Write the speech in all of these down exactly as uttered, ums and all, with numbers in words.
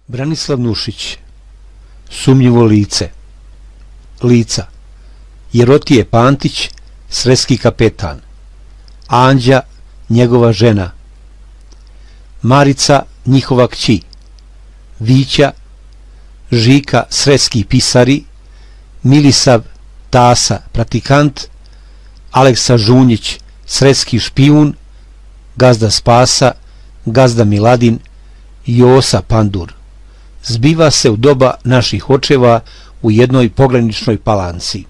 Branislav Nušić. Sumnjivo lice. Lica: Jerotije Pantić, sreski kapetan. Anđa, njegova žena. Marica, njihova kći. Vića, Žika, sreski pisari. Milisav, tasa, praktikant. Aleksa Žunjić, sreski špijun. Gazda Spasa, gazda Miladin, Josa Pandur. Zbiva se u doba naših očeva u jednoj pograničnoj palanci.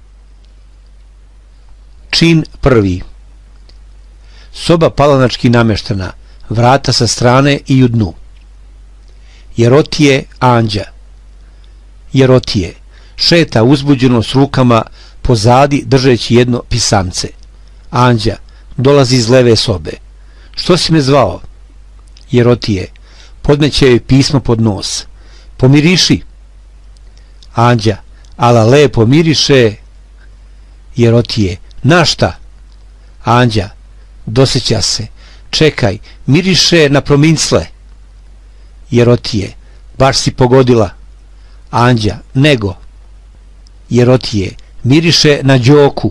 Čin prvi. Soba palanački nameštena, vrata sa strane i u dnu. Jerotije Anđa. Jerotije šeta uzbuđeno s rukama pozadi držeći jedno pisamce. Anđa dolazi iz leve sobe. Što si me zvao? Jerotije podmeće joj pismo pod nos. Pomiriši. Anđa: ala lepo miriše. Jerotije: na šta? Anđa: dosjeća se. Čekaj, miriše na prominsle. Jerotije: baš si pogodila. Anđa: nego. Jerotije: miriše na đoku.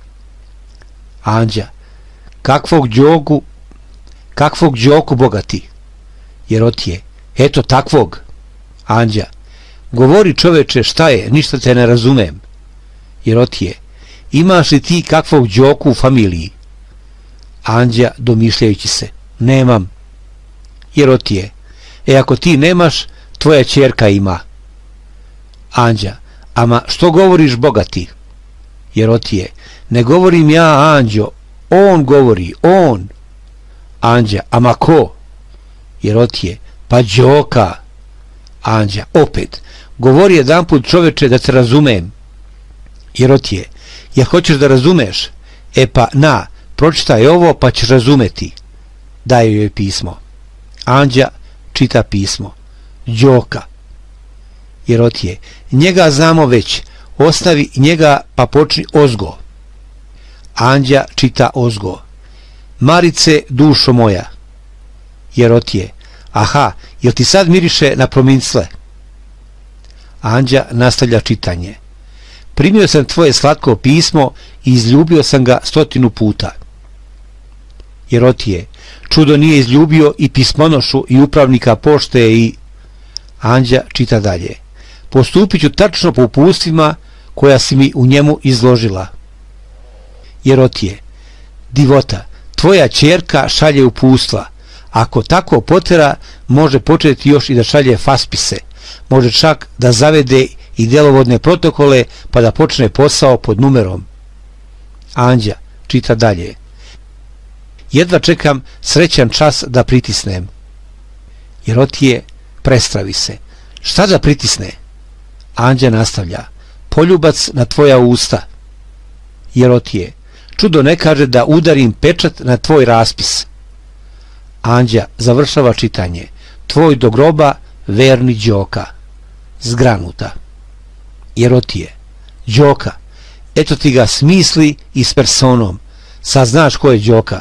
Anđa: kakvog đoku? Kakvog đoku, bogati? Jerotije: eto takvog. Anđa: govori, čoveče, šta je, ništa te ne razumem. Jerotije: imaš li ti kakvog đoku u familiji? Anđa domišljajući se: nemam. Jerotije: e ako ti nemaš, tvoja ćerka ima. Anđa: ama što govoriš, bogati? Jerotije: ne govorim ja, Anđo, on govori, on. Anđa: ama ko? Jerotije: pa đoka. Anđa: opet, govori jedanput, čoveče, da te razumem. Jerotije: jel hoćeš da razumeš? E pa na, pročitaj ovo pa ćeš razumeti. Daje joj pismo. Anđa čita pismo. Đoka. Jerotije: njega znamo već, ostavi njega pa počni ozgo. Anđa čita ozgo. Marice, dušo moja. Jerotije: aha, jel ti sad miriše na prominsle? Anđa nastavlja čitanje. Primio sam tvoje slatko pismo i izljubio sam ga stotinu puta. Jerotije: čudo nije izljubio i pismonošu i upravnika pošte i... Anđa čita dalje. Postupit ću tačno po upustvima koja si mi u njemu izložila. Jerotije: divota, tvoja ćerka šalje upustva. Ako tako potera, može početi još i da šalje faspise. Može čak da zavede i delovodne protokole pa da počne posao pod numerom. Anđa čita dalje. Jedva čekam srećan čas da pritisnem. Jerotije prestravi se. Šta da pritisne? Anđa nastavlja. Poljubac na tvoja usta. Jerotije: čudo ne kaže da udarim pečat na tvoj raspis. Anđa završava čitanje. Tvoj do groba, verni đoka. Zgranuta. Jerotije: đoka, eto ti ga smisli i s personom. Sad znaš ko je đoka.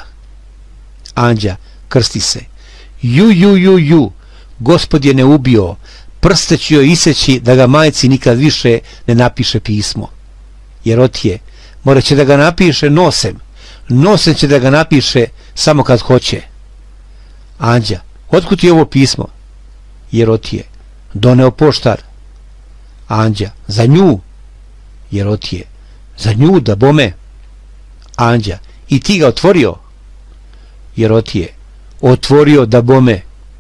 Anđa krsti se. Ju, ju, ju, ju, Gospod je ne ubio, prste ću joj iseći da ga majci nikad više ne napiše pismo. Jerotije: morat će da ga napiše nosem, nosem će da ga napiše samo kad hoće. Anđa: otkud ti ovo pismo? Jerotije: doneo poštar. Anđa: za nju? Jerotije: za nju da bome. Anđa: i ti ga otvorio? Jerotije: otvorio da bome.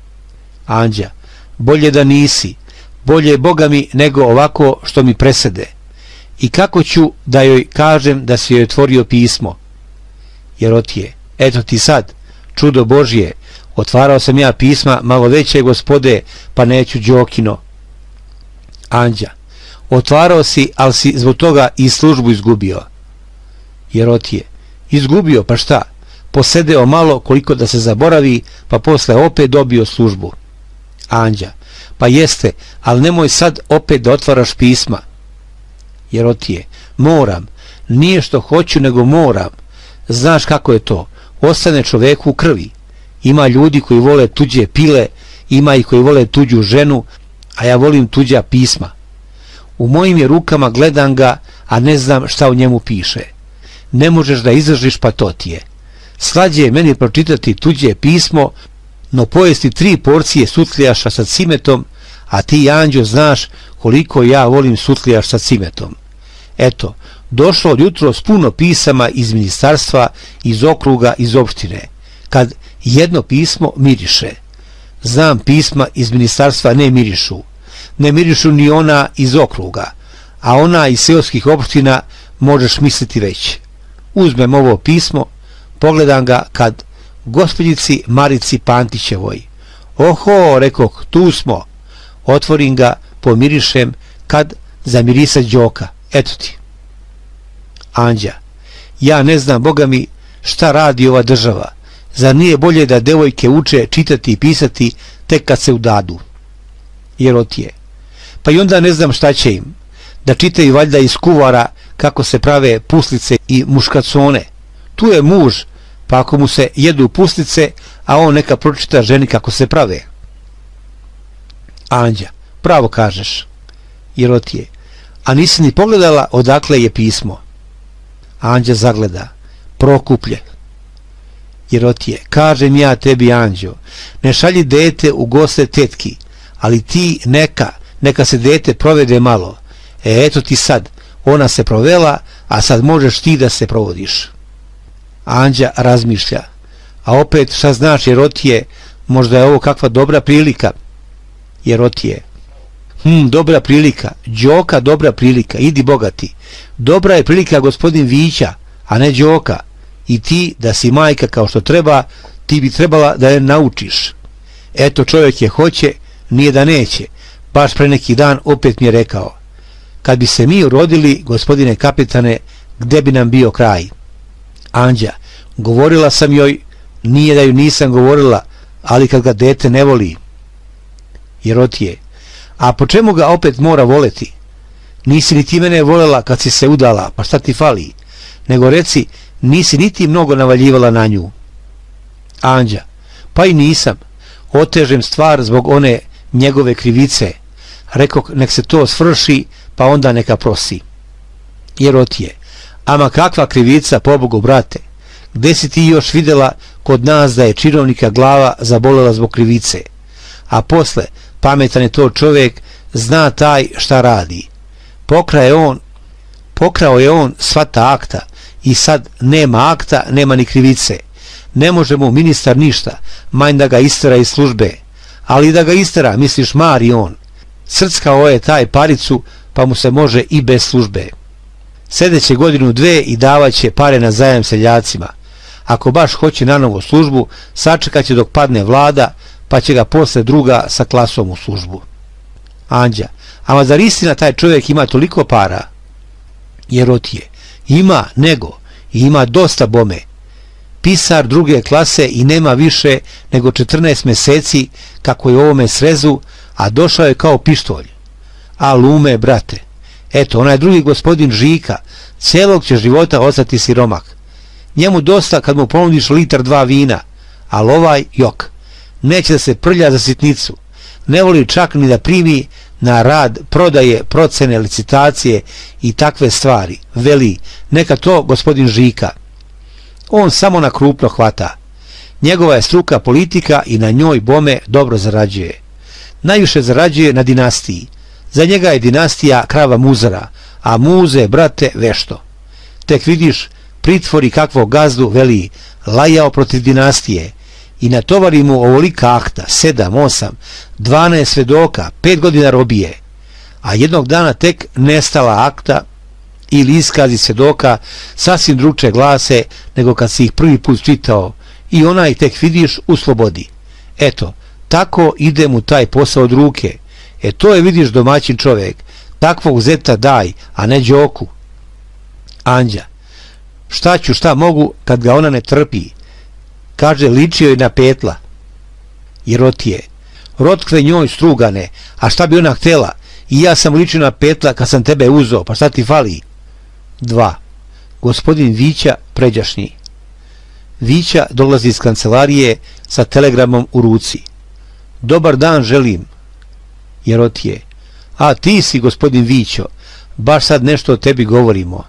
Anđa: bolje da nisi, bolje Boga mi nego ovako što mi presede. I kako ću da joj kažem da si joj otvorio pismo? Jerotije: eto ti sad, čudo Božje, otvarao sam ja pisma malo veće gospode, pa neću đokino. Anđa: otvarao si, ali si zbog toga i službu izgubio. Jerotije: izgubio, pa šta? Posedeo malo koliko da se zaboravi, pa posle opet dobio službu. Anđa: pa jeste, ali nemoj sad opet da otvaraš pisma. Jerotije: moram, nije što hoću nego moram. Znaš kako je to, ostane čoveku u krvi. Ima ljudi koji vole tuđe pile, ima i koji vole tuđu ženu, a ja volim tuđa pisma. U mojim je rukama, gledam ga, a ne znam šta u njemu piše. Ne možeš da izdržiš, pa to ti je. Slađe je meni pročitati tuđe pismo, no pojesti tri porcije sutlijaša sa cimetom, a ti, Anđo, znaš koliko ja volim sutlijaš sa cimetom. Eto, došlo od jutros puno pisama iz ministarstva, iz okruga, iz opštine, kad jedno pismo miriše. Znam, pisma iz ministarstva ne mirišu. Ne mirišu ni ona iz okruga, a ona iz seoskih opština možeš misliti već. Uzmem ovo pismo, pogledam ga kad gospođici Marici Pantićevoj. Oho, rekoh, tu smo. Otvorim ga, pomirišem, kad zamirisa Đoka. Eto ti. Anđa, ja ne znam, Boga mi, šta radi ova država. Zar nije bolje da devojke uče čitati i pisati tek kad se udadu? Jerotije, pa i onda ne znam šta će im. Da čitaju valjda iz kuvara kako se prave puslice i muškacone. Tu je muž, pa ako mu se jedu puslice, a on neka pročita ženi kako se prave. Anđa, pravo kažeš. Jerotije, a nisi ni pogledala odakle je pismo? Anđa zagleda. Prokuplje. Jerotije, kažem ja tebi, Anđo, ne šalji dete u goste tetki, ali ti neka, neka se dete provede malo. E, eto ti sad, ona se provela, a sad možeš ti da se provodiš. Anđa razmišlja. A opet, šta znaš, Jerotije, možda je ovo kakva dobra prilika. Jerotije, hm, dobra prilika, Đoka, dobra prilika, idi bogati. Dobra je prilika gospodin Vića, a ne Đoka. I ti, da si majka kao što treba, ti bi trebala da je naučiš. Eto, čovjek je hoće, nije da neće. Baš pre neki dan opet mi je rekao. Kad bi se mi urodili, gospodine kapitane, gde bi nam bio kraj? Anđa, govorila sam joj, nije da ju nisam govorila, ali kad ga dete ne voli. Jerotije, a po čemu ga opet mora voleti? Nisi ni ti mene volela kad si se udala, pa šta ti fali? Nego reci, nisi niti mnogo navaljivala na nju. Anđa, pa i nisam. Otežem stvar zbog one njegove krivice. Rekok, nek se to svrši, pa onda neka prosi. Jerotije, ama kakva krivica, pobogu, brate? Gde si ti još videla kod nas da je činovnika glava zabolela zbog krivice? A posle, pametan je to čovjek, zna taj šta radi. Pokrao je on, pokrao je on sva ta akta i sad nema akta, nema ni krivice. Ne može mu ministar ništa, manj da ga istera iz službe. Ali da ga istera, misliš, mari on. Srckao je taj paricu, pa mu se može i bez službe. Sedeće godinu dve i davaće pare na zajam seljacima. Ako baš hoće na novu službu, sačekat će dok padne vlada, pa će ga posle druga sa klasom u službu. Anđa, ama zar istina taj čovjek ima toliko para? Jerotije, ima, nego, ima dosta bome. Pisar druge klase i nema više nego četrnaest meseci kako je u ovome srezu, a došao je kao pištolj. A lume, brate, eto, onaj drugi gospodin Žika, celog će života ostati siromak. Njemu dosta kad mu ponudiš litar dva vina, ali ovaj jok, neće da se prlja za sitnicu, ne voli čak ni da primi na rad prodaje, procene, licitacije i takve stvari. Veli, neka to gospodin Žika. On samo na krupno hvata. Njegova je struka politika i na njoj bome dobro zarađuje. Najviše zarađuje na dinastiji. Za njega je dinastija krava muzara, a muze, brate, vešto. Tek vidiš, pritvori kakvog gazdu, veli, lajao protiv dinastije i natovari mu ovolika akta, sedam, osam, dvanaest svedoka, pet godina robije, a jednog dana tek nestala akta ili iskazi svedoka sasvim drugče glase nego kad si ih prvi put čitao i onaj tek vidiš u slobodi. Eto, tako ide mu taj posao od ruke. E to je, vidiš, domaćin čovjek, takvog zeta daj, a ne Đoku. Anđa, šta ću, šta mogu kad ga ona ne trpi? Kaže, ličio je na petla. Jerotije, rotkve njoj strugane, a šta bi ona htjela? I ja sam ličio na petla kad sam tebe uzeo, pa šta ti fali? Dva. Gospodin Vića, pređašnji. Vića dolazi iz kancelarije sa telegramom u ruci. Dobar dan želim. Jerotije: a ti si gospodin Vićo, baš sad nešto o tebi govorimo.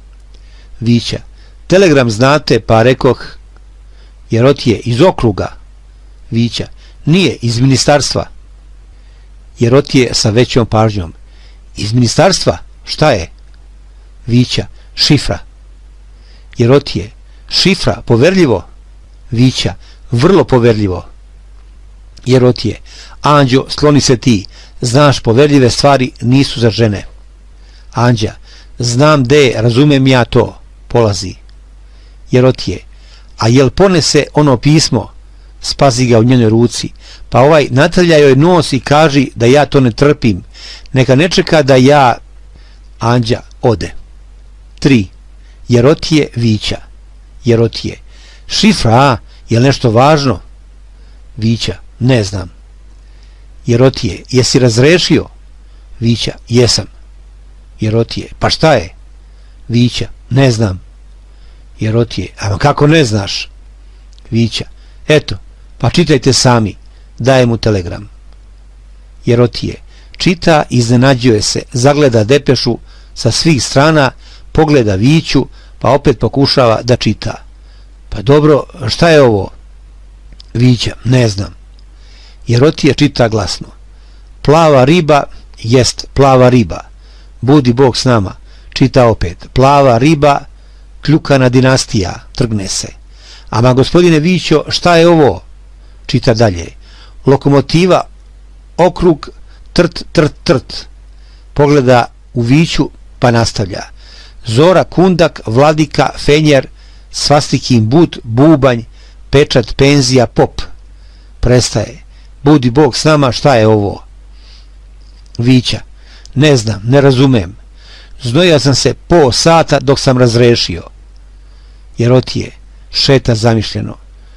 Vića: telegram znate, pa rekoh. Jerotije: iz okruga. Vića: nije, iz ministarstva. Jerotije sa većom pažnjom: iz ministarstva? Šta je? Vića: šifra. Jerotije: šifra, poverljivo? Vića: vrlo poverljivo. Jerotije: Anđo, skloni se ti, znaš, poverljive stvari nisu za žene. Anđa: znam de, razumem ja to, polazi. Jerotije: a jel ponese ono pismo? Spazi ga u njenoj ruci, pa ovaj natrlja joj nos i kaži da ja to ne trpim, neka ne čeka da ja... Anđa ode. tri. Jerotije Vića. Jerotije: šifra, a? Jel nešto važno? Vića: ne znam. Jerotije: jesi razrešio? Vića: jesam. Jerotije: pa šta je? Vića: ne znam. Jerotije: a kako ne znaš? Vića: eto, pa čitajte sami. Daje mu telegram. Jerotije čita, iznenađuje se, zagleda depešu sa svih strana, pogleda Viću, pa opet pokušava da čita. Pa dobro, šta je ovo? Vića: ne znam. Jerotije čita glasno: plava riba, jest plava riba. Budi Bog s nama. Čita opet: plava riba, kljukana dinastija, trgne se. Ama gospodine Vićo, šta je ovo? Čita dalje: lokomotiva, okrug, trt, trt, trt. Pogleda u Viću, pa nastavlja: Zora, kundak, vladika, fenjer, svastikin but, bubanj, pečat, penzija, pop. Prestaje: budi Bog s nama, šta je ovo? Vića: ne znam, ne razumem. Znojao sam se po sata dok sam razrešio. Jerotije šeta zamišljeno: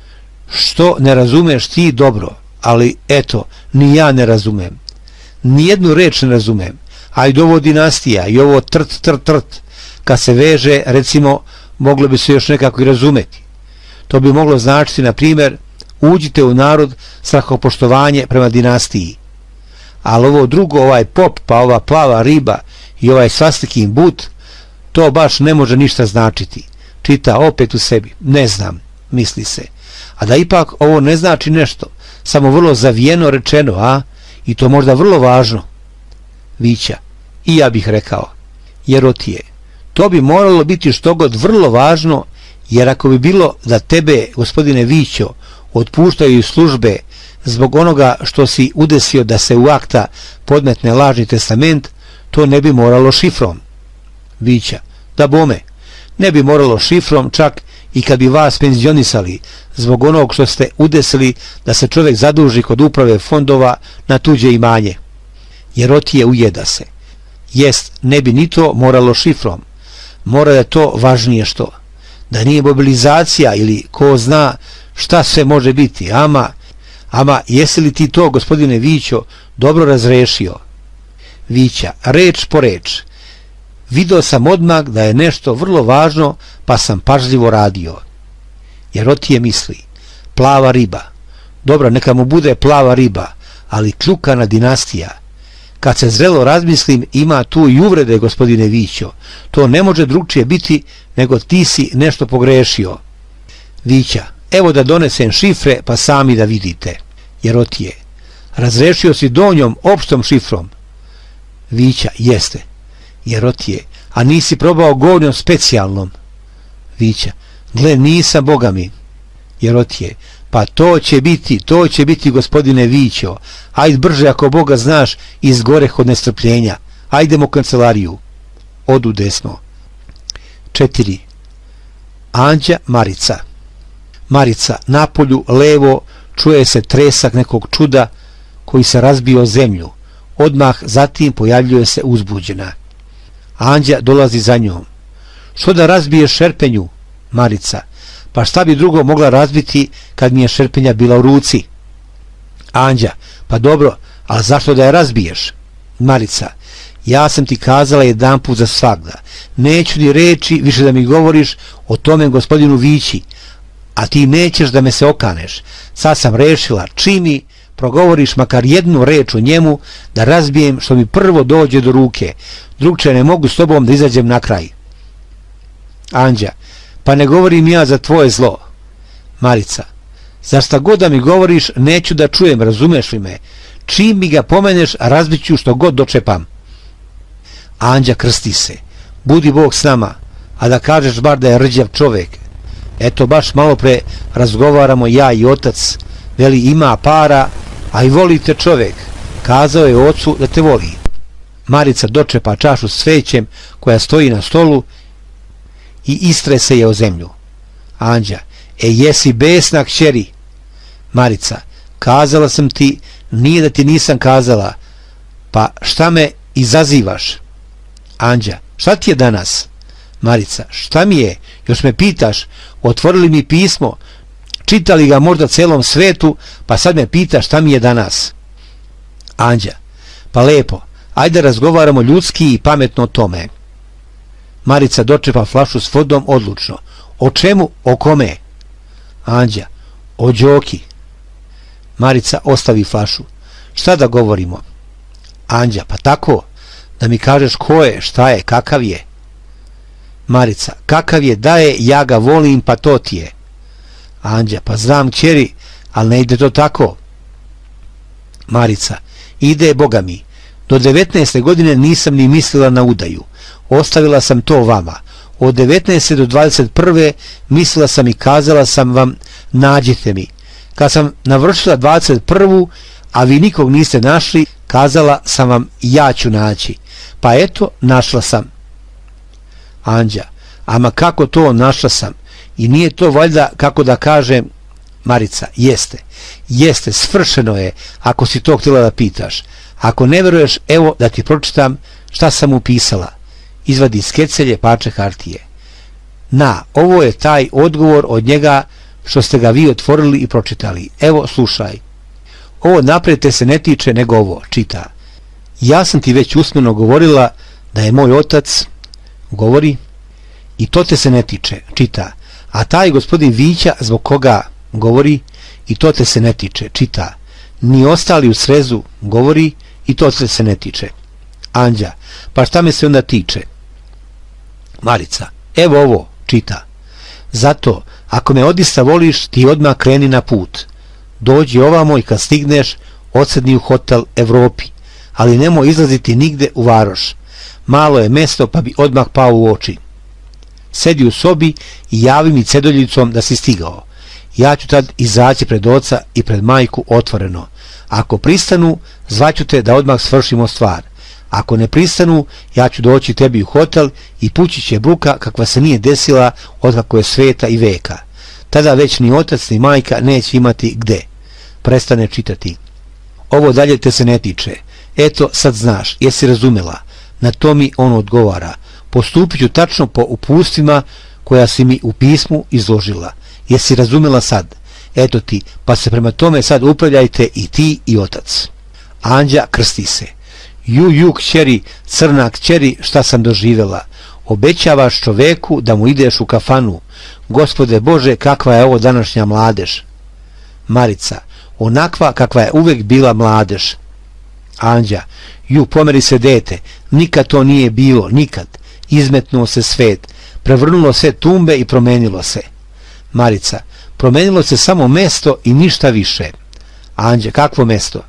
što ne razumeš ti, dobro, ali eto, ni ja ne razumem. Nijednu reč ne razumem, a i ovo dinastija i ovo trt, trt, trt, kad se veže, recimo, moglo bi se još nekako i razumeti. To bi moglo značiti, na primjer, uđite u narod, strahopoštovanje prema dinastiji. Ali ovo drugo, ovaj pop, pa ova plava riba i ovaj svastikin but, to baš ne može ništa značiti. Čita opet u sebi: ne znam, misli se. A da ipak ovo ne znači nešto, samo vrlo zavijeno rečeno, a? I to možda vrlo važno. Vića: i ja bih rekao. Jerotije: to bi moralo biti štogod vrlo važno, jer ako bi bilo da tebe, gospodine Vićo, otpuštaju iz službe zbog onoga što si udesio da se u akta podmetne lažni testament, to ne bi moralo šifrom. Vića: da bome, ne bi moralo šifrom čak i kad bi vas penzionisali zbog onog što ste udesili da se čovjek zaduži kod uprave fondova na tuđe imanje. Jerotije ujeda se: jest, ne bi ni to moralo šifrom. Mora je to važnije što. Da nije mobilizacija ili ko zna šta sve može biti, ama, ama jesi li ti to, gospodine Vićo, dobro razrešio? Vića: reč po reč. Video sam odmah da je nešto vrlo važno, pa sam pažljivo radio. Jerotije misli: plava riba. Dobro, neka mu bude plava riba, ali kljukana dinastija. Kad se zrelo razmislim, ima tu i uvrede, gospodine Vićo. To ne može drugčije biti nego ti si nešto pogrešio. Vića: evo da donesem šifre, pa sami da vidite. Jerotije: razrešio si donjom opštom šifrom? Vića: jeste. Jerotije: a nisi probao gornjom specijalnom? Vića: gle, nisam, boga mi. Jerotije: pa to će biti, to će biti, gospodine Vićo. Ajde brže, ako Boga znaš, izgoreh od nestrpljenja. Ajdemo u kancelariju. Odu desno. četiri. Anđa Marica. Marica, napolju, levo, čuje se tresak nekog čuda koji se razbio o zemlju. Odmah zatim pojavljuje se uzbuđena. Anđa dolazi za njom. Što da razbije šerpenju? Marica: pa šta bi drugo mogla razbiti kad mi je šerpenja bila u ruci? Anđa: pa dobro, ali zašto da je razbiješ? Marica: ja sam ti kazala jedan put za svagda. Neću ni reći više da mi govoriš o tome gospodinu Vići, a ti nećeš da me se okaneš. Sad sam rešila, čimi, progovoriš makar jednu reč o njemu, da razbijem što mi prvo dođe do ruke, drugče ne mogu s tobom da izađem na kraj. Anđa, pa ne govorim ja za tvoje zlo. Marica, za šta god da mi govoriš, neću da čujem, razumeš li me? Čim mi ga pomeneš, razbit ću što god dočepam. Anđa krsti se, budi Bog s nama, a da kažeš bar da je rđav čovjek. Eto baš malo pre razgovaramo ja i otac, veli ima para, a i voli te čovjek, kazao je ocu da te voli. Marica dočepa čašu s cvećem koja stoji na stolu i istrese je o zemlju. Anđa, e jesi besna kćeri? Marica, kazala sam ti, nije da ti nisam kazala, pa šta me izazivaš? Anđa, šta ti je danas? Marica, šta mi je, još me pitaš, otvorili mi pismo, čitali ga možda celom svetu, pa sad me pitaš šta mi je danas? Anđa, pa lepo, ajde razgovaramo ljudski i pametno o tome. Marica dočepa flašu s vodom odlučno. O čemu, o kome? Anđa, o Đoki. Marica ostavi flašu. Šta da govorimo? Anđa, pa tako, da mi kažeš ko je, šta je, kakav je. Marica, kakav je da je, ja ga volim, pa to ti je. Anđa, pa znam kćeri, ali ne ide to tako. Marica, ide Boga mi. Do devetnaeste godine nisam ni mislila na udaju. Ostavila sam to vama. Od devetnaeste do dvadeset prve mislila sam i kazala sam vam, nađite mi. Kad sam navršila dvadeset prvu, a vi nikog niste našli, kazala sam vam, ja ću naći. Pa eto, našla sam. Anđa, ama kako to našla sam? I nije to valjda, kako da kažem? Marica, jeste. Jeste, svršeno je, ako si to htjela da pitaš. Ako ne veruješ, evo da ti pročitam šta sam upisala. Izvadi skecelje pače hartije. Na, ovo je taj odgovor od njega što ste ga vi otvorili i pročitali. Evo, slušaj. Ovo napred te se ne tiče nego ovo, čita. Ja sam ti već usmeno govorila da je moj otac, govori, i to te se ne tiče, čita. A taj gospodin Vića zbog koga govori, i to te se ne tiče, čita. Ni ostali u srezu, govori, i to te se ne tiče. Anđa, pa šta me se onda tiče? Marica, evo ovo, čita. Zato, ako me odista voliš, ti odmah kreni na put. Dođi ovamo i kad stigneš, odsedni u hotel Evropi, ali nemoj izlaziti nigde u varoš. Malo je mesto pa bi odmah pao u oči. Sedi u sobi i javi mi cedoljicom da si stigao. Ja ću tad izaći pred oca i pred majku otvoreno. Ako pristanu, zvaću te da odmah svršimo stvar. Ako ne pristanu, ja ću doći tebi u hotel i pući će bruka kakva se nije desila od kako je sveta i veka. Tada već ni otac ni majka neće imati gde. Prestane čitati. Ovo dalje te se ne tiče. Eto, sad znaš, jesi razumela? Na to mi on odgovara. Postupit ću tačno po upustvima koja si mi u pismu izložila. Jesi razumela sad? Eto ti, pa se prema tome sad upravljajte i ti i otac. Anđa krsti se. Ju, ju, kćeri, crna kćeri, šta sam doživjela. Obećavaš čoveku da mu ideš u kafanu. Gospode Bože, kakva je ovo današnja mladež. Marica, onakva kakva je uvek bila mladež. Anđa, ju, pomeri se dete, nikad to nije bilo, nikad. Izmetnuo se svet, prevrnulo se tumbe i promenilo se. Marica, promenilo se samo mesto i ništa više. Anđa, kakvo mesto?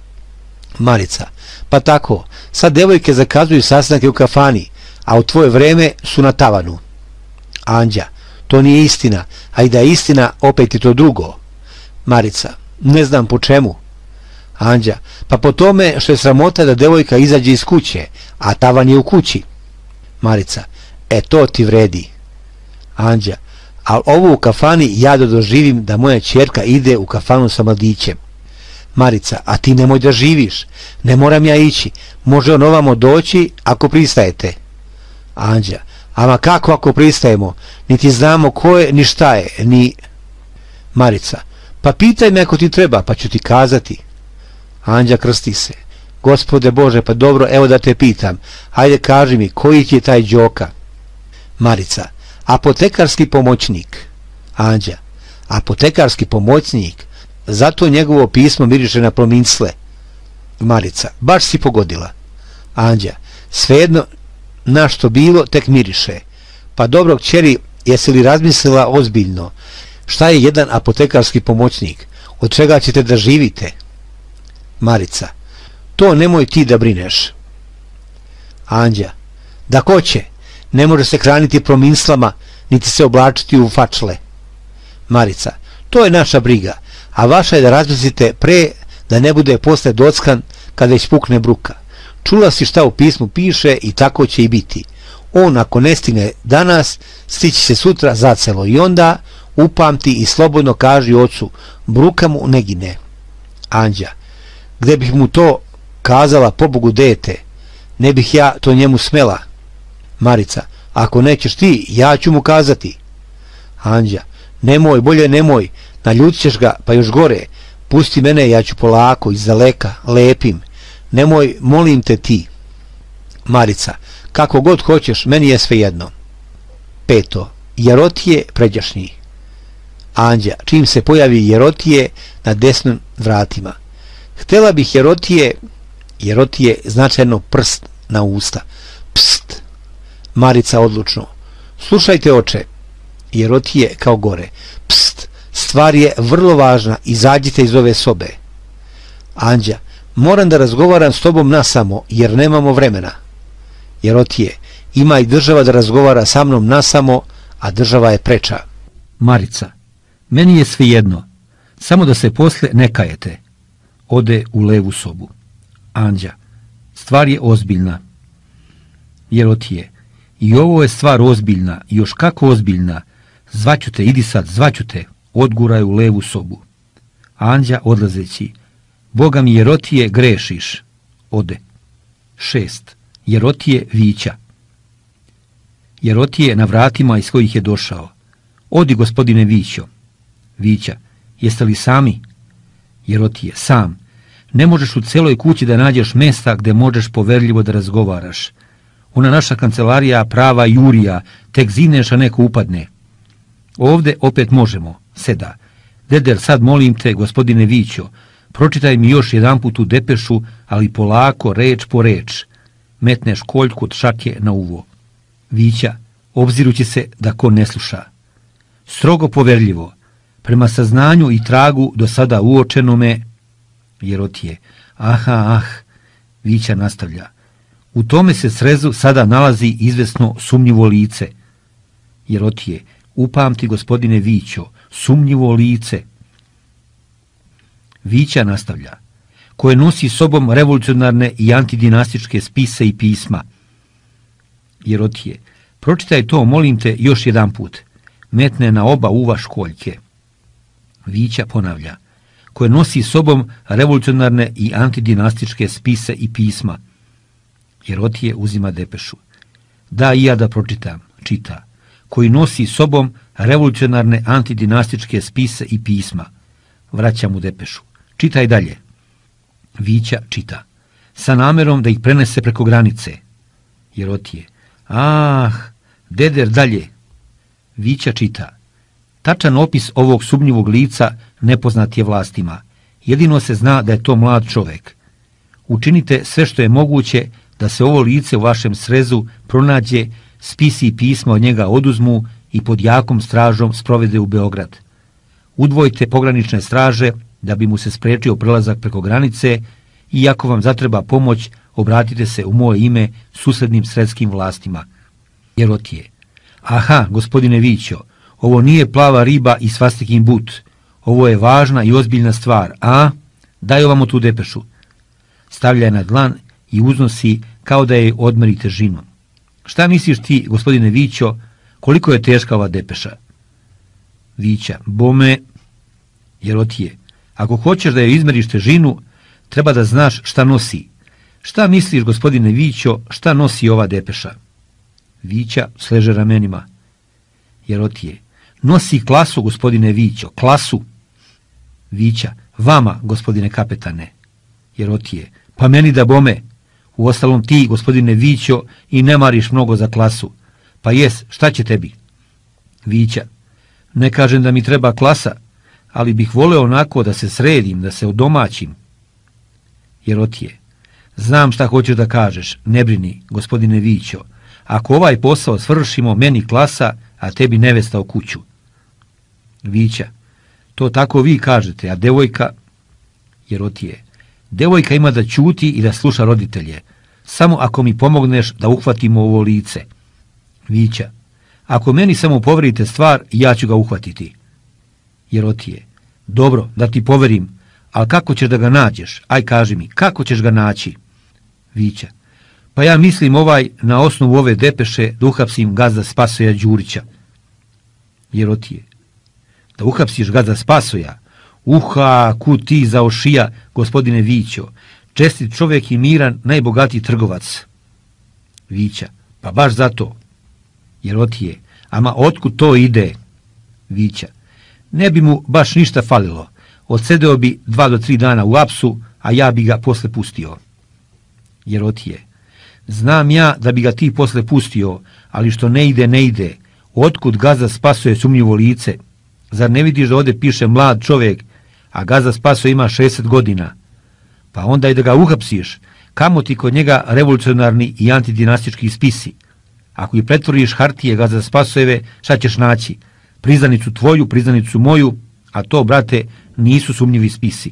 Marica, pa tako, sad devojke zakazuju sastanke u kafani, a u tvoje vreme su na tavanu. Anđa, to nije istina, a i da je istina, opet je to drugo. Marica, ne znam po čemu. Anđa, pa po tome što je sramota da devojka izađe iz kuće, a tavan je u kući. Marica, e to ti vredi. Anđa, ali ovo u kafani ja da doživim da moja ćerka ide u kafanu sa mladićem. Marica, a ti nemoj da živiš, ne moram ja ići, može on ovamo doći ako pristajete. Anđa, ama kako ako pristajemo, niti znamo ko je, ni šta je, ni... Marica, pa pitaj me ako ti treba, pa ću ti kazati. Anđa krsti se. Gospode Bože, pa dobro, evo da te pitam, hajde kaži mi, koji ti je taj Đoka? Marica, apotekarski pomoćnik. Anđa, apotekarski pomoćnik, zato njegovo pismo miriše na Plominsle. Marica, baš si pogodila. Anđa, svejedno na što bilo, tek miriše. Pa dobro, kćeri, jesi li razmislila ozbiljno? Šta je jedan apotekarski pomoćnik? Od čega ćete da živite? Marica, to nemoj ti da brineš. Anđa, da ko će? Ne može se hraniti Plominslama, niti se oblačiti u fačle. Marica, to je naša briga, a vaša je da razmislite pre da ne bude posle dockan kada već pukne bruka. Čula si šta u pismu piše i tako će i biti. On ako ne stigne danas, stići se sutra zacelo i onda upamti i slobodno kaži ocu, bruka mu ne gine. Anđa, gde bih mu to kazala, pobogu dete, ne bih ja to njemu smela. Marica, ako nećeš ti, ja ću mu kazati. Anđa, nemoj, bolje nemoj, naljutit ćeš ga, pa još gore, pusti mene, ja ću polako, izdaleka, lepim, nemoj, molim te ti. Marica, kako god hoćeš, meni je svejedno. Peto, Jerotije pređašnji. Anđa, čim se pojavi Jerotije na desnim vratima. Htela bih Jerotije, Jerotije značajno prst na usta. Pst. Marica odlučno. Slušajte oče. Jerotije kao gore. Pst. Stvar je vrlo važna, izađite iz ove sobe. Anđa, moram da razgovaram s tobom nasamo, jer nemamo vremena. Jerotije, ima i država da razgovara sa mnom nasamo, a država je preča. Marica, meni je svejedno, samo da se posle ne kajete. Ode u levu sobu. Anđa, stvar je ozbiljna. Jerotije, i ovo je stvar ozbiljna, još kako ozbiljna. Zvaću te, idi sad, zvaću te. Odguraj u levu sobu. Anđa odlazeći, Boga mi Jerotije, grešiš. Ode. Šest. Jerotije vića. Jerotije na vratima iz kojih je došao. Odi, gospodine Vićo. Vića, jeste li sami? Jerotije, sam. Ne možeš u celoj kući da nađeš mesta gde možeš poverljivo da razgovaraš. Ona naša kancelarija prava Jurija, tek zineš, a neko upadne. Ovde opet možemo. Seda. Deder, sad molim te, gospodine Vićo, pročitaj mi još jedanput tu depešu, ali polako, reč po reč. Metneš koljku od šake na uvo. Vića, obzirući se da ko ne sluša. Strogo poverljivo, prema saznanju i tragu do sada uočenome. Jerotije, aha, ah, Vića nastavlja. U tome se srezu sada nalazi izvesno sumnjivo lice. Jerotije, upamti, gospodine Vićo, sumnjivo lice. Vića nastavlja, koje nosi sobom revolucionarne i antidinastičke spise i pisma. Jerotije, pročitaj to, molim te, još jedan put. Metne na oba uva školjke. Vića ponavlja, koje nosi sobom revolucionarne i antidinastičke spise i pisma. Jerotije uzima depešu. Da i ja da pročitam, čita, koji nosi sobom revolucionarne antidinastičke spise i pisma. Vraća mu depešu. Čitaj dalje. Vića čita. Sa namerom da ih prenese preko granice. Jerotije. Ah, deder dalje. Vića čita. Tačan opis ovog sumnjivog lica nepoznat je vlastima. Jedino se zna da je to mlad čovek. Učinite sve što je moguće da se ovo lice u vašem srezu pronađe, spisi i pisma od njega oduzmu i pod jakom stražom sprovede u Beograd. Udvojite pogranične straže da bi mu se sprečio prelazak preko granice i ako vam zatreba pomoć, obratite se u moje ime susednim sredskim vlastima. Jerotije. Aha, gospodine Vićo, ovo nije plava riba i svastikin but. Ovo je važna i ozbiljna stvar, a? Daj ovamo tu depešu. Stavlja je na dlan i uznosi kao da je odmeri težinu. Šta misliš ti, gospodine Vićo, koliko je teška ova depeša? Vića, bome. Jerotije, ako hoćeš da je izmeriš težinu, treba da znaš šta nosi. Šta misliš, gospodine Vićo, šta nosi ova depeša? Vića sleže ramenima. Jerotije, nosi klasu, gospodine Vićo, klasu. Vića, vama, gospodine kapetane. Jerotije, pa meni da bome. Uostalom ti, gospodine Vićo, i ne mariš mnogo za klasu. Pa jes, šta će tebi? Vića, ne kažem da mi treba klasa, ali bih voleo onako da se sredim, da se odomaćim. Jerotije, znam šta hoćeš da kažeš, ne brini, gospodine Vićo, ako ovaj posao svršimo, meni klasa, a tebi nevesta u kuću. Vića, to tako vi kažete, a devojka... Jerotije, devojka ima da ćuti i da sluša roditelje, samo ako mi pomogneš da uhvatimo ovo lice. Vića, ako meni samo poverite stvar, ja ću ga uhvatiti. Jerotije, dobro, da ti poverim, ali kako ćeš da ga nađeš? Aj kaži mi, kako ćeš ga naći? Vića, pa ja mislim ovaj na osnovu ove depeše da uhapsim gazda Spasoja Đurića. Jerotije, da uhapsiš gazda Spasoja? Uha, kud ti za ošija, gospodine Vićo, čestit čovjek i miran, najbogatiji trgovac. Vića, pa baš zato. Jerotije, ama otkud to ide? Vića, ne bi mu baš ništa falilo, odsedeo bi dva do tri dana u apsu, a ja bi ga posle pustio. Jerotije, znam ja da bi ga ti posle pustio, ali što ne ide, ne ide, otkud gazda Spasoje sumnjivo lice? Zar ne vidiš da ovdje piše mlad čovjek, a gazda Spasoje ima šezdeset godina? Pa onda i da ga uhapsiš, kamo ti kod njega revolucionarni i antidinastički spisi? Ako i pretvoriš hartije gazda Spasojeve, šta ćeš naći? Priznanicu tvoju, priznanicu moju, a to, brate, nisu sumnjivi spisi.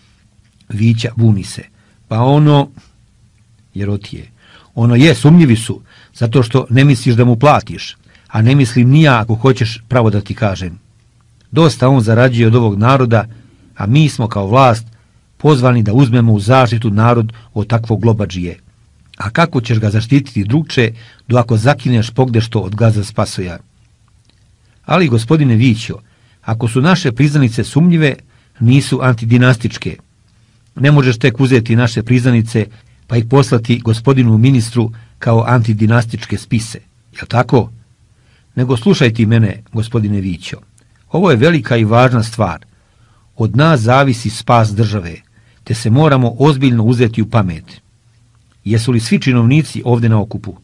Vića buni se. Pa ono... Jerotije, ono je, sumnjivi su, zato što ne misliš da mu platiš, a ne mislim ni ja ako hoćeš pravo da ti kažem. Dosta on zarađuje od ovog naroda, a mi smo kao vlast pozvani da uzmemo u zaštitu narod od takvog globadžije. A kako ćeš ga zaštititi drugče, do ako zakineš pogdešto od gazda Spasoja? Ali, gospodine Vićo, ako su naše priznanice sumnjive, nisu antidinastičke. Ne možeš tek uzeti naše priznanice pa ih poslati gospodinu ministru kao antidinastičke spise, jel tako? Nego slušaj ti mene, gospodine Vićo. Ovo je velika i važna stvar. Od nas zavisi spas države, te se moramo ozbiljno uzeti u pamet. Jesu li svi činovnici ovdje na okupu?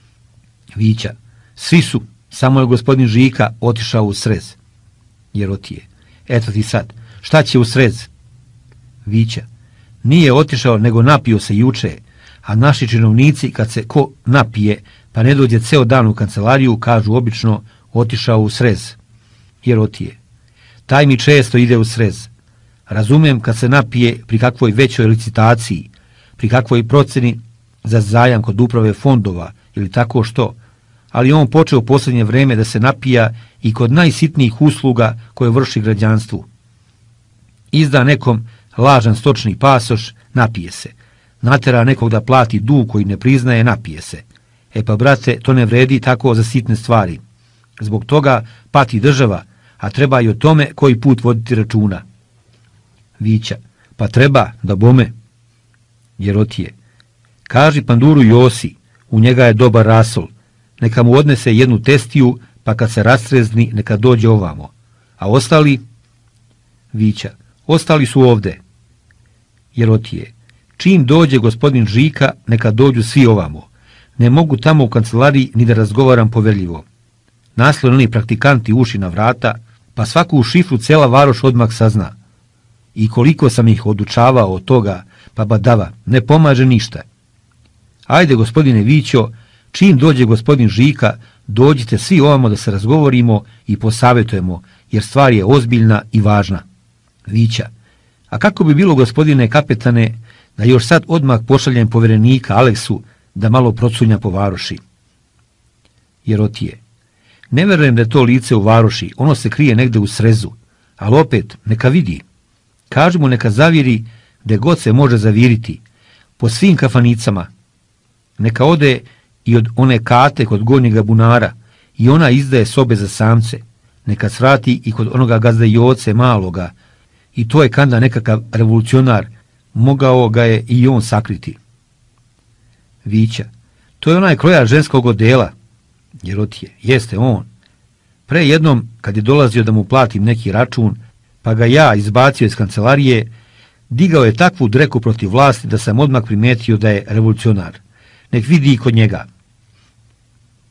Vića, svi su, samo je gospodin Žika otišao u Srez. Jerotije, eto ti sad, šta će u Srez? Vića, nije otišao nego napio se juče, a naši činovnici kad se ko napije pa ne dođe ceo dan u kancelariju, kažu obično otišao u Srez. Jerotije, taj mi često ide u Srez. Razumem kad se napije pri kakvoj većoj licitaciji, pri kakvoj proceni za zajam kod uprave fondova ili tako što, ali on počeo u posljednje vreme da se napija i kod najsitnijih usluga koje vrši građanstvu. Izda nekom lažan stočni pasoš, napije se. Natera nekog da plati dug koji ne priznaje, napije se. E pa, brate, to ne vredi tako za sitne stvari. Zbog toga pati država, a treba i o tome koji put voditi računa. Vića, pa treba, da bome. Jerotije, kaži panduru Josi, u njega je dobar rasol, neka mu odnese jednu testiju, pa kad se rastrezni, neka dođe ovamo. A ostali? Vića, ostali su ovde. Jerotije, čim dođe gospodin Žika, neka dođu svi ovamo. Ne mogu tamo u kancelariji ni da razgovaram poverljivo. Naslon oni praktikanti uši na vrata, pa svaku šifru cela varoš odmah sazna. I koliko sam ih odučavao od toga, pa badava, ne pomaže ništa. Ajde, gospodine Vićo, čim dođe gospodin Žika, dođite svi ovamo da se razgovorimo i posavjetujemo, jer stvar je ozbiljna i važna. Vića, a kako bi bilo, gospodine kapetane, da još sad odmah pošaljem povjerenika Aleksu da malo procunja po varoši? Jerotije, ne verujem da je to lice u varoši, ono se krije negde u Srezu, ali opet, neka vidi. Kaži mu neka zaviri gde god se može zaviriti, po svim kafanicama. Neka ode i od one kate kod gornjega bunara, i ona izdaje sobe za samce. Neka svrati i kod onoga gazda Joce maloga, i to je kanda nekakav revolucionar, mogao ga je i on sakriti. Vića, to je onaj krojar ženskog odela. Jerotije, jeste on. Pre jednom, kad je dolazio da mu platim neki račun, pa ga ja izbacio iz kancelarije, digao je takvu dreku protiv vlasti da sam odmah primetio da je revolucionar. Nek vidi i kod njega.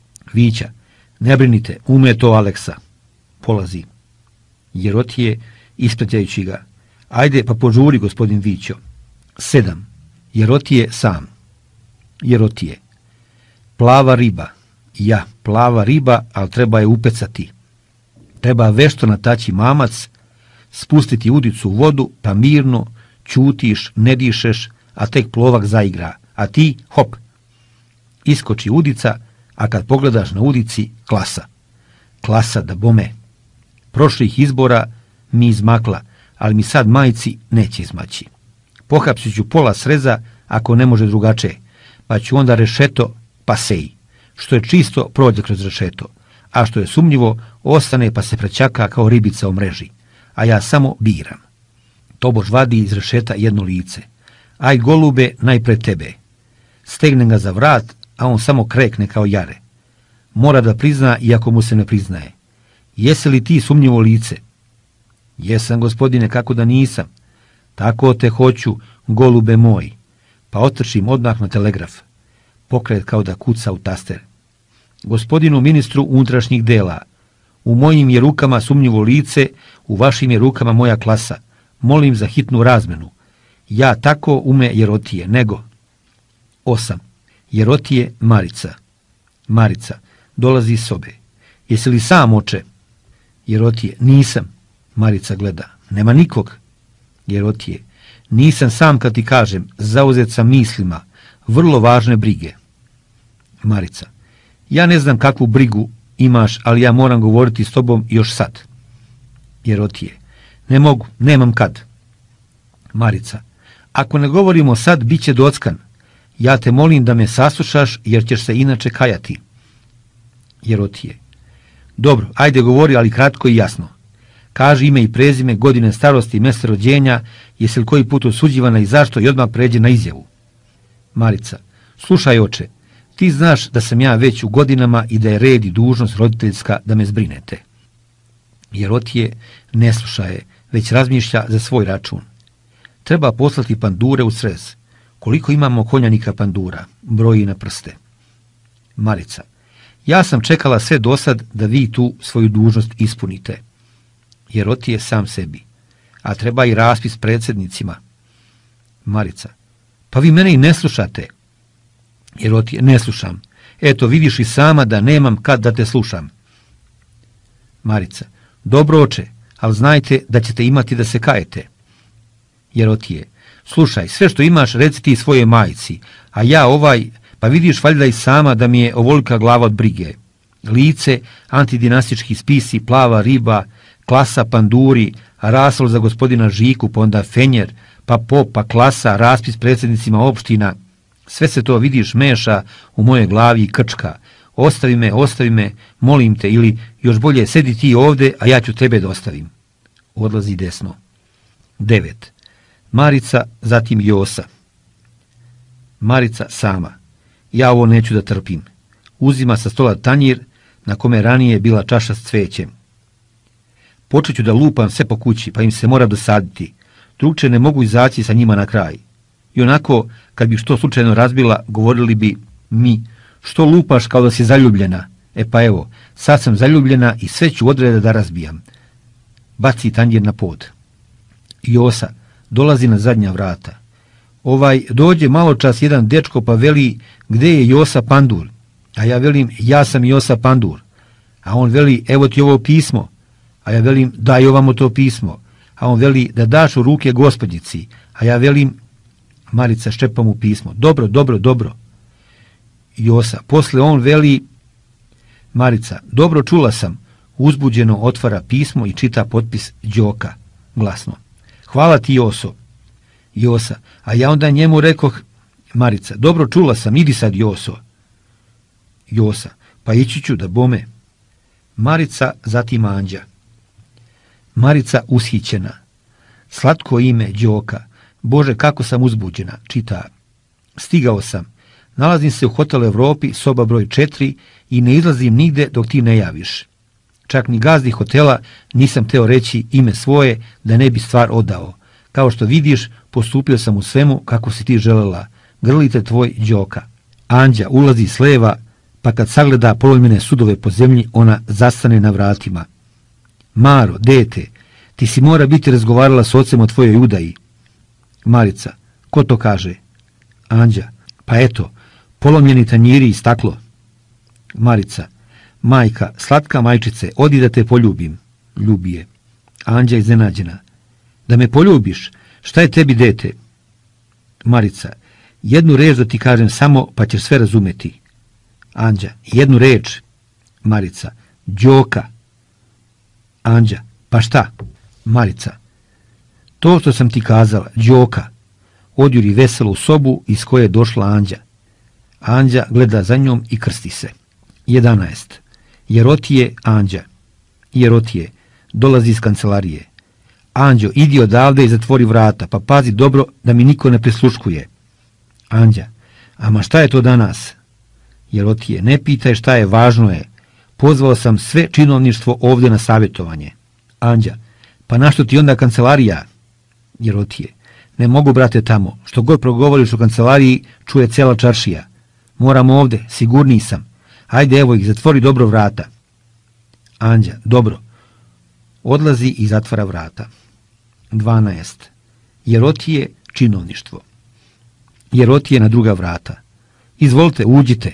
Vića, ne brinite, ume to Aleksa. Polazi. Jerotije, ispraćajući ga. Ajde, pa požuri, gospodin Vićo. Sedam. Jerotije sam. Jerotije. Plava riba. Ja, plava riba, ali treba je upecati. Treba vešto nataći mamac, spustiti udicu u vodu, pa mirno, ćutiš, ne dišeš, a tek plovak zaigra. A ti, hop, iskoči udica, a kad pogledaš na udici, klasa. Klasa da bome. Prošlih izbora mi izmakla, ali mi sad majci neće izmaći. Pohapsit ću pola sreza ako ne može drugače, pa ću onda rešeto pa seji. Što je čisto prođe kroz rešeto, a što je sumnjivo ostane pa se prećaka kao ribica u mreži, a ja samo biram. Tobož vadi iz rešeta jedno lice. Aj golube, najpred tebe. Stegne ga za vrat, a on samo krekne kao jare. Mora da prizna iako mu se ne priznaje. Jesi li ti sumnjivo lice? Jesam, gospodine, kako da nisam. Tako te hoću, golube moj. Pa otrčim odmah na telegraf. Pokret kao da kuca u taster. Gospodinu ministru unutrašnjih dela, u mojim je rukama sumnjivo lice, u vašim je rukama moja klasa. Molim za hitnu razmenu. Ja tako ume Jerotije, nego. Osam. Jerotije Marica. Marica, dolazi iz sobe. Jesi li sam, oče? Jerotije, nisam. Marica gleda. Nema nikog. Jerotije, nisam sam kad ti kažem, zauzet sam mislima, vrlo važne brige. Marica, ja ne znam kakvu brigu imaš, ali ja moram govoriti s tobom još sad. Jerotije, ne mogu, nemam kad. Marica, ako ne govorimo sad, bit će dockan. Ja te molim da me saslušaš, jer ćeš se inače kajati. Jerotije, dobro, ajde govori, ali kratko i jasno. Kaži ime i prezime, godine starosti i mjesto rođenja, jesi li koji put osuđivana i zašto, i odmah pređe na izjavu. Marica, slušaj, oče, ti znaš da sam ja već u godinama i da je red i dužnost roditeljska da me zbrinete. Jerotije ne sluša je, već razmišlja za svoj račun. Treba poslati pandure u srez. Koliko imamo konjanika pandura? Broji na prste. Marica, ja sam čekala sve dosad da vi tu svoju dužnost ispunite. Jerotije sam sebi. A treba i raspis predsjednicima. Marica, pa vi mene i ne slušate. Jerotije, ne slušam. Eto, vidiš i sama da nemam kad da te slušam. Marica, dobro, oče, ali znajte da ćete imati da se kajete. Jerotije, slušaj, sve što imaš reci ti svoje majci, a ja ovaj, pa vidiš valjda i sama da mi je ovolika glava od brige. Lice, antidinastički spisi, plava riba, klasa panduri, rasol za gospodina Žiku, pa onda fenjer, pa pop, pa klasa, raspis predsjednicima opština. Sve se to, vidiš, meša u moje glavi i krčka. Ostavi me, ostavi me, molim te, ili još bolje, sedi ti ovde, a ja ću tebe da ostavim. Odlazi desno. Devet. Marica, zatim Josa. Marica sama. Ja ovo neću da trpim. Uzima sa stola tanjir na kome ranije je bila čaša s cvećem. Počet ću da lupam sve po kući, pa im se mora dosaditi. Drugče ne mogu izaći sa njima na kraj. I onako, kad bi što slučajno razbila, govorili bi mi, što lupaš kao da si zaljubljena? E pa evo, sad sam zaljubljena i sve ću odreda da razbijam. Baci tanjir na pod. Josa dolazi na zadnja vrata. Ovaj, dođe malo čas jedan dečko pa veli, gde je Josa Pandur? A ja velim, ja sam Josa Pandur. A on veli, evo ti ovo pismo. A ja velim, daj ovamo to pismo. A on veli, da daš u ruke gospodjici. A ja velim, Marica ščepa mu pismo. Dobro, dobro, dobro. Josa, posle on veli, Marica, dobro, čula sam. Uzbuđeno otvara pismo i čita potpis Đoka, glasno. Hvala ti, Joso. Josa, a ja onda njemu rekoh, Marica, dobro, čula sam, idi sad, Joso. Josa, pa ići ću da bome. Marica, zatim Anđa. Marica ushićena. Slatko ime Đoka. Bože, kako sam uzbuđena, čita. Stigao sam. Nalazim se u hotelu Evropi, soba broj četiri i ne izlazim nigde dok ti ne javiš. Čak ni gazdi hotela nisam teo reći ime svoje da ne bi stvar odao. Kao što vidiš, postupio sam u svemu kako si ti želela. Grlite tvoj Đoka. Anđa ulazi s leva, pa kad sagleda polomljene sudove po zemlji, ona zastane na vratima. Maro, dete, Ti si mora biti razgovarala s ocem o tvojoj udaji. Marica, ko to kaže? Anđa, pa eto, polomljeni tanjiri i staklo. Marica, majka, slatka majčice, odi da te poljubim. Ljubi je. Anđa iznenađena. Da me poljubiš, šta je tebi dete? Marica, jednu reč da ti kažem samo, pa ćeš sve razumeti. Anđa, jednu reč. Marica, Đoka. Anđa, pa šta? Marica, to što sam ti kazala, Đoka. Odjuri veselo u sobu iz koje je došla Anđa. Anđa gleda za njom i krsti se. jedanaest. Jerotije, Anđa. Jerotije, dolazi iz kancelarije. Anđo, idi odavde i zatvori vrata, pa pazi dobro da mi niko ne prisluškuje. Anđa, ama šta je to danas? Jerotije, ne pitaj šta je, važno je. Pozvao sam sve činovništvo ovdje na savjetovanje. Anđa, pa našto ti onda kancelarija? Jerotije, ne mogu, brate, tamo. Što god progovoriš u kancelariji, čuje cijela čaršija. Moram ovdje, sigurniji sam. Ajde, evo ih, zatvori dobro vrata. Anđa, dobro. Odlazi i zatvara vrata. dvanaest. Jerotije, činovništvo. Jerotije na druga vrata. Izvolite, uđite.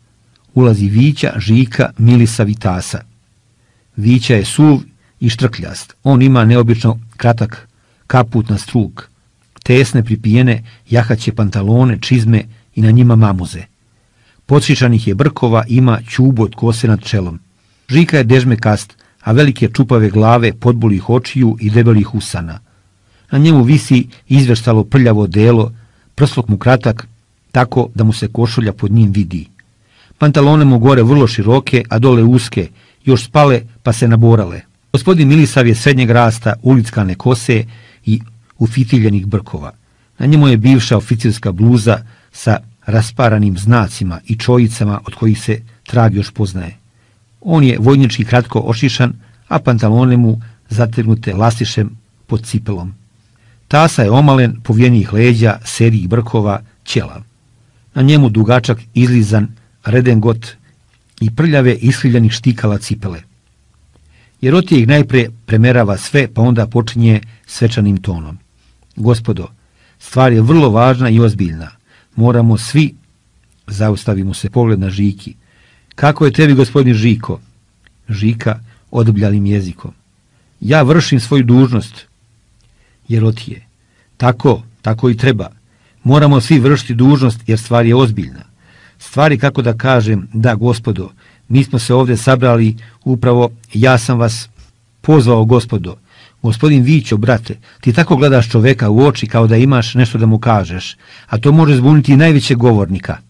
Ulazi Vića, Žika, Milisa, Vitasa. Vića je suv i štrkljast. On ima neobično kratak kaput na struk, tesne pripijene jahaće pantalone, čizme i na njima mamuze. Podšišanih je brkova, ima ćubu od kose nad čelom. Žika je dežmekast, a velike čupave glave, podbulih očiju i debelih usana. Na njemu visi izveštalo prljavo delo, prslok mu kratak, tako da mu se košulja pod njim vidi. Pantalone mu gore vrlo široke, a dole uske, još spale pa se naborale. Gospodin Milisav je srednjeg rasta, ulickane kose i ufitiljenih brkova. Na njemu je bivša oficirska bluza sa rasparanim znacima i čojicama od kojih se trag još poznaje. On je vojnički kratko ošišan, a pantalone mu zategnute lastišem pod cipelom. Tasa je omalen, povjenijih leđa, serijih brkova, ćelav. Na njemu dugačak izlizan redengot i prljave iskrivljenih štikala cipele. Jerotije ih najpre premerava sve, pa onda počinje svečanim tonom. Gospodo, stvar je vrlo važna i ozbiljna. Moramo svi, zaustavimo se pogled na Žiki. Kako je tebi, gospodin Žiko? Žika odbljalim jezikom. Ja vršim svoju dužnost. Jerotije, tako, tako i treba. Moramo svi vršiti dužnost jer stvar je ozbiljna. Stvari, kako da kažem, da, gospodo, mi smo se ovdje sabrali, upravo ja sam vas pozvao, gospodo. Gospodin Vićo, brate, ti tako gledaš čoveka u oči kao da imaš nešto da mu kažeš, a to može zbuniti i najvećeg govornika.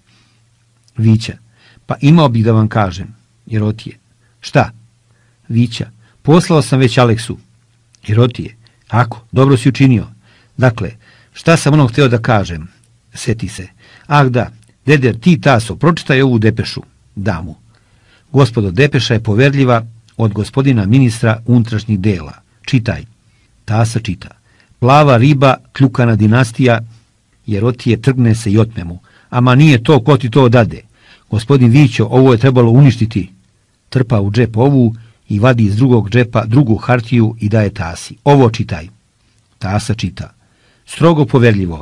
Vića, pa imao bih da vam kažem. Jerotije, šta? Vića, poslao sam već Aleksu. Jerotije, ako, dobro si učinio. Dakle, šta sam ono htio da kažem? Seti se. Ah da, deder, ti, Taso, pročitaj ovu depešu. Da mu. Gospodo, depeša je poverljiva od gospodina ministra unutrašnjih dela. Čitaj. Tasa čita. Plava riba, kljukana dinastija, Jerotije trgne se i otme mu. Ama nije to, ko ti to dade. Gospodin Vićo, ovo je trebalo uništiti. Trpa u džep ovu i vadi iz drugog džepa drugu hartiju i daje Tasi. Ovo čitaj. Tasa čita. Strogo poverljivo.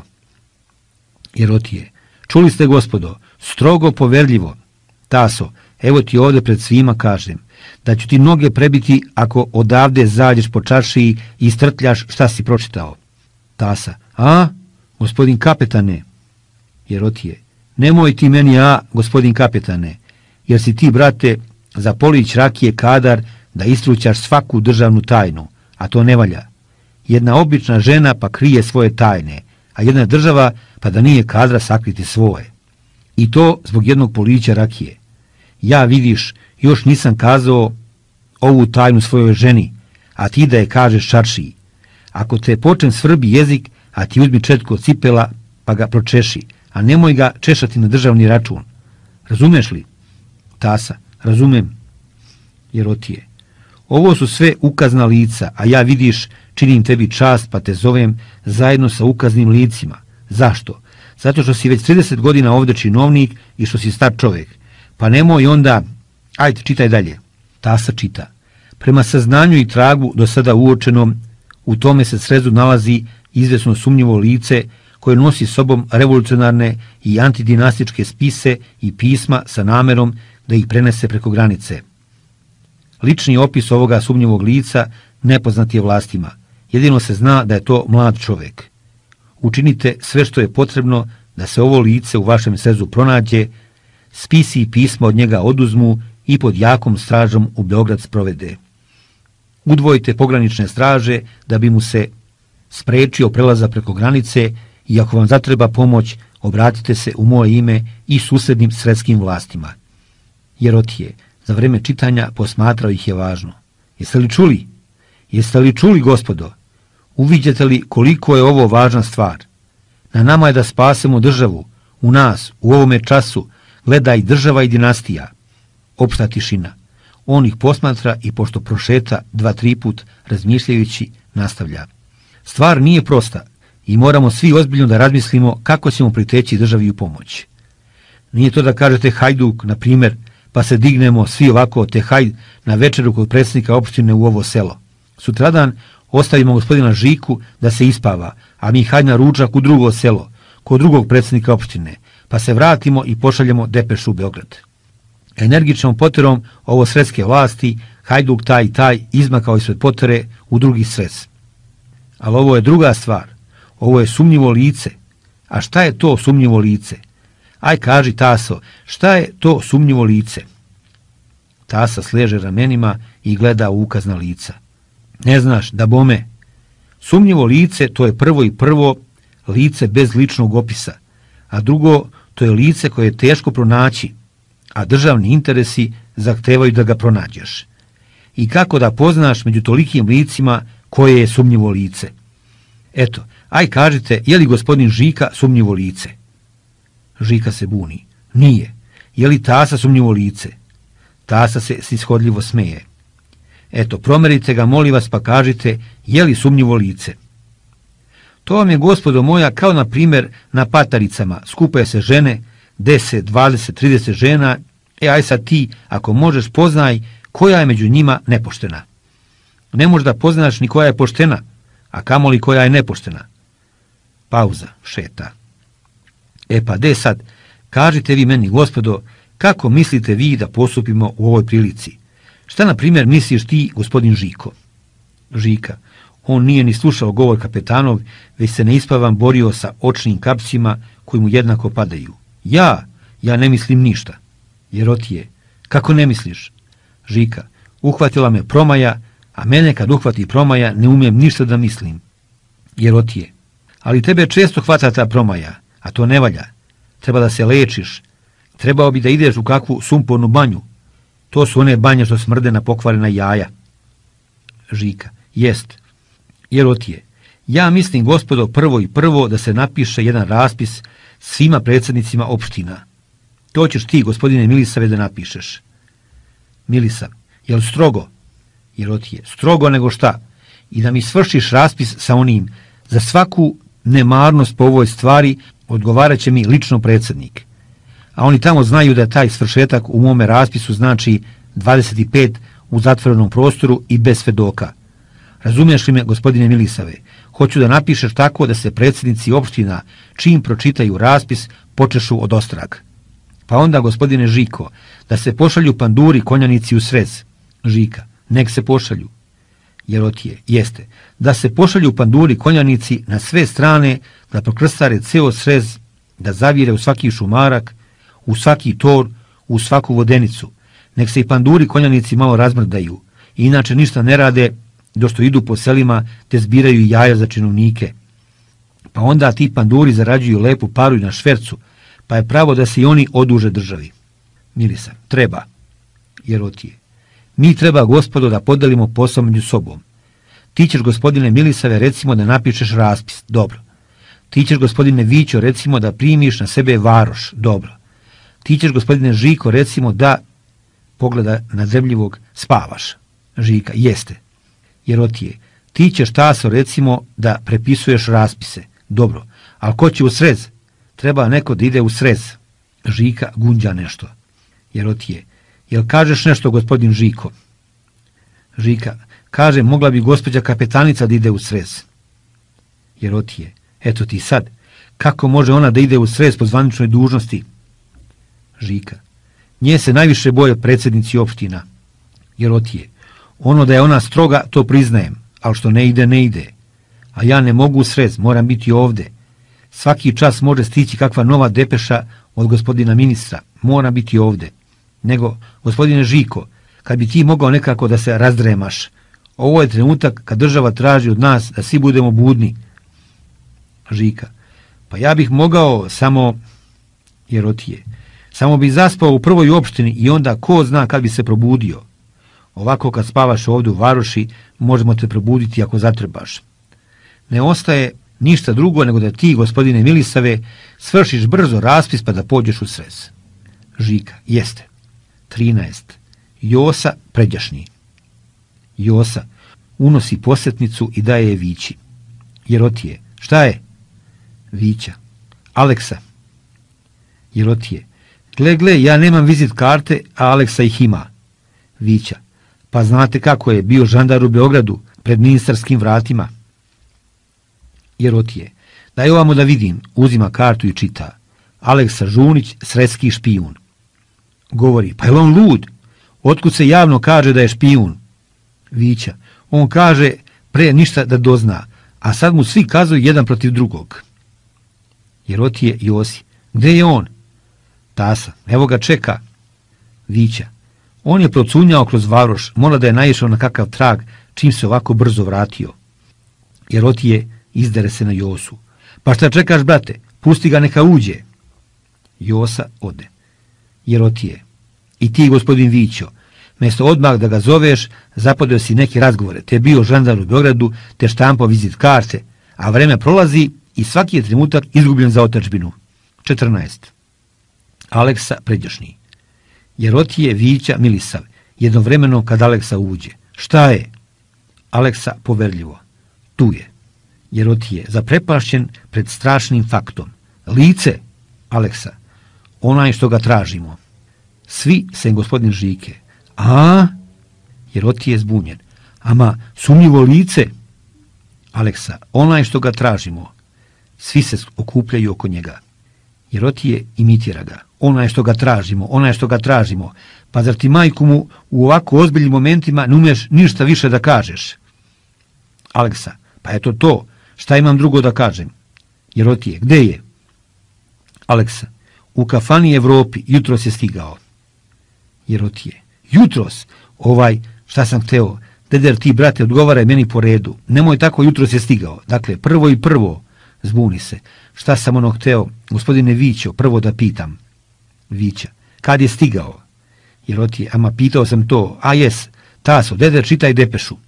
Jerotije. Čuli ste, gospodo, strogo poverljivo. Taso, evo ti ovdje pred svima kažem, da ću ti noge prebiti ako odavde zađeš po čaršiji i strtljaš šta si pročitao. Tasa, a, gospodin kapetane. Jerotije, nemoj ti meni a, gospodin kapetane, jer si ti, brate, za polić rakije kadar da istrućaš svaku državnu tajnu, a to ne valja. Jedna obična žena pa krije svoje tajne, a jedna država pa da nije kadra sakriti svoje. I to zbog jednog polića rakije. Ja, vidiš, još nisam kazao ovu tajnu svojoj ženi, a ti da je kažeš čaršiji. Ako te počem svrbi jezik, a ti uzmi četko cipela pa ga pročeši, a nemoj ga češati na državni račun. Razumeš li? Tasa, razumem. Jerotije, ovo su sve ukazna lica, a ja, vidiš, činim tebi čast pa te zovem zajedno sa ukaznim licima. Zašto? Zato što si već trideset godina ovdje činovnik i što si star čovjek. Pa nemoj onda, ajde, čitaj dalje. Tasa čita. Prema saznanju i tragu do sada uočenom, U tome se srezu nalazi izvesno sumnjivo lice koje nosi sobom revolucionarne i antidinastičke spise i pisma sa namerom da ih prenese preko granice. Lični opis ovoga sumnjivog lica nepoznat je vlastima. Jedino se zna da je to mlad čovjek. Učinite sve što je potrebno da se ovo lice u vašem srezu pronađe, spisi i pisma od njega oduzmu i pod jakom stražom u Beograd sprovede. Udvojite pogranične straže da bi mu se sprečio prelaza preko granice i ako vam zatreba pomoć, obratite se u moje ime i susednim sredskim vlastima. Jerotije, za vreme čitanja posmatrao ih je važno. Jeste li čuli? Jeste li čuli, gospodo? Uviđate li koliko je ovo važna stvar? Na nama je da spasemo državu. U nas, u ovome času, gleda i država i dinastija. Opšta tišina. On ih posmatra i pošto prošeta dva, tri put razmišljajući, nastavlja. Stvar nije prosta i moramo svi ozbiljno da razmislimo kako ćemo priteći državi u pomoć. Nije to da kažete hajduk, na primjer, pa se dignemo svi ovako te hajd na večeru kod predsjednika opštine u ovo selo. Sutradan ostavimo gospodina Žiku da se ispava, a mi hajd na ručak u drugo selo, kod drugog predsjednika opštine, pa se vratimo i pošaljemo depešu u Beograd. Energičnom poterom ovo sredske vlasti, hajduk taj i taj izmakao ispred potere u drugi srez. Ali ovo je druga stvar, ovo je sumnjivo lice. A šta je to sumnjivo lice? Aj kaži, Taso, šta je to sumnjivo lice? Tasa sleže ramenima i gleda u ukazna lica. Ne znaš, da bome. Sumnjivo lice to je prvo i prvo lice bez ličnog opisa, a drugo to je lice koje je teško pronaći, a državni interesi zahtevaju da ga pronađeš. I kako da poznaš među tolikim licima koje je sumnjivo lice? Eto, aj kažite, je li gospodin Žika sumnjivo lice? Žika se buni. Nije. Je li Tasa sumnjivo lice? Tasa se snishodljivo smeje. Eto, promerite ga, molim vas, pa kažite, je li sumnjivo lice? To vam je, gospodo moja, kao na primjer na pataricama. Skupaju se žene, deset, dvadeset, trideset žena, e aj sad ti, ako možeš, poznaj koja je među njima nepoštena. Ne možeš da poznaš ni koja je poštena, a kamoli koja je nepoštena. Pauza, šeta. E pa de sad, kažite vi meni, gospodo, kako mislite vi da postupimo u ovoj prilici? Šta, na primjer, misliš ti, gospodin Žiko? Žika. On nije ni slušao govor kapetanov, već se neispavan borio sa očnim kapcima koji mu jednako padaju. Ja, ja ne mislim ništa. Jerotije. Kako ne misliš? Žika. Uhvatila me promaja, a mene kad uhvati promaja ne umijem ništa da mislim. Jerotije. Ali tebe često hvata ta promaja, a to ne valja. Treba da se lečiš. Trebao bi da ideš u kakvu sumpornu banju. To su one banje što smrde na pokvarena jaja. Žika. Jest. Jerotije. Ja mislim, gospodo, prvo i prvo da se napiše jedan raspis svima predsjednicima opština. To ćeš ti, gospodine Milisave, da napišeš. Milisav. Jel strogo? Jerotije. Strogo nego šta? I da mi svršiš raspis sa onim. Za svaku nemarnost po ovoj stvari odgovarat će mi lično predsjednik. A oni tamo znaju da taj svršetak u mome raspisu znači dvadeset pet u zatvorenom prostoru i bez svedoka. Razumiješ li me, gospodine Milisave? Hoću da napišeš tako da se predsjednici opština, čim pročitaju raspis, počešu od ostrag. Pa onda, gospodine Žiko, da se pošalju panduri konjanici u srez. Žika. Nek se pošalju. Jerotije. Jeste. Da se pošalju panduri konjanici na sve strane, da prokrstare ceo srez, da zavire u svaki šumarak, u svaki tor, u svaku vodenicu. Nek se i panduri konjanici malo razmrdaju, inače ništa ne rade do što idu po selima te zbiraju jaja za činovnike. Pa onda ti panduri zarađuju lepu paru i na švercu, pa je pravo da se i oni oduže državi. Milisav. Treba. Jerotije. Mi treba, gospodo, da podelimo posao među sobom. Ti ćeš, gospodine Milisave, recimo da napišeš raspis. Dobro. Ti ćeš, gospodine Vićo, recimo da primiš na sebe varoš. Dobro. Ti ćeš, gospodine Žiko, recimo da pogleda na zemljivog spavaš. Žika. Jeste. Jerotije. Ti ćeš, Taso, recimo da prepisuješ raspise. Dobro. Ali ko će u srez? Treba neko da ide u srez. Žika gunđa nešto. Jerotije. Jel kažeš nešto, gospodin Žiko? Žika, kaže, mogla bi gospođa kapetanica da ide u Srez. Jerotije, eto ti sad, kako može ona da ide u Srez po zvaničnoj dužnosti? Žika, nje se najviše boje predsjednici opština. Jerotije, ono da je ona stroga, to priznajem, ali što ne ide, ne ide. A ja ne mogu u Srez, moram biti ovde. Svaki čas može stići kakva nova depeša od gospodina ministra, moram biti ovde. Nego, gospodine Žiko, kad bi ti mogao nekako da se razdremaš, ovo je trenutak kad država traži od nas da svi budemo budni. Žika, pa ja bih mogao samo... Jerotije, samo bi zaspao u prvoj opštini i onda ko zna kad bi se probudio. Ovako kad spavaš ovdje u varoši, možemo te probuditi ako zatrebaš. Ne ostaje ništa drugo nego da ti, gospodine Milisave, svršiš brzo raspis pa da pođeš u Srez. Žika, jeste. trinaest. Josa Pređašnji. Josa unosi posjetnicu i daje je Vići. Jerotije, šta je? Vića, Aleksa. Jerotije, gle, gle, ja nemam vizit karte, a Aleksa ih ima. Vića, pa znate kako je bio žandar u Beogradu pred ministarskim vratima. Jerotije, daj ovamo da vidim, uzima kartu i čita. Aleksa Žunić, sredski špijun. Govori, pa je on lud? Otkud se javno kaže da je špijun? Vića, on kaže pre ništa da dozna, a sad mu svi kazuju jedan protiv drugog. Jerotije Josi, gde je on? Tasa, evo ga čeka. Vića, on je procunjao kroz varoš, mora da je naišao na kakav trag, čim se ovako brzo vratio. Jerotije izdere se na Josu. Pa šta čekaš, brate? Pusti ga neka uđe. Josa ode. Jerotije, i ti, gospodin Vićo, mjesto odmah da ga zoveš, zapodio si neke razgovore, te bio žandar u Beogradu, te štampao vizit karte, a vreme prolazi i svaki je trenutak izgubljen za otadžbinu. četrnaest. Aleksa Pređašnji. Jerotije, Vića, Milisav, jednovremeno kad Aleksa uđe. Šta je? Aleksa poverljivo. Tu je. Jerotije, zaprepašćen pred strašnim faktom. Lice? Aleksa, onaj što ga tražimo. Svi sem gospodin Žike. A? Jerotije zbunjen. Ama, sumnjivo lice? Aleksa, onaj što ga tražimo. Svi se okupljaju oko njega. Jerotije imitira ga. Onaj što ga tražimo, onaj što ga tražimo. Pa zar ti, majku mu, u ovako ozbiljnim momentima ne umeš ništa više da kažeš? Aleksa, pa eto to, šta imam drugo da kažem? Jerotije, gde je? Aleksa, u kafani Evropi, jutros je stigao. Jerotije, jutros? Ovaj, šta sam hteo? Deder ti, brate, odgovaraj meni po redu. Nemoj tako, jutros je stigao. Dakle, prvo i prvo. Zbuni se. Šta sam ono hteo, gospodine Vićo, prvo da pitam? Vića, kad je stigao? Jerotije, ama pitao sam to. A jes, Taso, deder čitaj depešu.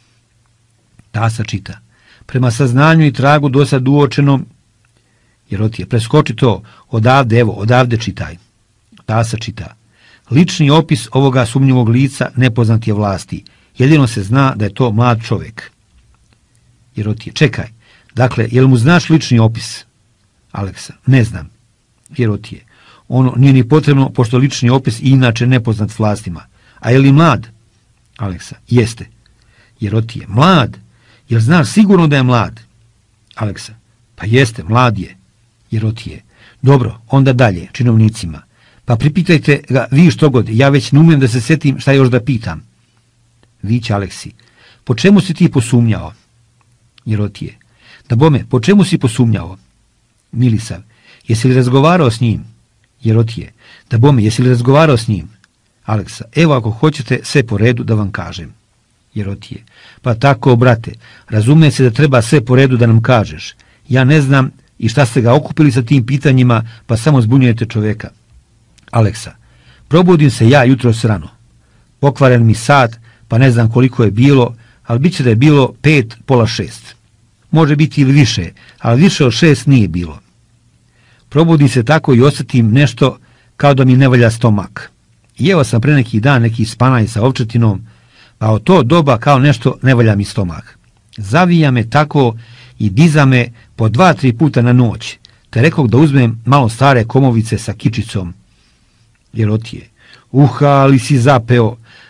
Tasa čita. Prema saznanju i tragu do sad uočenom... Jerotije, preskoči to. Odavde, evo, odavde čitaj. Tasa čita. Lični opis ovoga sumnjivog lica nepoznat je vlasti. Jedino se zna da je to mlad čovjek. Jerotije, čekaj. Dakle, jel mu znaš lični opis? Aleksa, ne znam. Jerotije, ono nije ni potrebno, pošto lični opis inače nepoznat vlastima. A je li mlad? Aleksa, jeste. Jerotije, mlad? Jel znaš sigurno da je mlad? Aleksa, pa jeste, mlad je. Jerotije, dobro, onda dalje, činovnicima. Pa pripitajte ga vi što god, ja već ne umijem da se setim šta još da pitam. Vić Aleksi, po čemu si ti posumnjao? Jerotije, da bome, po čemu si posumnjao? Milisav, jesi li razgovarao s njim? Jerotije, da bome, jesi li razgovarao s njim? Aleksa, evo ako hoćete sve po redu da vam kažem. Jerotije, pa tako, brate, razume se da treba sve po redu da nam kažeš. Ja ne znam i šta ste ga okupili sa tim pitanjima, pa samo zbunjujete čoveka. Aleksa, probudim se ja jutros rano. Pokvaren mi sat, pa ne znam koliko je bilo, ali bit će da je bilo pet, pola šest. Može biti ili više, ali više od šest nije bilo. Probudim se tako i osjetim nešto kao da mi ne valja stomak. Jeo sam pre neki dan neki spanaj sa ovčetinom, pa od to doba kao nešto ne valja mi stomak. Zavija me tako i diza me po dva, tri puta na noć, te rekao da uzmem malo stare komovice sa kičicom. Jerotije, uha, ali si zapeo,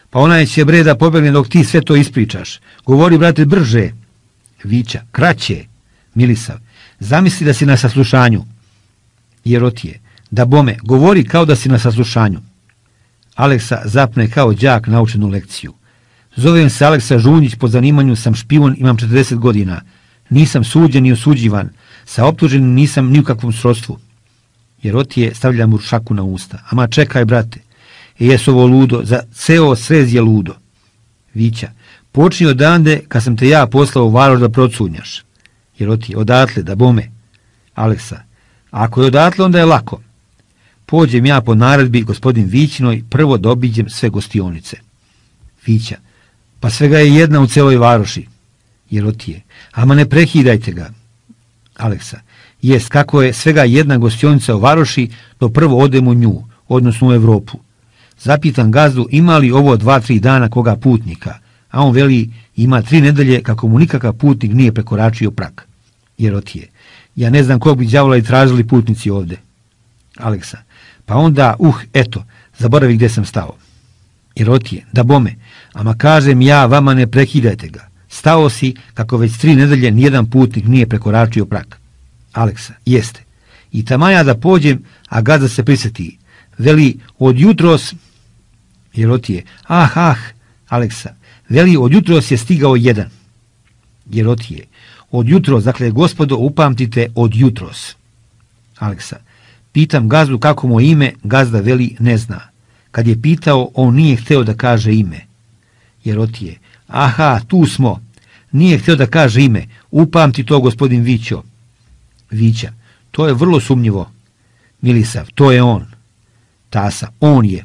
Pa onaj će bre da pobegne dok ti sve to ispričaš. Govori, brate, brže. Vića, kraće. Milisav, zamisli da si na saslušanju. Jerotije, da bome, govori kao da si na saslušanju. Aleksa zapne kao đak naučenu lekciju. Zovem se Aleksa Žunjić, po zanimanju sam špijun, imam četrdeset godina. Nisam suđen ni osuđivan. Sa optuženim nisam ni u kakvom srodstvu. Jerotije stavlja mu šaku na usta. Ama čekaj, brate. E jes ovo ludo, za ceo srez je ludo. Vića, počni odande kad sam te ja poslao u Varoš da procunjaš. Jerotije, odatle, da bome. Aleksa, ako je odatle, onda je lako. Pođem ja po naredbi gospodin Vićinoj, prvo da obiđem sve gostionice. Vića, pa svega je jedna u celoj Varoši. Jerotije, ama ne prekidajte ga. Aleksa, jest, kako je svega jedna gostionica u Varoši, to prvo odem u nju, odnosno u Evropu. Zapitam gazdu ima li ovo dva, tri dana koga putnika, a on veli ima tri nedelje kako mu nikakav putnik nije prekoračio prag. Jerotije, ja ne znam kog bi đavola i tražili putnici ovde. Aleksa, pa onda, uh, eto, zaboravi gdje sam stao. Jerotije, da bome, ama kažem ja, vama ne prekidajte ga. Stao si kako već tri nedelje nijedan putnik nije prekoračio prag. Aleksa, jeste. I tamo ja da pođem, a gazda se prisjeti. Veli, od jutros... Jerotije, ah, ah, Aleksa, veli, od jutros je stigao jedan. Jerotije, od jutros, dakle, gospodo, upamtite, od jutros. Aleksa, pitam gazdu kako mu ime, gazda veli, ne zna. Kad je pitao, on nije hteo da kaže ime. Jerotije, aha, tu smo. Nije hteo da kaže ime. Upamti to, gospodin Vićo. Vića, to je vrlo sumnjivo. Milisav, to je on. Tasa, on je.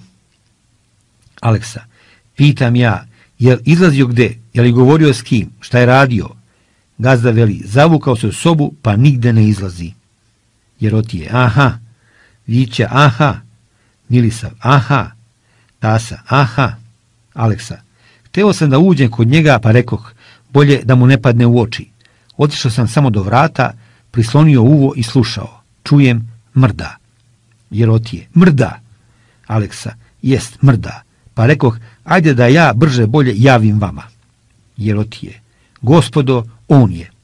Aleksa, pitam ja, jel izlazio gde, jel je govorio s kim, šta je radio? Gazda veli, zavukao se u sobu, pa nigde ne izlazi. Jerotije, aha. Vića, aha. Milisav, aha. Tasa, aha. Aleksa, hteo sam da uđem kod njega, pa rekoh, bolje da mu ne padne u oči. Otišao sam samo do vrata, prislonio uvo i slušao. Čujem, mrda. Jerotije, mrda. Aleksa, jest, mrda. Pa rekoh, ajde da ja brže bolje javim vama. Jerotije, gospodo, on je.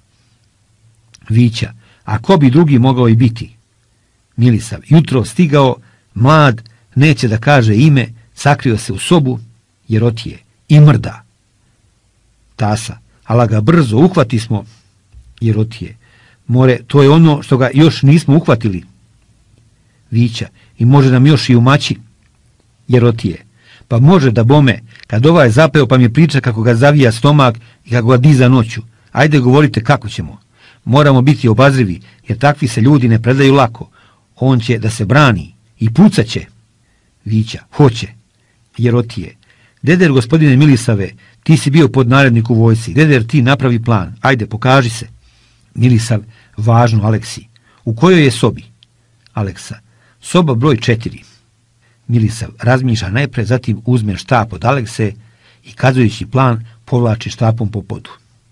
Vića, a ko bi drugi mogao i biti? Milisav, jutro stigao, mlad, neće da kaže ime, sakrio se u sobu. Jerotije, i mrda. Tasa, ala ga brzo uhvati smo. Jerotije, more, to je ono što ga još nismo uhvatili. Vića, i može nam još i umaći. Jerotije, pa može da bome, kad ovaj zapeo pa mi priča kako ga zavija stomak i kako ga diza noću. Ajde govorite kako ćemo. Moramo biti obazrivi, jer takvi se ljudi ne predaju lako. On će da se brani i pucat će. Vića, hoće. Jerotije, deder gospodine Milisave, ti si bio podnarednik u vojsci, deder ti napravi plan, ajde pokaži se. Milisav, važno Aleksi, u kojoj je sobi? Aleksa, soba broj četiri. Milisav razmišlja najpre, zatim uzme štap od Alekse i kazujući plan povlači štapom po podu.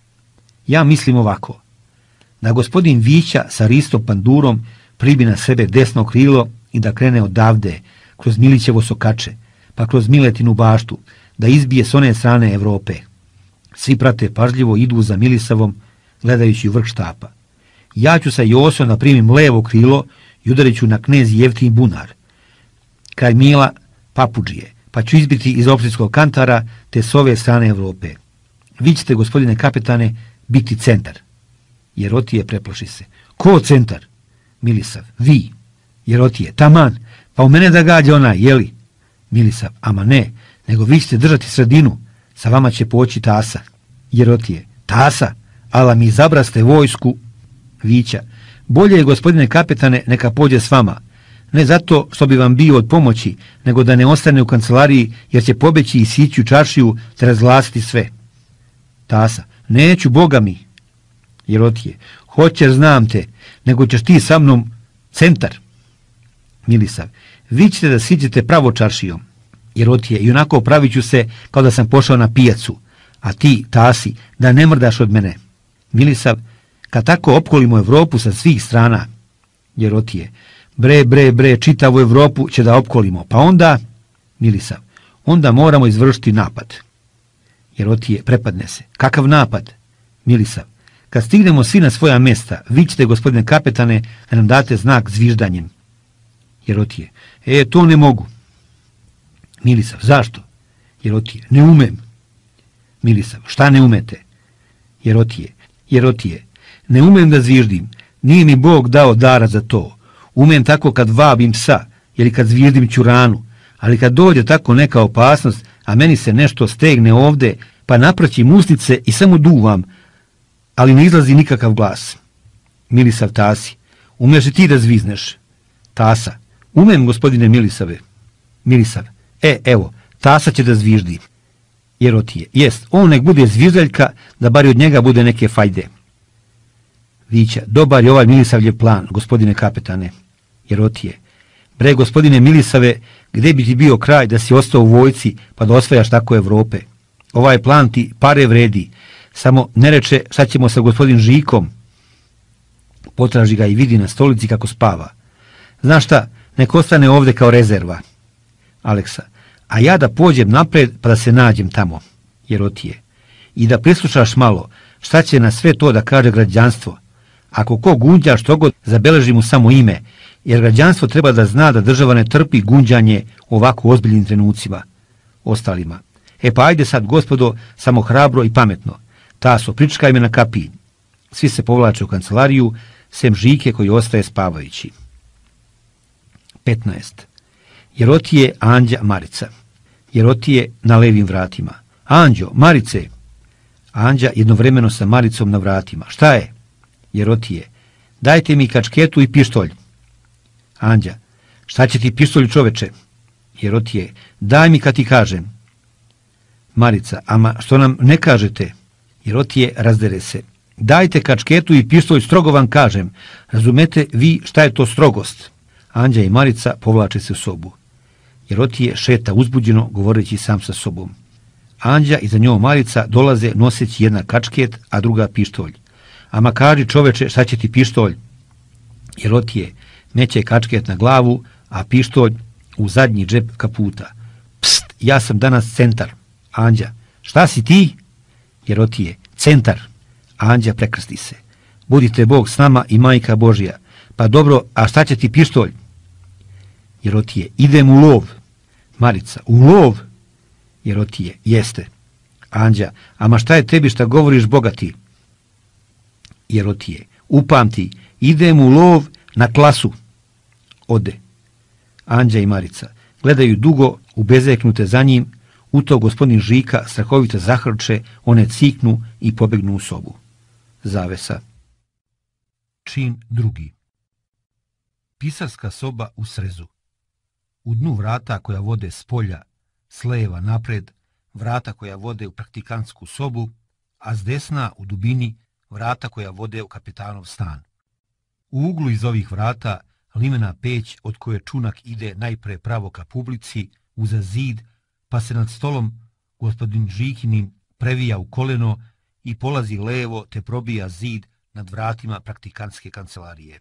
Ja mislim ovako, da gospodin Vića sa Ristom Pandurom pribi na sebe desno krilo i da krene odavde, kroz Milićevo sokače, pa kroz Miletinu baštu, da izbije s one strane Evrope. Svi prate pažljivo, idu za Milisavom, gledajući u vrh štapa. Ja ću sa Josom da primim levo krilo i udarit ću na knez Jeftin bunar, kraj Mila Papuđije, pa ću izbiti iz opštinskog kantara te s ove strane Evrope. Vi ćete, gospodine kapetane, biti centar. Jerotije, preplaši se. Ko centar? Milisav, vi. Jerotije, taman, pa u mene da gađa onaj, jeli? Milisav, ama ne, nego vi ćete držati sredinu, sa vama će poći Tasa. Jerotije, Tasa, ala mi zabraste vojsku. Vića, bolje je, gospodine kapetane, neka pođe s vama, ne zato što bi vam bio od pomoći, nego da ne ostane u kancelariji, jer će pobeći i sići u čaršiju te razglasiti sve. Tasa, neću, boga mi. Jerotije, hoćeš, znam te, nego ćeš ti sa mnom centar. Milisav, vi ćete da siđete pravo čaršijom. Jerotije, i onako pravit ću se kao da sam pošao na pijacu, a ti, Tasi, da ne mrdaš od mene. Milisav, kad tako opkolimo Evropu sa svih strana. Jerotije, bre, bre, bre, čitavu Evropu će da opkolimo, pa onda... Milisav, onda moramo izvršiti napad. Jerotije, prepadne se. Kakav napad? Milisav, kad stignemo svi na svoja mjesta, vi ćete, gospodine kapetane, da nam date znak zviždanjem. Jerotije, e, to ne mogu. Milisav, zašto? Jerotije, ne umem. Milisav, šta ne umete? Jerotije, Jerotije, ne umem da zviždim, nije mi Bog dao dara za to. Umem tako kad vabim psa, ili kad zviždim ćuranu, ali kad dođe tako neka opasnost, a meni se nešto stegne ovde, pa napraćim usnice i samo duvam, ali ne izlazi nikakav glas. Milisav, Tasi, umeš li ti da zvizneš? Tasa, umem, gospodine Milisave. Milisav, e, evo, Tasa će da zviždi. Jerotije, jest, on nek bude zviždaljka, da bar od njega bude neke fajde. Vića, dobar je ovaj Milisavljev plan, gospodine kapetane. Jerotije, bre, gospodine Milisave, gde bi ti bio kraj da si ostao u vojci pa da osvajaš tako Evrope? Ovaj plan ti pare vredi, samo ne reče šta ćemo sa gospodin Žikom. Potraži ga i vidi na stolici kako spava. Znaš šta, nek ostane ovde kao rezerva. Aleksa, a ja da pođem napred pa da se nađem tamo. Jerotije, i da prislušaš malo šta će na sve to da kaže građanstvo. Ako ko gunđa što god, zabeleži mu samo ime, jer građanstvo treba da zna da država ne trpi gunđanje u ovako ozbiljnim trenucima. Ostalima, e pa ajde sad, gospodo, samo hrabro i pametno. Taso, pričkaj me na kapiji. Svi se povlače u kancelariju, sem Žike koji ostaje spavajući. petnaest. Jerotije, Anđa, Marica. Jerotije na levim vratima. Anđo, Marice. Anđa jednovremeno sa Maricom na vratima. Šta je? Jerotije, dajte mi kačketu i pištolj. Anđa, šta će ti pištolj, čoveče? Jerotije, daj mi kad ti kažem. Marica, ama što nam ne kažete? Jerotije, razdere se. Dajte kačketu i pištolj, strogo vam kažem. Razumete vi šta je to strogost? Anđa i Marica povlače se u sobu. Jerotije šeta uzbuđeno, govoreći sam sa sobom. Anđa i za njom Marica dolaze noseći jedna kačket, a druga pištolj. Ama kaži, čoveče, šta će ti pištolj? Jerotije, meće kačket na glavu, a pištolj u zadnji džep kaputa. Pst, ja sam danas centar. Anđa, šta si ti? Jerotije, centar. Anđa prekrsti se. Budite Bog s nama i majka Božja. Pa dobro, a šta će ti pištolj? Jerotije, idem u lov. Marica, u lov? Jerotije, jeste. Anđa, ama šta je tebi šta govoriš, bogati? Jerotije, upamti, idem u lov na klasu. Ode. Anđa i Marica gledaju dugo, ubezeknute za njim, u to gospodin Žika strahovito zahrče, one ciknu i pobegnu u sobu. Zavesa. Čin drugi. Pisarska soba u srezu. U dnu vrata koja vode s polja, s leva napred, vrata koja vode u praktikantsku sobu, a s desna u dubini vrata koja vode u kapetanov stan. U uglu iz ovih vrata limena peć od koje čunak ide najpre pravo ka publici, uza zid, pa se nad stolom gospodin Žikinim previja u koleno i polazi levo te probija zid nad vratima praktikantske kancelarije.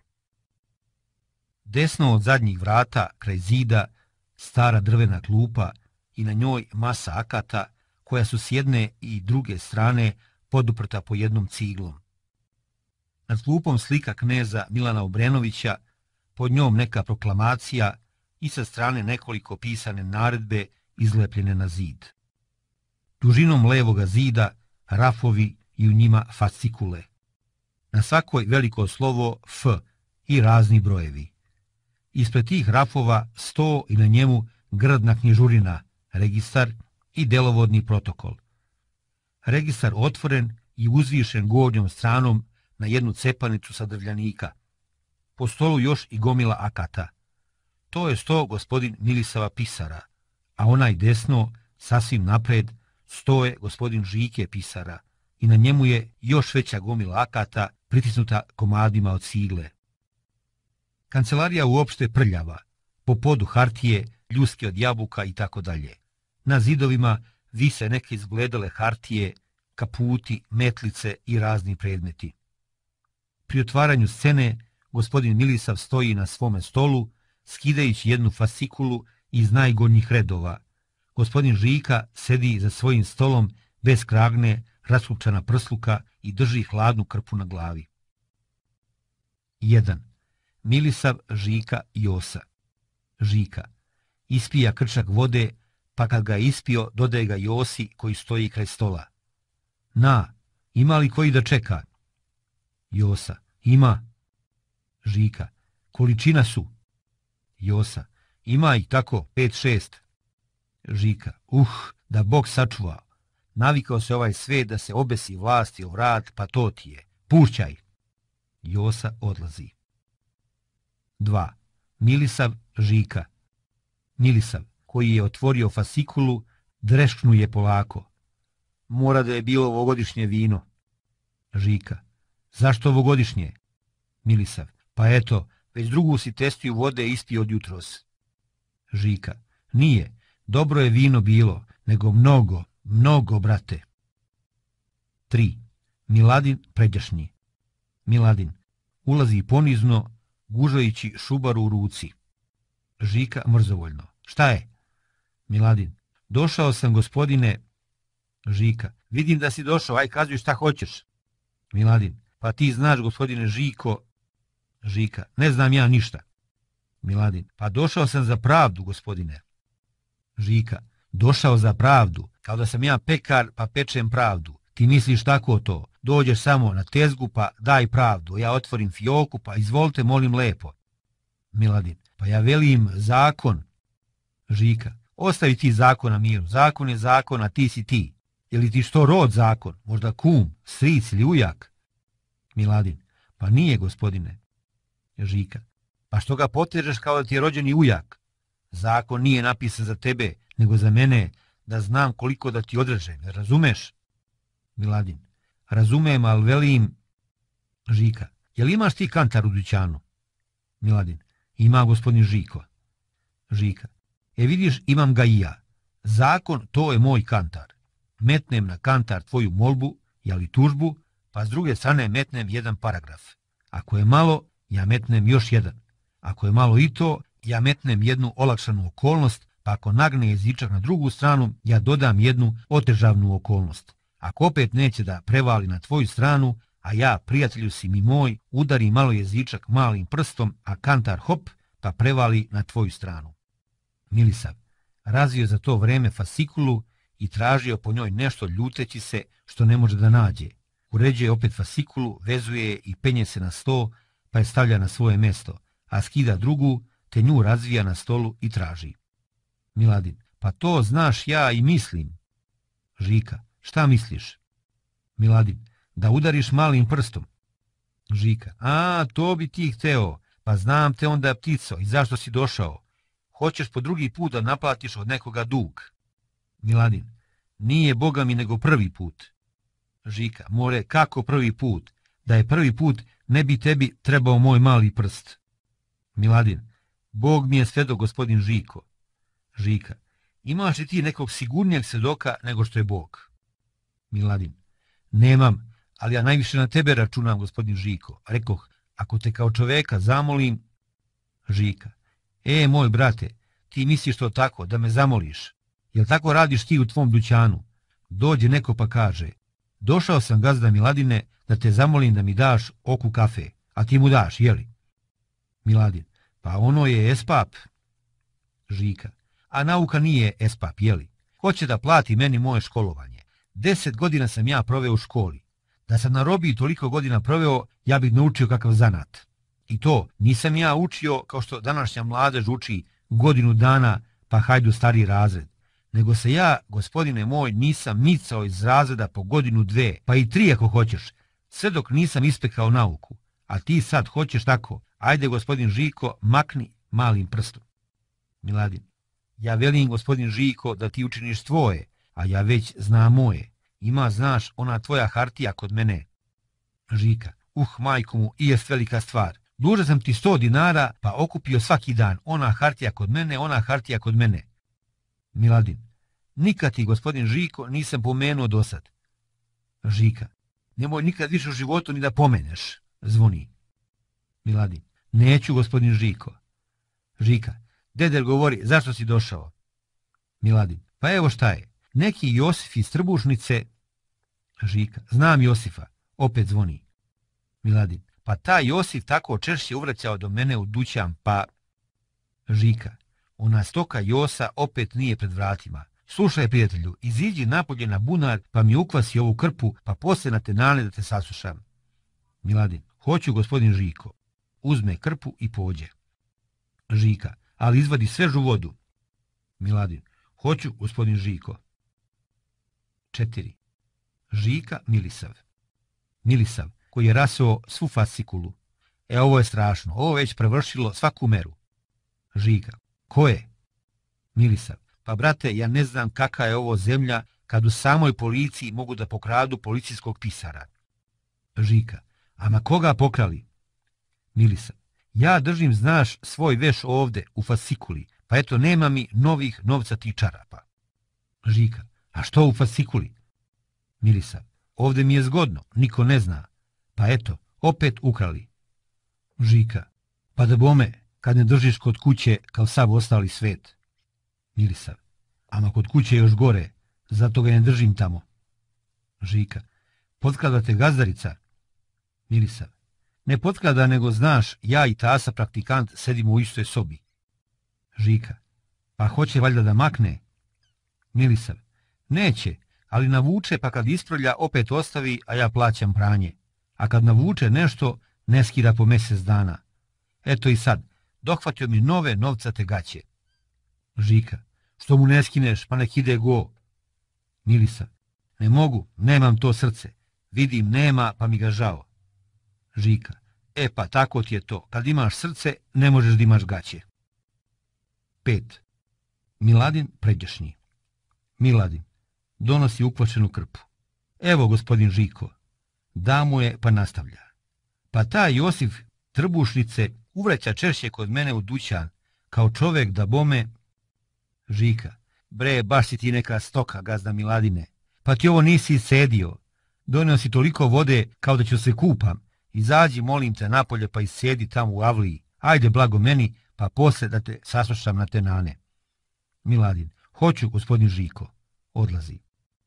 Desno od zadnjih vrata, kraj zida, stara drvena klupa i na njoj masa akata koja su s jedne i druge strane poduprta po jednom ciglom. Nad klupom slika kneza Milana Obrenovića, pod njom neka proklamacija i sa strane nekoliko pisane naredbe izlepljene na zid. Dužinom levoga zida rafovi i u njima fascikule. Na svakoj veliko slovo F i razni brojevi. Ispred tih rafova sto i na njemu grdna knjižurina, registar i delovodni protokol. Registar otvoren i uzvišen gornjom stranom na jednu cepanicu sa drvljanika. Po stolu još i gomila akata. To je sto gospodin Milisava pisara, a onaj desno, sasvim napred, sto je gospodin Žike pisara i na njemu je još veća gomila akata pritisnuta komadima od cigle. Kancelarija uopšte prljava, po podu hartije, ljuske od jabuka i tako dalje. Na zidovima vise neke izgledale hartije, kaputi, metlice i razni predmeti. Pri otvaranju scene, gospodin Milisav stoji na svome stolu, skidajući jednu fascikulu iz najgornjih redova, Gospodin Žika sedi za svojim stolom bez kragne, raskupčana prsluka i drži hladnu krpu na glavi. jedan. Milisav, Žika, Josa. Žika. Ispija krčak vode, pa kad ga je ispio, dodaje ga Josi koji stoji kraj stola. Na, ima li koji da čeka? Josa. Ima. Žika. Količina su? Josa. Ima ih tako, pet, šest. Žika. Uh, da Bog sačuva. Navikao se ovaj svet da se obesi vlasti o vrat, pa to ti je. Pušćaj. Josa odlazi. dva. Milisav, Žika. Milisav, koji je otvorio fasikulu, drešknuje polako. Mora da je bilo ovogodišnje vino. Žika. Zašto ovogodišnje? Milisav. Pa eto, već drugu si testiju vode ispio od jutros. Žika. Nije, dobro je vino bilo, nego mnogo, mnogo, brate. tri. Miladin, pređašnji. Miladin. Ulazi ponizno, gužajući šubaru u ruci. Žika mrzovoljno. Šta je? Miladin. Došao sam, gospodine. Žika. Vidim da si došao, aj kazuj šta hoćeš. Miladin. Pa ti znaš, gospodine Žiko. Žika. Ne znam ja ništa. Miladin. Pa došao sam za pravdu, gospodine. Žika. Došao za pravdu, kao da sam ja pekar pa pečem pravdu. Ti misliš tako to? Dođeš samo na tezgu pa daj pravdu, ja otvorim fioku pa izvolite, molim lepo. Miladin. Pa ja velim zakon. Žika. Ostavi ti zakon na miru, zakon je zakon, a ti si ti. Je li ti što rod zakon, možda kum, stric ili ujak? Miladin. Pa nije, gospodine. Žika. Pa što ga potežeš kao da ti je rođeni ujak? Zakon nije napisan za tebe, nego za mene, da znam koliko da ti odrežem, razumeš? Miladin. Razumem, ali velim... Žika. Jel imaš ti kantar u dućanu? Miladin. Ima, gospodin Žiko. Žika. E vidiš, imam ga i ja. Zakon, to je moj kantar. Metnem na kantar tvoju molbu, jeli tužbu, pa s druge strane metnem jedan paragraf. Ako je malo, ja metnem još jedan. Ako je malo i to, ja metnem jednu olakšanu okolnost, pa ako nagne jezičak na drugu stranu, ja dodam jednu otežavnu okolnost. Ako opet neće da prevali na tvoju stranu, a ja, prijatelju si mi moj, udari malo jezičak malim prstom, a kantar hop, pa prevali na tvoju stranu. Milisav. Razvio za to vreme fasikulu i tražio po njoj nešto ljuteći se što ne može da nađe. Uređuje opet fasikulu, vezuje je i penje se na sto, pa je stavlja na svoje mesto, a skida drugu, te nju razvija na stolu i traži. Miladin. Pa to znaš ja i mislim. Žika. Šta misliš? Miladin. Da udariš malim prstom. Žika. A, to bi ti hteo, pa znam te onda ptico i zašto si došao. Hoćeš po drugi put da naplatiš od nekoga dug. Miladin. Nije Boga mi nego prvi put. Žika. More, kako prvi put? Da je prvi put, ne bi tebi trebao moj mali prst. Miladin. Bog mi je svedo, gospodin Žiko. Žika. Imaš li ti nekog sigurnijeg svedoka nego što je Bog? Miladin. Nemam, ali ja najviše na tebe računam, gospodin Žiko. Rekoh, ako te kao čoveka zamolim... Žika. E, moj brate, ti misliš to tako, da me zamoliš? Jel tako radiš ti u tvom dućanu? Dođe neko pa kaže, došao sam, gazda Miladine, da te zamolim da mi daš oku kafe, a ti mu daš, jeli? Miladin. Pa ono je espap. Žika. A nauka nije espap, jeli? Hoće da plati meni moje školovanje. Deset godina sam ja proveo u školi. Da sam na robiji toliko godina proveo, ja bih naučio kakav zanat. I to nisam ja učio kao što današnja mladež uči godinu dana pa hajdu stari razred. Nego se ja, gospodine moj, nisam micao iz razreda po godinu dve, pa i tri ako hoćeš, sve dok nisam ispekao nauku. A ti sad hoćeš tako, ajde gospodin Žiko, makni malim prstom. Miladin. Ja velim, gospodin Žiko, da ti učiniš tvoje, a ja već znam moje. Ima, znaš, ona tvoja hartija kod mene. Žika. Uh, majku mu, i jest velika stvar. Dužan sam ti sto dinara, pa okupio svaki dan. Ona hartija kod mene, ona hartija kod mene. Miladin. Nikad ti, gospodin Žiko, nisam pomenuo do sad. Žika. Nemoj nikad više u životu ni da pomeneš. Zvoni. Miladin. Neću, gospodin Žiko. Žika. Deder govori, zašto si došao? Miladin. Pa evo šta je, neki Josif iz Trbušnice. Žika, znam Josifa, opet zvoni. Miladin, pa taj Josif tako češće uvraćao do mene u dućan, pa... Žika, ona stoka Josa opet nije pred vratima. Slušaj, prijatelju, iziđi napolje na bunar, pa mi ukvasi ovu krpu, pa poslije na tenane da te saslušam. Miladin, hoću, gospodin Žiko. Uzme krpu i pođe. Žika, ali izvadi svežu vodu. Miladin, hoću, gospodin Žiko. četiri. Žika Milisav. Milisav, koji je rasuo svu fascikulu. E, ovo je strašno, ovo već prevršilo svaku meru. Žika, ko je? Milisav, pa brate, ja ne znam kakva je ovo zemlja kad u samoj policiji mogu da pokradu policijskog pisara. Žika, ama koga pokrali? Milisav, ja držim, znaš, svoj veš ovde u fascikuli, pa eto nema mi novih novcatih čarapa. Žika, a što u fascikuli? Milisav, ovde mi je zgodno, niko ne zna, pa eto, opet ukrali. Žika, pa da bome, kad ne držiš kod kuće kao sav ostali svet. Milisav, ama kod kuće još gore, zato ga ne držim tamo. Žika, potkrada te gazdarica? Milisav, ne potkrada, nego znaš, ja i Tasa praktikant sedimo u istoj sobi. Žika, pa hoće valjda da makne? Milisav, neće, ali navuče, pa kad ispravlja opet ostavi, a ja plaćam pranje. A kad navuče nešto, ne skida po mjesec dana. Eto i sad, dohvatio mi nove novcate gaće. Žika, što mu ne skineš, pa nek ide go. Milisav, ne mogu, nemam to srce. Vidim, nema, pa mi ga žao. Žika, e pa tako ti je to, kad imaš srce, ne možeš da imaš gaće. pet. Miladin pređašnji. Miladin, donosi ukvačenu krpu. Evo, gospodin Žiko, da mu je, pa nastavlja. Pa taj Josif Trbušnice uvraća češće kod mene u dućan, kao čovek da bome... Žika, bre, baš si ti neka stoka, gazda Miladine, pa ti ovo nisi sedio. Donio si toliko vode kao da ću se kupam. Izađi, molim te, napolje, pa isjedi tamo u avliji. Ajde, blago meni, pa posle da te saslušam na tenane. Miladin, hoću, gospodin Žiko. Odlazi.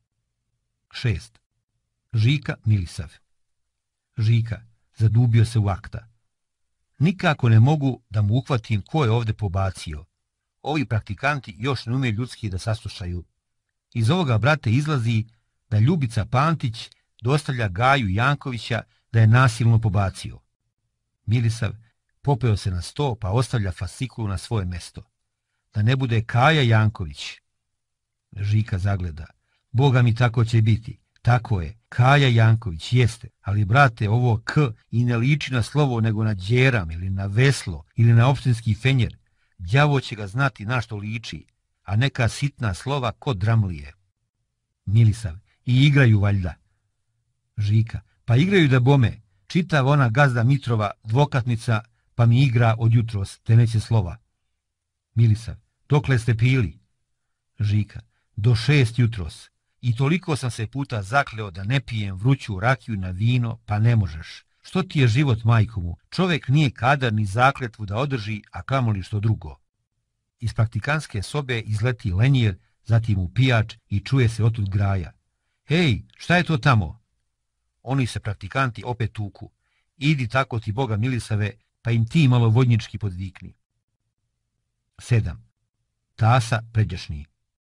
šest. Žika Milisav. Žika, zadubio se u akta. Nikako ne mogu da mu uhvatim ko je ovde pobacio. Ovi praktikanti još ne umiju ljudski da saslušaju. Iz ovoga, brate, izlazi da Ljubica Pantić dostavlja Gaju Jankovića da je nasilno pobacio. Milisav popeo se na sto, pa ostavlja fascikulu na svoje mesto. Da ne bude Kaja Janković. Žika zagleda. Boga mi, tako će biti. Tako je, Kaja Janković jeste, ali brate, ovo K i ne liči na slovo nego na Đeram ili na Veslo ili na opštinski fenjer. Đavo će ga znati na što liči, a neka sitna slova ko dramlije. Milisav, i igraju valjda. Žika, pa igraju da bome, čitav ona gazda Mitrova dvokatnica, pa mi igra od jutros te neće slova. Milisav, dokle ste pili? Žika, do šest jutros. I toliko sam se puta zakleo da ne pijem vruću rakiju na vino, pa ne možeš. Što ti je život, majko mu? Čovek nije kadar ni zakletvu da održi, a kamoli što drugo. Iz praktikanske sobe izleti lenjer, zatim upijač i čuje se otud graja. Hej, šta je to tamo? Oni se praktikanti opet tuku. Idi tako ti, Boga Milisave, pa im ti malo vodnički podvikni. sedam. Tasa pređašnji.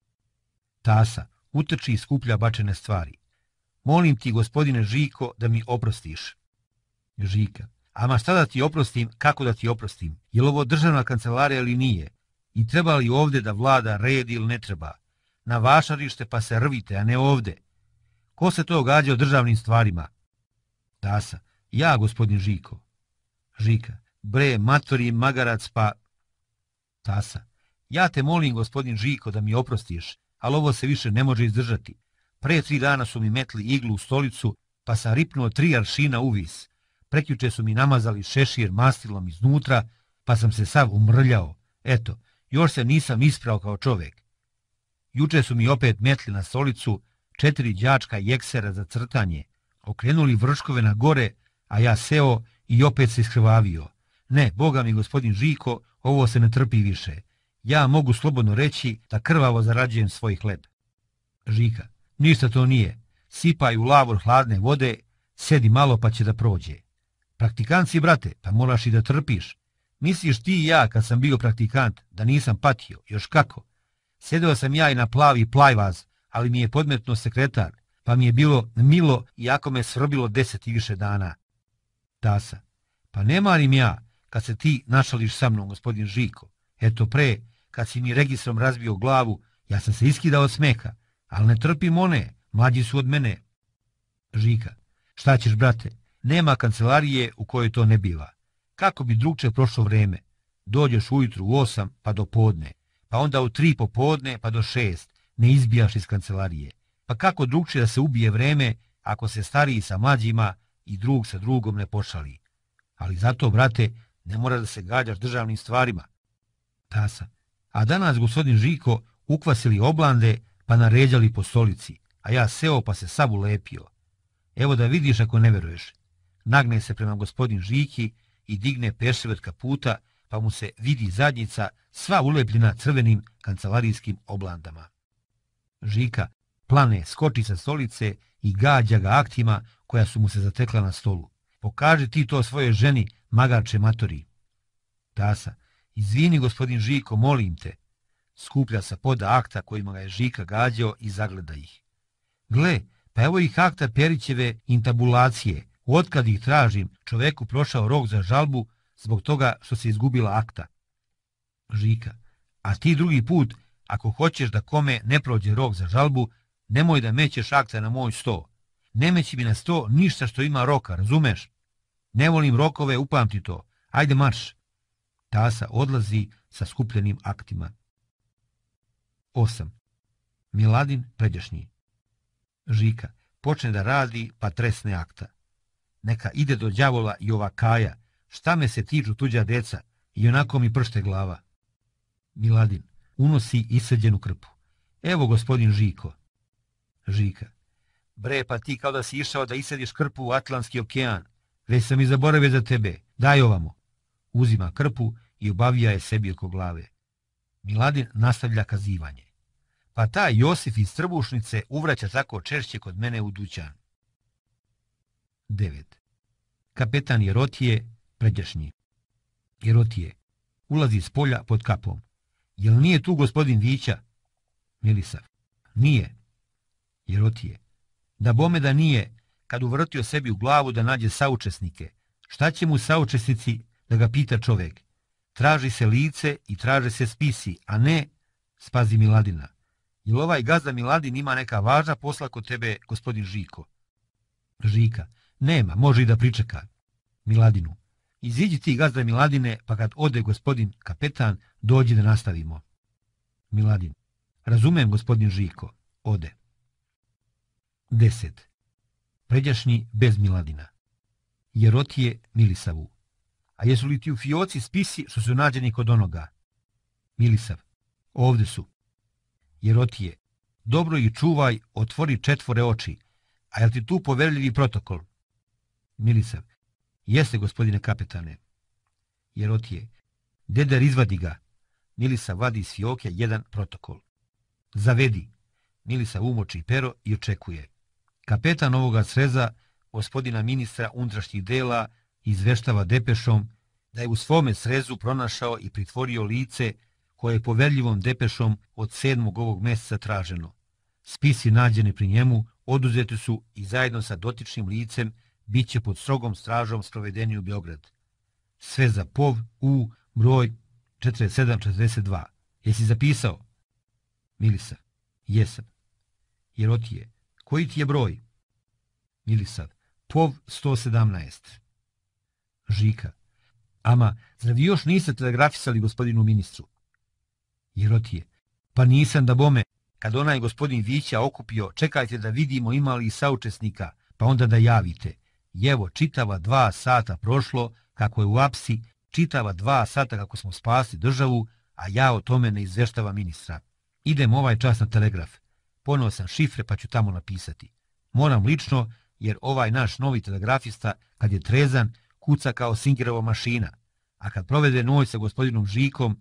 Tasa utrči i skuplja bačene stvari. Molim ti, gospodine Žiko, da mi oprostiš. Žika, ama šta da ti oprostim, kako da ti oprostim? Je li ovo državna kancelarija ili nije? I treba li ovde da vlada red ili ne treba? Na vašarište pa se rvite, a ne ovde. Ko se to gađa o državnim stvarima? Tasa, ja, gospodin Žiko. Žika, bre, matori magarac, pa... Tasa, ja te molim, gospodin Žiko, da mi oprostiš, ali ovo se više ne može izdržati. Pre tri dana su mi metli iglu u stolicu, pa sam ripnuo tri aršina uvis. Prekjuče su mi namazali šešir mastilom iznutra, pa sam se sav umrljao. Eto, još se nisam isprao kao čovek. Juče su mi opet metli na stolicu četiri đačka jeksera za crtanje, okrenuli vrškove na gore, a ja seo i opet se iskrvavio. Ne, Boga mi, gospodin Žiko, ovo se ne trpi više. ja mogu slobodno reći da krvavo zarađujem svoj hleb. Žika, ništa to nije. Sipaj u lavor hladne vode, sedi malo pa će da prođe. Praktikant si, brate, pa moraš i da trpiš. Misliš ti i ja, kad sam bio praktikant, da nisam patio? Još kako? Sedeo sam ja i na plavi plajvaz, ali mi je podmetno sekretar, pa mi je bilo milo iako me svrbilo deset i više dana. Tasa, pa ne marim ja, kad se ti našališ sa mnom, gospodin Žiko. Eto pre, kad si mi registrom razbio glavu, ja sam se iskidao od smeka, ali ne trpim one, mlađi su od mene. Žika, šta ćeš, brate? Nema kancelarije u kojoj to ne biva. Kako bi drugče prošlo vreme? Dođeš ujutru u osam pa do podne, pa onda u tri popodne pa do šest, ne izbijaš iz kancelarije. Pa kako drugče da se ubije vreme ako se stariji sa mlađima i drug sa drugom ne pošali? Ali zato, brate, ne mora da se gađaš državnim stvarima. Tasa, a danas gospodin Žiko ukvasili oblande pa naređali po stolici, a ja seo pa se sav ulepio. Evo da vidiš ako ne veruješ. Nagne se prema gospodin Žiki i digne peševe od kaputa, pa mu se vidi zadnjica sva ulepljena crvenim kancelarijskim oblandama. Žika plane skoči sa stolice i gađa ga aktima koja su mu se zatekla na stolu. Pokaži ti to svoje ženi, magarče matori. Tasa, izvini gospodin Žiko, molim te. Skuplja sa poda akta kojima ga je Žika gađao i zagleda ih. Gle, pa evo ih akta Perićeve intabulacije. Otkad ih tražim, čoveku prošao rok za žalbu zbog toga što se izgubila akta. Žika, a ti drugi put, ako hoćeš da kome ne prođe rok za žalbu, nemoj da mećeš akta na moj sto. Ne meći mi na sto ništa što ima roka, razumeš? Ne volim rokove, upamti to. Ajde marš. Tasa odlazi sa skupljenim aktima. osam. Miladin pređašnji. Žika počne da radi pa tresne akta. Neka ide do đavola i ova Kaja, šta me se tiču tuđa deca, i onako mi pršte glava. Miladin unosi isrđenu krpu. Evo gospodin Žiko. Žika, bre, pa ti kao da si išao da isrediš krpu u Atlantski okean, već sam i zaboravio za tebe, daj ovamo. Uzima krpu i obavija je sebi oko glave. Miladin nastavlja kazivanje. Pa taj Josif iz Trbušnice uvraća tako češće kod mene u dućan. devet. Kapetan Jerotije, pređašnji. Jerotije, ulazi s polja pod kapom. Jel nije tu gospodin Vića? Milisav, nije. Jerotije, da bome da nije, kad uvrtio sebi u glavu da nađe saučesnike. Šta će mu saučesnici, da ga pita čovek? Traži se lice i traže se spisi, a ne, spazi Miladina. Jel ovaj gazda Miladin ima neka važna posla kod tebe, gospodin Žiko? Žika, nema, može i da pričeka. Miladinu, iziđi ti gazda Miladine, pa kad ode gospodin kapetan, dođi da nastavimo. Miladin, razumem gospodin Žiko, ode. deset. Pređašnji bez Miladina. Jerotije Milisavu. A jesu li ti u fioci spisi što su nađeni kod onoga? Milisav, ovde su. Jerotije, dobro ih čuvaj, otvori četvore oči. A jel ti tu poverljivi protokol? Milisav, jeste gospodine kapetane. Jerotije, deder izvadi ga. Milisav vadi iz fioke jedan protokol. Zavedi. Milisav umoči pero i očekuje. Kapetan ovoga sreza, gospodina ministra unutrašnjih dela, izveštava depešom da je u svome srezu pronašao i pritvorio lice koje je poverljivom depešom od sedmog ovog mjeseca traženo. Spisi nađeni pri njemu oduzeti su i zajedno sa dotičnim licem bit će pod strogom stražom sprovedeni u Beograd. Sve za P O V U broj četrdeset sedam četrdeset dva. Jesi zapisao? Milisav, jesam. Jerotije, koji ti je broj? Milisav, P O V sto sedamnaest. Žika, ama, zar vi još niste telegrafisali gospodinu ministru? Jerotije, pa nisam da bome, kad onaj gospodin Vića okupio, čekajte da vidimo ima li saučesnika, pa onda da javite. Jevo, čitava dva sata prošlo, kako je u apsi, čitava dva sata kako smo spasli državu, a ja o tome ne izveštava ministra. Idem ovaj čas na telegraf. Poneo sam šifre pa ću tamo napisati. Moram lično, jer ovaj naš novi telegrafista, kad je trezan, kuca kao Singerova mašina, a kad provede noć sa gospodinom Žikom, pa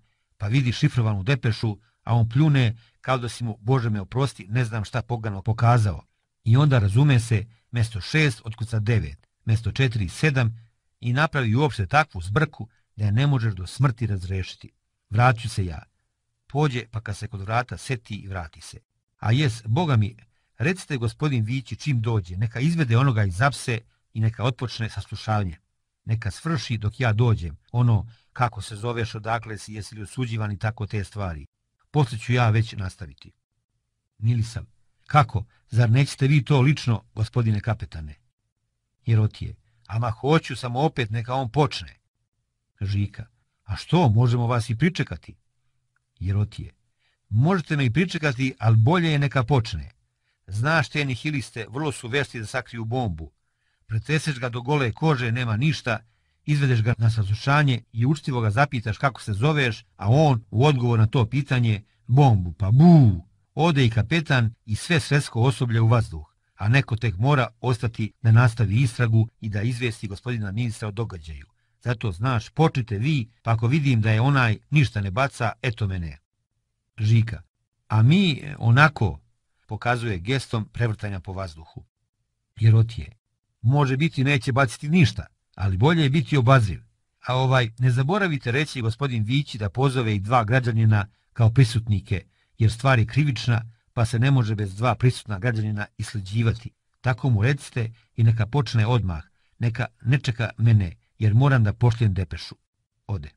pa vidi šifrovanu depešu, a on pljune kao da si mu, Bože me oprosti, ne znam šta pogano pokazao. I onda razume se, mjesto šest otkuca devet, mjesto četiri sedam i napravi uopšte takvu zbrku da je ne možeš do smrti razrešiti. Vraću se ja. Pođe, pa kad se kod vrata seti i vrati se. A jes, Boga mi, recite gospodin Vići čim dođe, neka izvede onoga iz zapse i neka otpočne saslušavanje. Neka svrši dok ja dođem, ono kako se zoveš, odakle si, jesi li osuđivan i tako te stvari. Poslije ću ja već nastaviti. Milisav, kako, zar nećete vi to lično, gospodine kapetane? Jerotije, ama hoću samo opet neka on počne. Žika, a što, možemo vas i pričekati? Jerotije, možete me i pričekati, ali bolje je neka počne. Znaš, te nihiliste vrlo su vešti da sakriju bombu. Pretreseš ga do gole kože, nema ništa, izvedeš ga na saslušanje i učtivo ga zapitaš kako se zoveš, a on u odgovor na to pitanje bombu, pa buu, ode i kapetan i sve svetsko osoblje u vazduh, a neko tek mora ostati da nastavi istragu i da izvijesti gospodina ministra o događaju. Zato znaš, počnite vi, pa ako vidim da je onaj ništa ne baca, eto mene. Žika, a mi onako, pokazuje gestom prevrtanja po vazduhu. Jerotije, može biti neće baciti ništa, ali bolje je biti obazriv. A ovaj, ne zaboravite reći gospodin Vići da pozove i dva građanina kao prisutnike, jer stvar je krivična, pa se ne može bez dva prisutna građanina isleđivati. Tako mu recite i neka počne odmah, neka ne čeka mene, jer moram da pošljem depešu. Ode.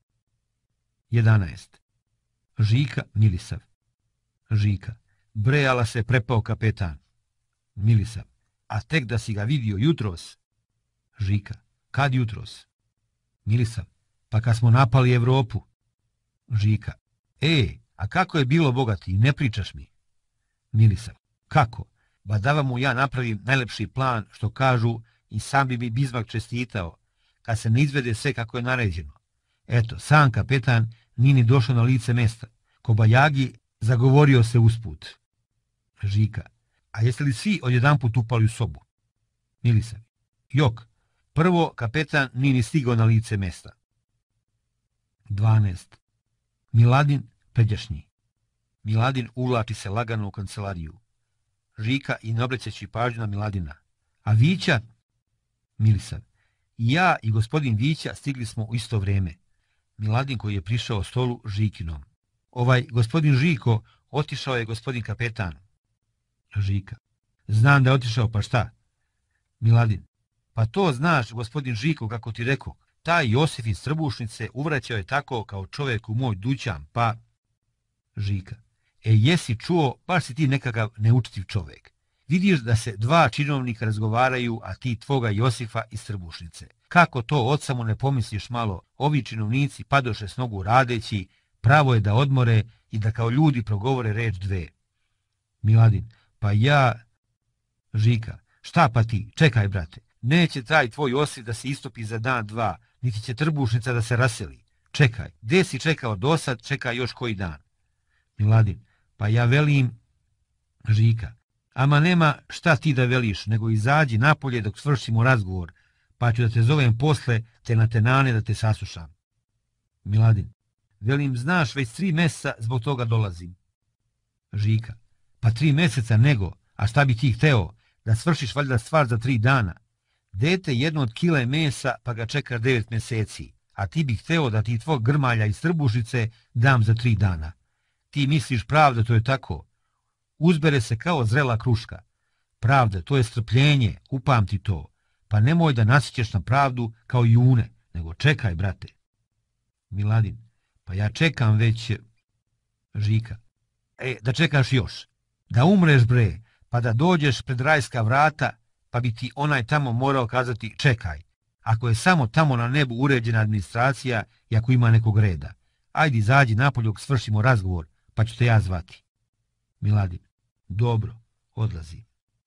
jedanaest. Žika Milisav. Žika, brejala se prepao kapetan. Milisav, a tek da si ga vidio jutros. Žika, kad jutros? Milisav, pa kad smo napali Evropu. Žika, e, a kako je bilo bogati, ne pričaš mi? Milisav, kako? Ba da vam mu ja napravim najlepši plan, što kažu, i sam bi mi Bizmak čestitao, kad se ne izvede sve kako je naređeno. Eto, sam kapetan nije ni došao na lice mesta. Kobajagi zagovorio se usput. Žika, a jeste li svi odjedanput upali u sobu? Milisav, jok, prvo kapetan nije ni stigao na lice mesta. dvanaest. Miladin pređašnji. Miladin uvlači se lagano u kancelariju. Žika i ne obraćajući pažnju na Miladina. A Vića? Milisav, ja i gospodin Vića stigli smo u isto vrijeme. Miladin koji je prišao stolu Žikinom. Ovaj gospodin Žiko otišao je gospodin kapetan. Žika, znam da je otišao, pa šta? Miladin, pa to znaš, gospodin Žiko, kako ti rekao, taj Josif iz Trbušnice uvraćao je tako kao čovjek u moj dućan, pa... Žika, e jesi čuo, baš si ti nekakav neučtiv čovjek. Vidiš da se dva činovnika razgovaraju, a ti tvoga Josifa iz Trbušnice. Kako to od samo ne pomisliš malo, ovi činovnici padoše s nogu radeći, pravo je da odmore i da kao ljudi progovore reč dve. Miladin, pa ja... Žika, šta pa ti, čekaj brate, neće taj tvoj Josif da se istopi za dan dva, niti će Trbušnica da se raseli. Čekaj, gdje si čekao dosad, čekaj još koji dan. Miladin, pa ja velim... Žika, ama nema šta ti da veliš, nego izađi napolje dok svršimo razgovor, pa ću da te zovem posle te na tenane da te saslušam. Miladin, velim, znaš, već tri mjeseca zbog toga dolazim. Žika, pa tri mjeseca nego, a šta bi ti hteo, da svršiš valjda stvar za tri dana. Dete jedno od kile mesa, pa ga čekaš devet mjeseci, a ti bi hteo da ti tvog grmalja iz Trbušnice dam za tri dana. Ti misliš pravda, to je tako. Uzbere se kao zrela kruška. Pravda, to je strpljenje, upamti to. Pa nemoj da nasićeš na pravdu kao june, nego čekaj, brate. Miladin, pa ja čekam već... Žika, e, da čekaš još. Da umreš, bre, pa da dođeš pred rajska vrata, pa bi ti onaj tamo morao kazati čekaj. Ako je samo tamo na nebu uređena administracija i ako ima nekog reda. Ajde, izađi napoljog, svršimo razgovor, pa ću te ja zvati. Miladin, dobro, odlazi.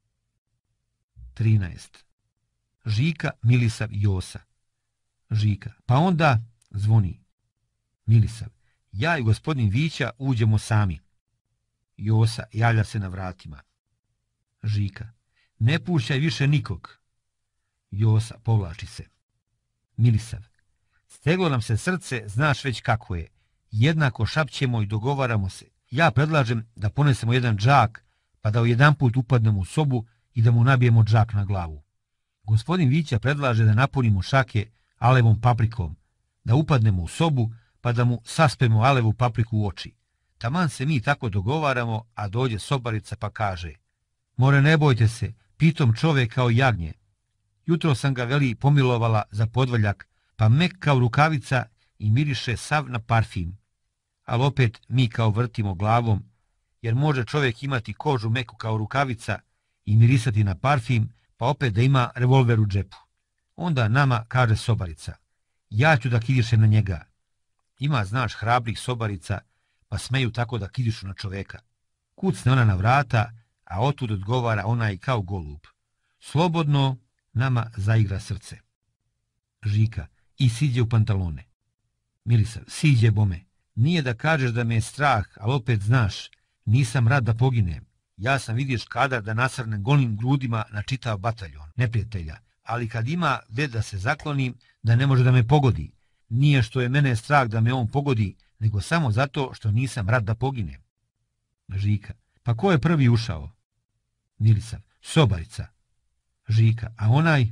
trinaest. Žika, Milisav i Josa. Žika, pa onda zvoni. Milisav, ja i gospodin Vića uđemo sami. Josa javlja se na vratima. Žika, ne pušćaj više nikog. Josa povlači se. Milisav, steglo nam se srce, znaš već kako je. jednako šapćemo i dogovaramo se. Ja predlažem da ponesemo jedan džak, pa da jedanput upadnemo u sobu i da mu nabijemo džak na glavu. Gospodin Vića predlaže da napunimo šake alevom paprikom, da upadnemo u sobu, pa da mu saspemo alevu papriku u oči. Taman se mi tako dogovaramo, a dođe sobarica pa kaže: more ne bojte se, pitom čovjek kao jagnje. Jutro sam ga, veli, pomilovala za podvaljak, pa mek kao rukavica i miriše sav na parfim. Ali opet mi kao vrtimo glavom, jer može čovjek imati kožu meku kao rukavica i mirisati na parfim, pa opet da ima revolver u džepu. Onda nama kaže sobarica: ja ću da kidišem na njega. Ima, znaš, hrabrih sobarica, pa smeju tako da kidišu na čoveka. Kucne ona na vrata, a otud odgovara onaj kao golub: slobodno. Nama zaigra srce. Žika: i siđe u pantalone. Milisav: siđe bome. Nije da kažeš da me je strah, ali opet znaš, nisam rad da poginem. Ja sam, vidiš, kadar da nasrnem golim grudima na čitav bataljon neprijatelja, ali kad ima gde da se zaklonim, da ne može da me pogodi. Nije što je mene strah da me on pogodi, nego samo zato što nisam rad da poginem. Žika: pa ko je prvi ušao? Milisav: sobarica. Žika: a onaj?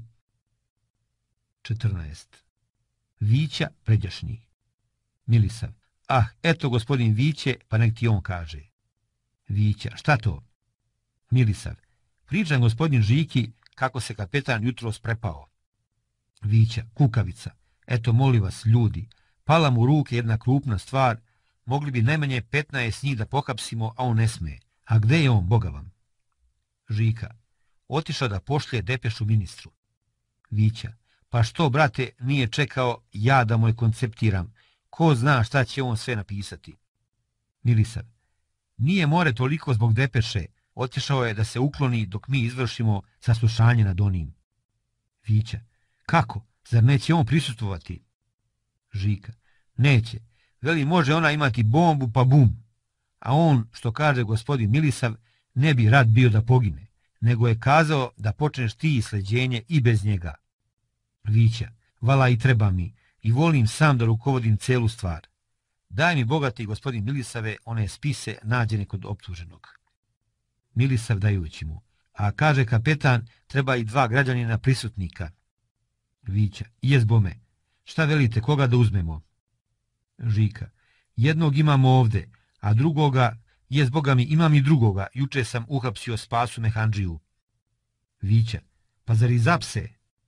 četrnaest. Vića pređašnji. Milisav: ah, eto gospodin Viće, pa nek ti on kaže. Vića: šta to? Milisav: pričam gospodin Žiki kako se kapetan jutro sprepao. Vića: kukavica. Eto, molim vas, ljudi, pala mu u ruke jedna krupna stvar, mogli bi najmanje petnaest njih da pohapsimo, a on ne sme. A gde je on, boga vam? Žika: otišao da pošlje depešu ministru. Vića: pa što, brate, nije čekao ja da mu je konceptiram? Ko zna šta će on sve napisati? Milisav: nije more toliko zbog depeše, otišao je da se ukloni dok mi izvršimo saslušanje nad onim. Vića: kako? Zar neće on prisustvovati? Žika: neće. Veli, može ona imati bombu pa bum. A on, što kaže gospodin Milisav, ne bi rad bio da pogine, nego je kazao da počneš ti sleđenje i bez njega. Vića: vala i treba mi, i volim sam da rukovodim celu stvar. Daj mi, bogati gospodin Milisave, one spise nađene kod optuženog. Milisav dajući mu: a kaže kapetan, treba i dva građanina prisutnika. Vića: jes bome. Šta velite, koga da uzmemo? Žika: jednog imamo ovde, a drugoga, jes boga mi, imam i drugoga, juče sam uhapsio Spasu Mehandžiju. Vića: pa zar i zapse?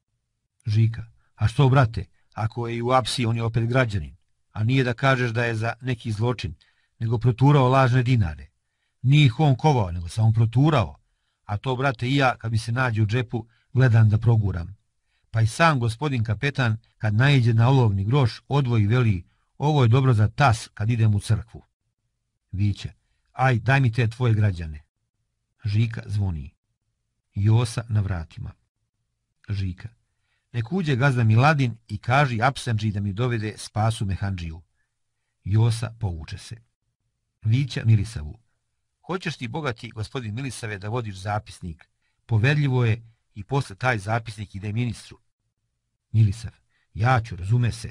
Žika: a što, brate, ako je i u apsi, on je opet građanin, a nije da kažeš da je za neki zločin, nego proturao lažne dinare. Nije ih on kovao, nego sam on proturao, a to, brate, i ja, kad mi se nađe u džepu, gledam da proguram. Pa i sam gospodin kapetan, kad naiđe na olovni groš, odvoji, veli, ovo je dobro za tas kad idem u crkvu. Vića: aj, daj mi te tvoje građane. Žika zvoni. Josa na vratima. Žika: nek uđe gazda Miladin i kaži Apsandži da mi dovede Spasu Mehandžiju. Josa povuče se. Vića Milisavu: hoćeš ti, bogati gospodin Milisave, da vodiš zapisnik? Poverljivo je, i posle taj zapisnik ide ministru. Milisav: ja ću, razume se.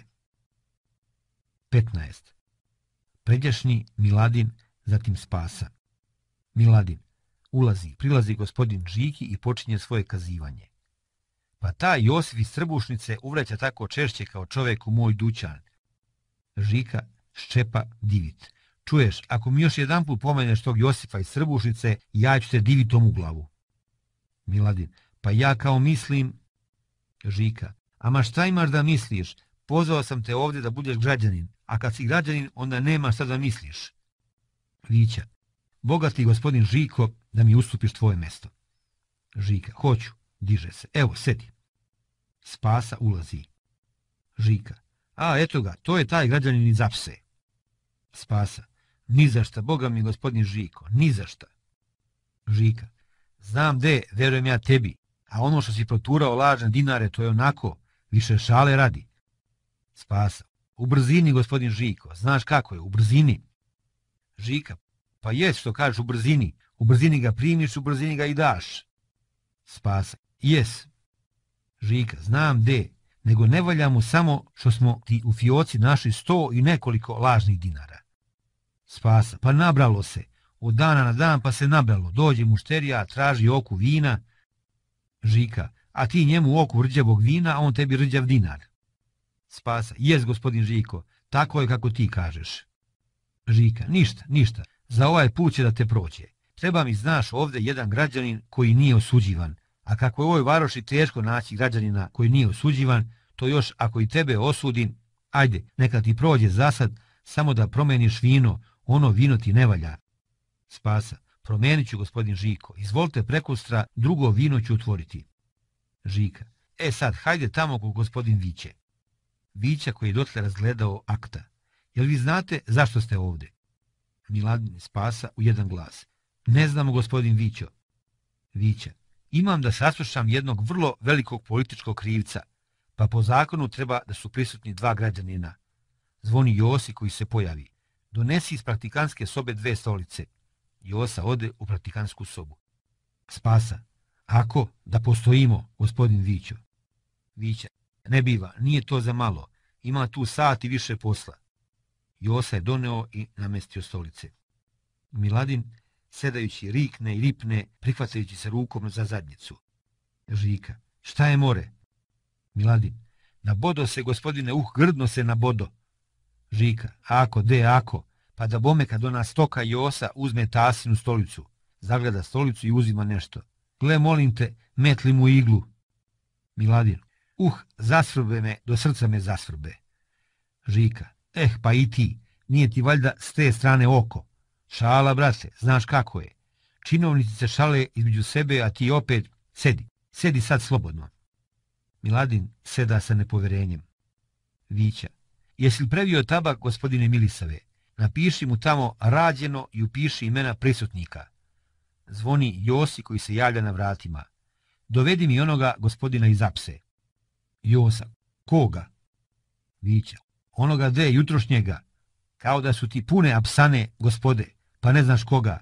petnaest. Pređašnji, Miladin, zatim Spasa. Miladin: ulazi, prilazi gospodin Žiki i počinje svoje kazivanje. Pa taj Josif iz Trbušnice uvraća tako češće kao čovek u moj dućan. Žika ščepa divit: čuješ, ako mi još jedan put pomeneš tog Josifa iz Trbušnice, ja ću te divitom u glavu. Miladin: pa ja kao mislim... Žika: ama šta imaš da misliš? Pozvao sam te ovdje da budeš građanin, a kad si građanin, onda nema šta da misliš. Vića: bogati gospodin Žiko, da mi ustupiš tvoje mesto. Žika: hoću. Diže se: evo, sedi. Spasa ulazi. Žika: a, eto ga, to je taj građanin iz Apse. Spasa: ni za šta, boga mi gospodin Žiko, ni za šta. Žika: znam de, verujem ja tebi, a ono što si proturao lažne dinare, to je onako, više šale radi. Spasa: u brzini, gospodin Žiko, znaš kako je, u brzini. Žika: pa jes što kažeš, u brzini, u brzini ga primiš, u brzini ga i daš. Spasa: jes. Žika: znam de, nego ne valja mu samo što smo ti u fioci našli sto i nekoliko lažnih dinara. Spasa, pa nabralo se, od dana na dan pa se nabralo, dođe mušterija, traži oku vina. Žika, a ti njemu oku rđavog vina, a on tebi rđav dinar. Spasa, jes gospodin Žiko, tako je kako ti kažeš. Žika, ništa, ništa, za ovaj put će da te prođe. Treba mi, znaš, ovdje jedan građanin koji nije osuđivan, a kako je u ovoj varoši teško naći građanina koji nije osuđivan, to još ako i tebe osudim, ajde, neka ti prođe zasad, samo da promeniš vino, ono vino ti ne valja. Spasa, promenit ću gospodin Žiko, izvolite prekustra, drugo vino ću otvoriti. Žika, e sad, hajde tamo kod gospodin Viće. Vića koji je dotle razgledao akta. Jel vi znate zašto ste ovdje? Miladin Spasa u jedan glas. Ne znamo gospodin Vićo. Vića, imam da saslušam jednog vrlo velikog političkog krivca, pa po zakonu treba da su prisutni dva građanina. Zvoni Josi koji se pojavi. Donesi iz praktikanske sobe dve stolice. Josa ode u praktikansku sobu. Spasa, ako da postojimo, gospodin Vićo. Vića, ne biva, nije to za malo, ima tu sat i više posla. Josa je doneo i namestio stolice. Miladin, sedajući, rikne i ripne, prihvatajući se rukom za zadnjicu. Žika, šta je more? Miladin, nabodo se, gospodine, uh, grdno se nabodo. Žika, ako, de, ako, pa da bome kad ona stoka Josa uzme tasinu stolicu, zagleda stolicu i uzima nešto. Gle, molim te, metli mu iglu. Miladin, uh, zasvrbe me, do srca me zasvrbe. Žika, eh, pa i ti, nije ti valjda s te strane oko. Šala, brate, znaš kako je. Činovnici se šale između sebe, a ti opet, sedi, sedi sad slobodno. Miladin seda sa nepoverenjem. Vića, jesi li previo tabak, gospodine Milisave? Napiši mu tamo rađeno i upiši imena prisutnika. Zvoni Josi koji se javlja na vratima. Dovedi mi onoga gospodina iz apse. Josa, koga? Vića, onoga de jutrošnjega, kao da su ti pune apsane, gospode, pa ne znaš koga.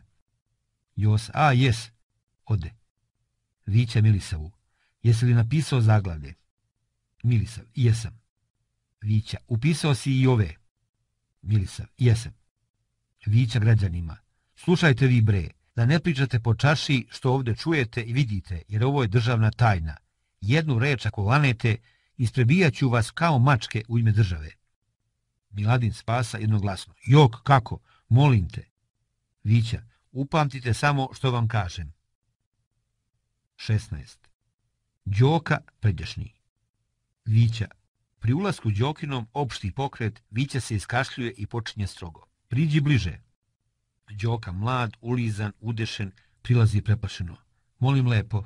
Josa, a jes, ode. Vića Milisavu, jesi li napisao zaglavlje? Milisav, jesam. Vića, upisao si i ove. Milisav, jesam. Vića građanima, slušajte vi bre, da ne pričate po čaši što ovdje čujete i vidite, jer ovo je državna tajna. Jednu reč ako lanete, isprebijat ću vas kao mačke u ime države. Miladin Spasa jednoglasno, jok, kako, molim te. Vića, upamtite samo što vam kažem. šesnaest. Đoka predjašnji. Vića, pri ulasku Đokinom opšti pokret, Vića se iskašljuje i počinje strogo. Priđi bliže. Đoka mlad, ulizan, udešen, prilazi preplašeno. Molim lepo.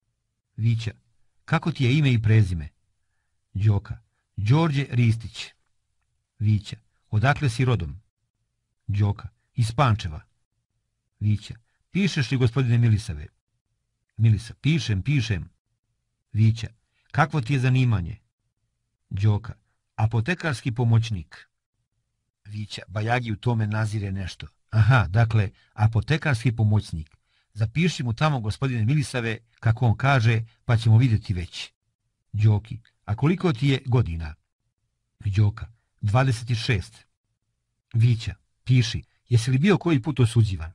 Vića, kako ti je ime i prezime? Đoka, Đorđe Ristić. Vića, odakle si rodom? Đoka, iz Pančeva. Vića, pišeš li gospodine Milisave? Milisa, pišem, pišem. Vića, kakvo ti je zanimanje? Đoka, apotekarski pomoćnik. Vića, bajagi u tome nazire nešto. Aha, dakle, apotekarski pomoćnik. Zapiši mu tamo gospodine Milisave, kako on kaže, pa ćemo vidjeti već. Đoki, a koliko ti je godina? Đoka, dvadeset šest. Vića, piši, jesi li bio koji put osuđivan?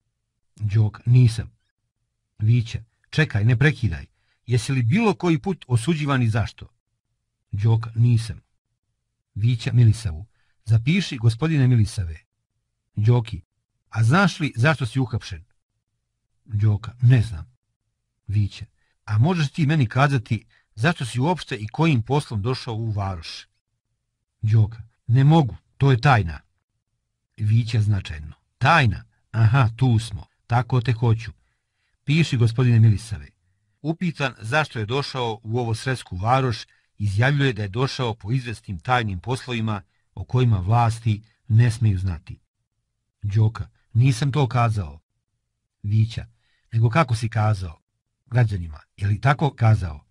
Đoka, nisam. Vića, čekaj, ne prekidaj. Jesi li bilo koji put osuđivan i zašto? Đoka, nisam. Vića Milisavu, zapiši gospodine Milisave. Đoki, a znaš li zašto si uhapšen? Đoka, ne znam. Vića, a možeš ti meni kazati zašto si uopšte i kojim poslom došao u varoš? Đoka, ne mogu, to je tajna. Vića značajno, tajna, aha, tu smo, tako te hoću. Piši gospodine Milisave. Upitan zašto je došao u ovo sredsku varoš, izjavljuje da je došao po izvesnim tajnim poslovima o kojima vlasti ne smeju znati. Đoka, nisam to kazao. Vića, nego kako si kazao? Građanima, je li tako kazao?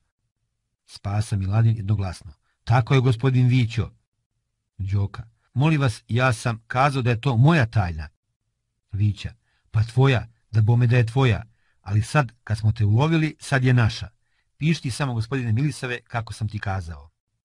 Spasa Miladin jednoglasno. Tako je gospodin Vićo. Đoka, molim vas, ja sam kazao da je to moja tajna. Vića, pa tvoja, da bome da je tvoja, ali sad kad smo te ulovili, sad je naša. Piši ti samo gospodine Milisave kako sam ti kazao.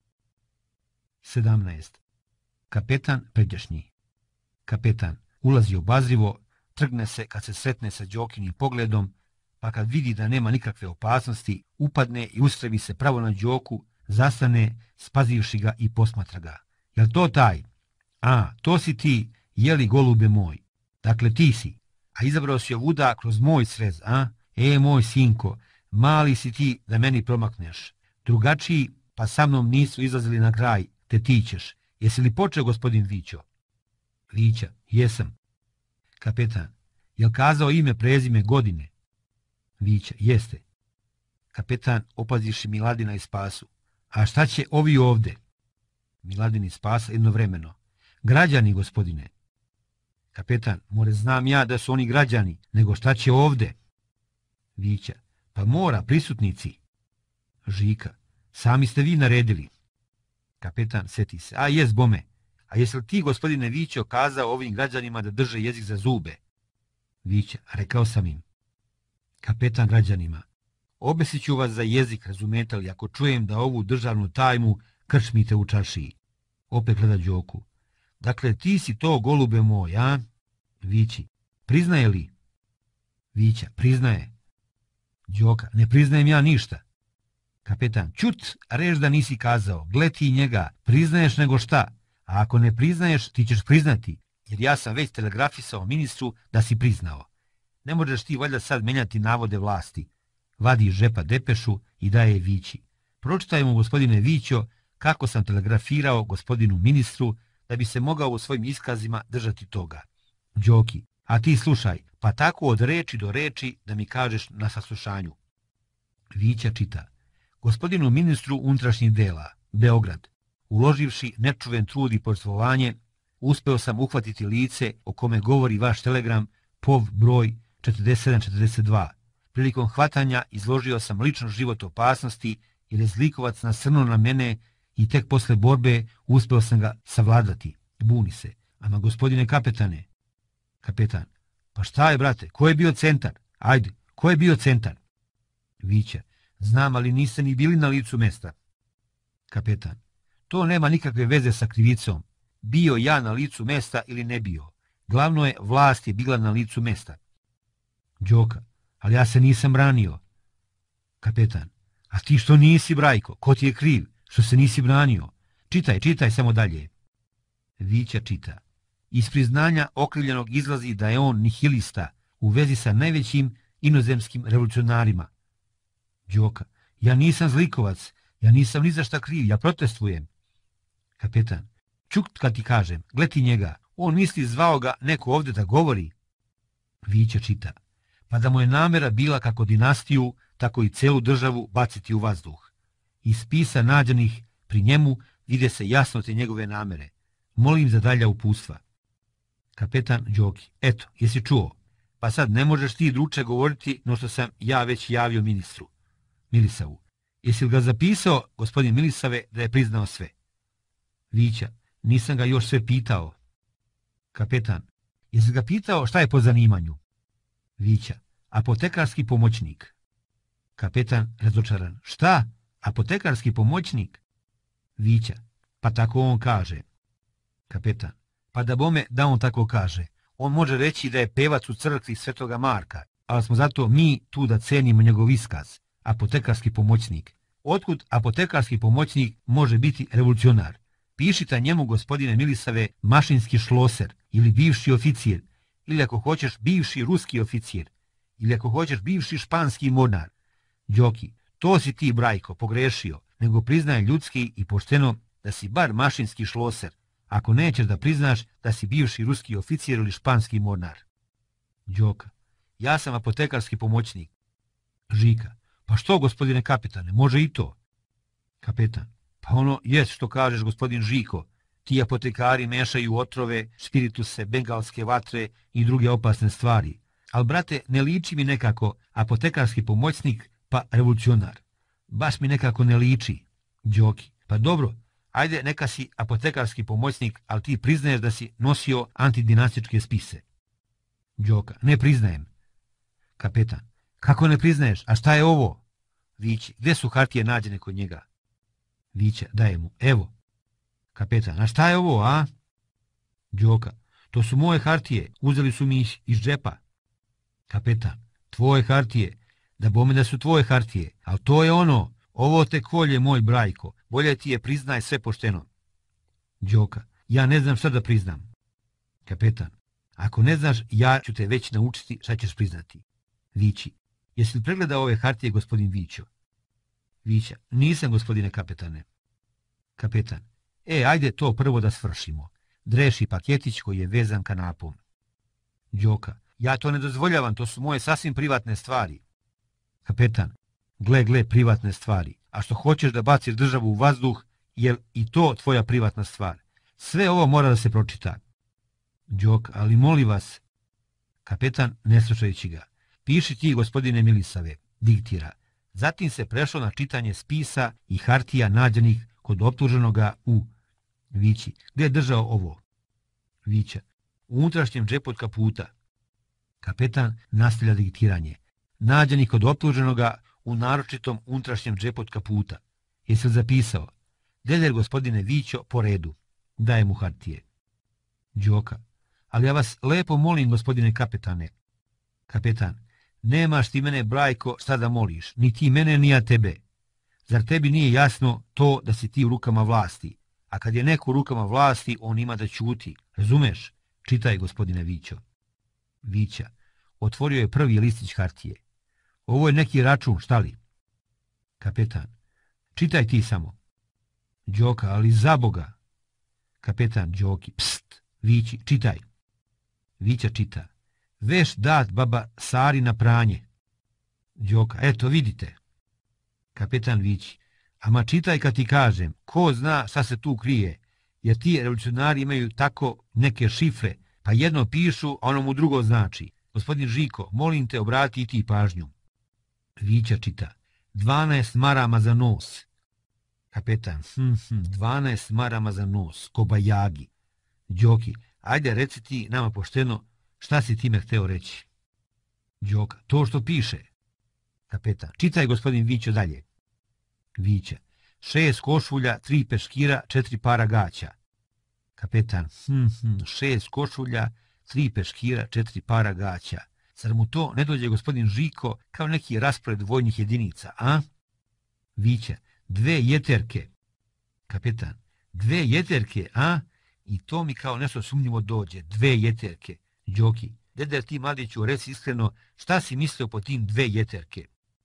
sedamnaest. Kapetan pređašnji. Kapetan ulazi obazrivo, trgne se kad se sretne sa Đokinim pogledom, pa kad vidi da nema nikakve opasnosti, upadne i ustrebi se pravo na Đoku, zastane, spazivši ga i posmatra ga. Jel to taj? A, to si ti, jeli golube moj. Dakle, ti si. A izabrao si ovuda kroz moj srez, a? E, moj sinko, mali si ti da meni promakneš. Drugačiji, pa sa mnom nisu izlazili na kraj, te ti ćeš. Jesi li počeo, gospodin Vićo? Vića, jesam. Kapetan, jel kazao ime, prezime, godine? Vića, jeste. Kapetan, opazivši Miladina i Spasu. A šta će ovi ovde? Miladin i Spasa jednovremeno. Građani, gospodine. Kapetan, more znam ja da su oni građani, nego šta će ovde? Vića, pa mora, prisutnici. Žika, sami ste vi naredili. Kapetan, seti se, a jes bome. A jesi li ti, gospodine Vićo, kazao ovim građanima da drže jezik za zube? Vića, rekao sam im. Kapetan građanima, obesit ću vas za jezik, razumete li, ako čujem da ovu državnu tajmu krčmite u čaršiji. Opet gleda Đoku. Dakle, ti si to, golube moj, a? Vići, priznaje li? Vića, priznaje. Đoka, ne priznajem ja ništa. Kapetan, čut, reš da nisi kazao, gle ti njega, priznaješ nego šta? A ako ne priznaješ, ti ćeš priznati, jer ja sam već telegrafisao ministru da si priznao. Ne možeš ti valjda sad menjati navode vlasti. Vadi iz žepa depešu i daje Vići. Pročitaj mu, gospodine Vićo, kako sam telegrafirao gospodinu ministru da bi se mogao u svojim iskazima držati toga. Đoki, a ti slušaj, pa tako od reči do reči da mi kažeš na saslušanju. Vića čita. Gospodinu ministru unutrašnjih dela, Beograd, uloživši nečuven trud i požrtvovanje, uspeo sam uhvatiti lice o kome govori vaš telegram P O V broj četrdeset sedam četrdeset dva. Prilikom hvatanja izložio sam lično život opasnosti jer je zlikovac nasrnuo na mene i tek posle borbe uspeo sam ga savladati. Buni se. Ama gospodine kapetane. Kapetan. Pa šta je, brate? Ko je bio centar? Ajde, ko je bio centar? Vića. Znam, ali niste ni bili na licu mesta. Kapetan. To nema nikakve veze sa krivicom. Bio ja na licu mesta ili ne bio. Glavno je, vlast je bila na licu mesta. Đoka. Ali ja se nisam branio. Kapetan. A ti što nisi, brajko? Ko ti je kriv? Što se nisi branio? Čitaj, čitaj samo dalje. Vića čita. Iz priznanja okrivljenog izlazi da je on nihilista u vezi sa najvećim inozemskim revolucionarima. Đoka. Ja nisam zlikovac. Ja nisam ni za šta kriv. Ja protestujem. Kapetan. Čuk kad ti kažem. Gledi njega. On misli zvao ga neko ovde da govori. Vića čita. Pa da mu je namera bila kako dinastiju, tako i celu državu baciti u vazduh. Iz spisa nađenih pri njemu vide se jasno te njegove namere. Molim za dalja upustva. Kapetan Đoki. Eto, jesi čuo? Pa sad ne možeš ti druče govoriti no što sam ja već javio ministru. Milisavu. Jesi li ga zapisao, gospodin Milisave, da je priznao sve? Vića. Nisam ga još sve pitao. Kapetan. Jesi ga pitao šta je po zanimanju? Vića. Apotekarski pomoćnik. Kapetan razočaran. Šta? Apotekarski pomoćnik? Vića. Pa tako on kaže. Kapetan. Pa da bome da on tako kaže. On može reći da je pevac u crkvi Svetoga Marka, ali smo zato mi tu da cenimo njegov iskaz. Apotekarski pomoćnik. Otkud apotekarski pomoćnik može biti revolucionar? Pišite njemu, gospodine Milisave, mašinski šloser ili bivši oficir, ili ako hoćeš bivši ruski oficir, ili ako hoćeš bivši španski mornar. Đoki, to si ti, brajko, pogrešio, nego priznaje ljudski i pošteno da si bar mašinski šloser, ako nećeš da priznaš da si bivši ruski oficir ili španski mornar. Đoka, ja sam apotekarski pomoćnik. Žika, pa što, gospodine kapetane, može i to? Kapetan, pa ono jes što kažeš, gospodin Žiko, ti apotekari mešaju otrove, spirituse, bengalske vatre i druge opasne stvari. Al, brate, ne liči mi nekako apotekarski pomoćnik pa revolucionar. Baš mi nekako ne liči. Đoki, pa dobro, ajde neka si apotekarski pomoćnik, ali ti priznaješ da si nosio antidinastičke spise. Đoka, ne priznajem. Kapetan, kako ne priznaješ, a šta je ovo? Vići, gde su hartije nađene kod njega? Vića, daje mu, evo. Kapetan, a šta je ovo, a? Đoka, to su moje hartije, uzeli su mi ih iz džepa. Kapetan, tvoje hartije, da bome da su tvoje hartije, ali to je ono, ovo te kolje, moj brajko, bolje ti je priznaj sve pošteno. Đoka, ja ne znam šta da priznam. Kapetan, ako ne znaš, ja ću te već naučiti šta ćeš priznati. Vići, jesi li pregledao ove hartije, gospodin Vićo? Vića, nisam, gospodine kapetane. Kapetan, e, ajde to prvo da svršimo. Dreši paketić koji je vezan kanapom. Đoka, ja to ne dozvoljavam, to su moje sasvim privatne stvari. Kapetan, gle, gle, privatne stvari, a što hoćeš da baciš državu u vazduh, jel i to tvoja privatna stvar? Sve ovo mora da se pročita. Đoka, ali moli vas. Kapetan, ne slušajući ga, piši ti, gospodine Milisave, diktira. Zatim se prešlo na čitanje spisa i hartija nađenih kod optuženoga u Vići. Gdje je držao ovo? Vića, u unutrašnjem džepu od kaputa. Kapetan nastavlja diktiranje. Nađenih kod optuženoga u naročitom unutrašnjem džepu od kaputa. Jesi li zapisao? Gdje, gospodine Vićo, po redu. Daje mu hartije. Đoka, ali ja vas lepo molim, gospodine kapetane. Kapetan, nemaš ti mene, brajko, šta da moliš, ni ti mene, ni ja tebe. Zar tebi nije jasno to da si ti u rukama vlasti? A kad je neko u rukama vlasti, on ima da ćuti. Razumeš? Čitaj, gospodine Vićo. Vića, otvorio je prvi listić hartije. Ovo je neki račun, šta li? Kapetan, čitaj ti samo. Đoka, ali za Boga. Kapetan Đoki, pst, Vići, čitaj. Vića čita. Veš dat baba Sari na pranje. Đoka, eto vidite. Kapetan Vići, ama čitaj kad ti kažem, ko zna šta se tu krije, jer ti revolucionari imaju tako neke šifre, pa jedno pišu, a ono mu drugo znači. Gospodin Žiko, molim te, obrati i ti pažnju. Vića čita. Dvanaest marama za nos. Kapetan, hm, hm, dvanaest marama za nos, kobajagi. Đoki, ajde reci ti nama pošteno, šta si time hteo reći? Đoka, to što piše. Kapetan, čitaj, gospodin Vićo, dalje. Vića, šest košulja, tri peškira, četiri para gaća. Kapetan, hm, hm, šest košulja, tri peškira, četiri para gaća. Zar mu to ne dođe, gospodin Žiko, kao neki raspored vojnih jedinica, a? Vića, dve jeterke. Kapetan, dve jeterke, a? I to mi kao nešto sumnjivo dođe, dve jeterke. Đoki, dede ti mladiću, reci iskreno, šta si mislio po tim dve jeterke?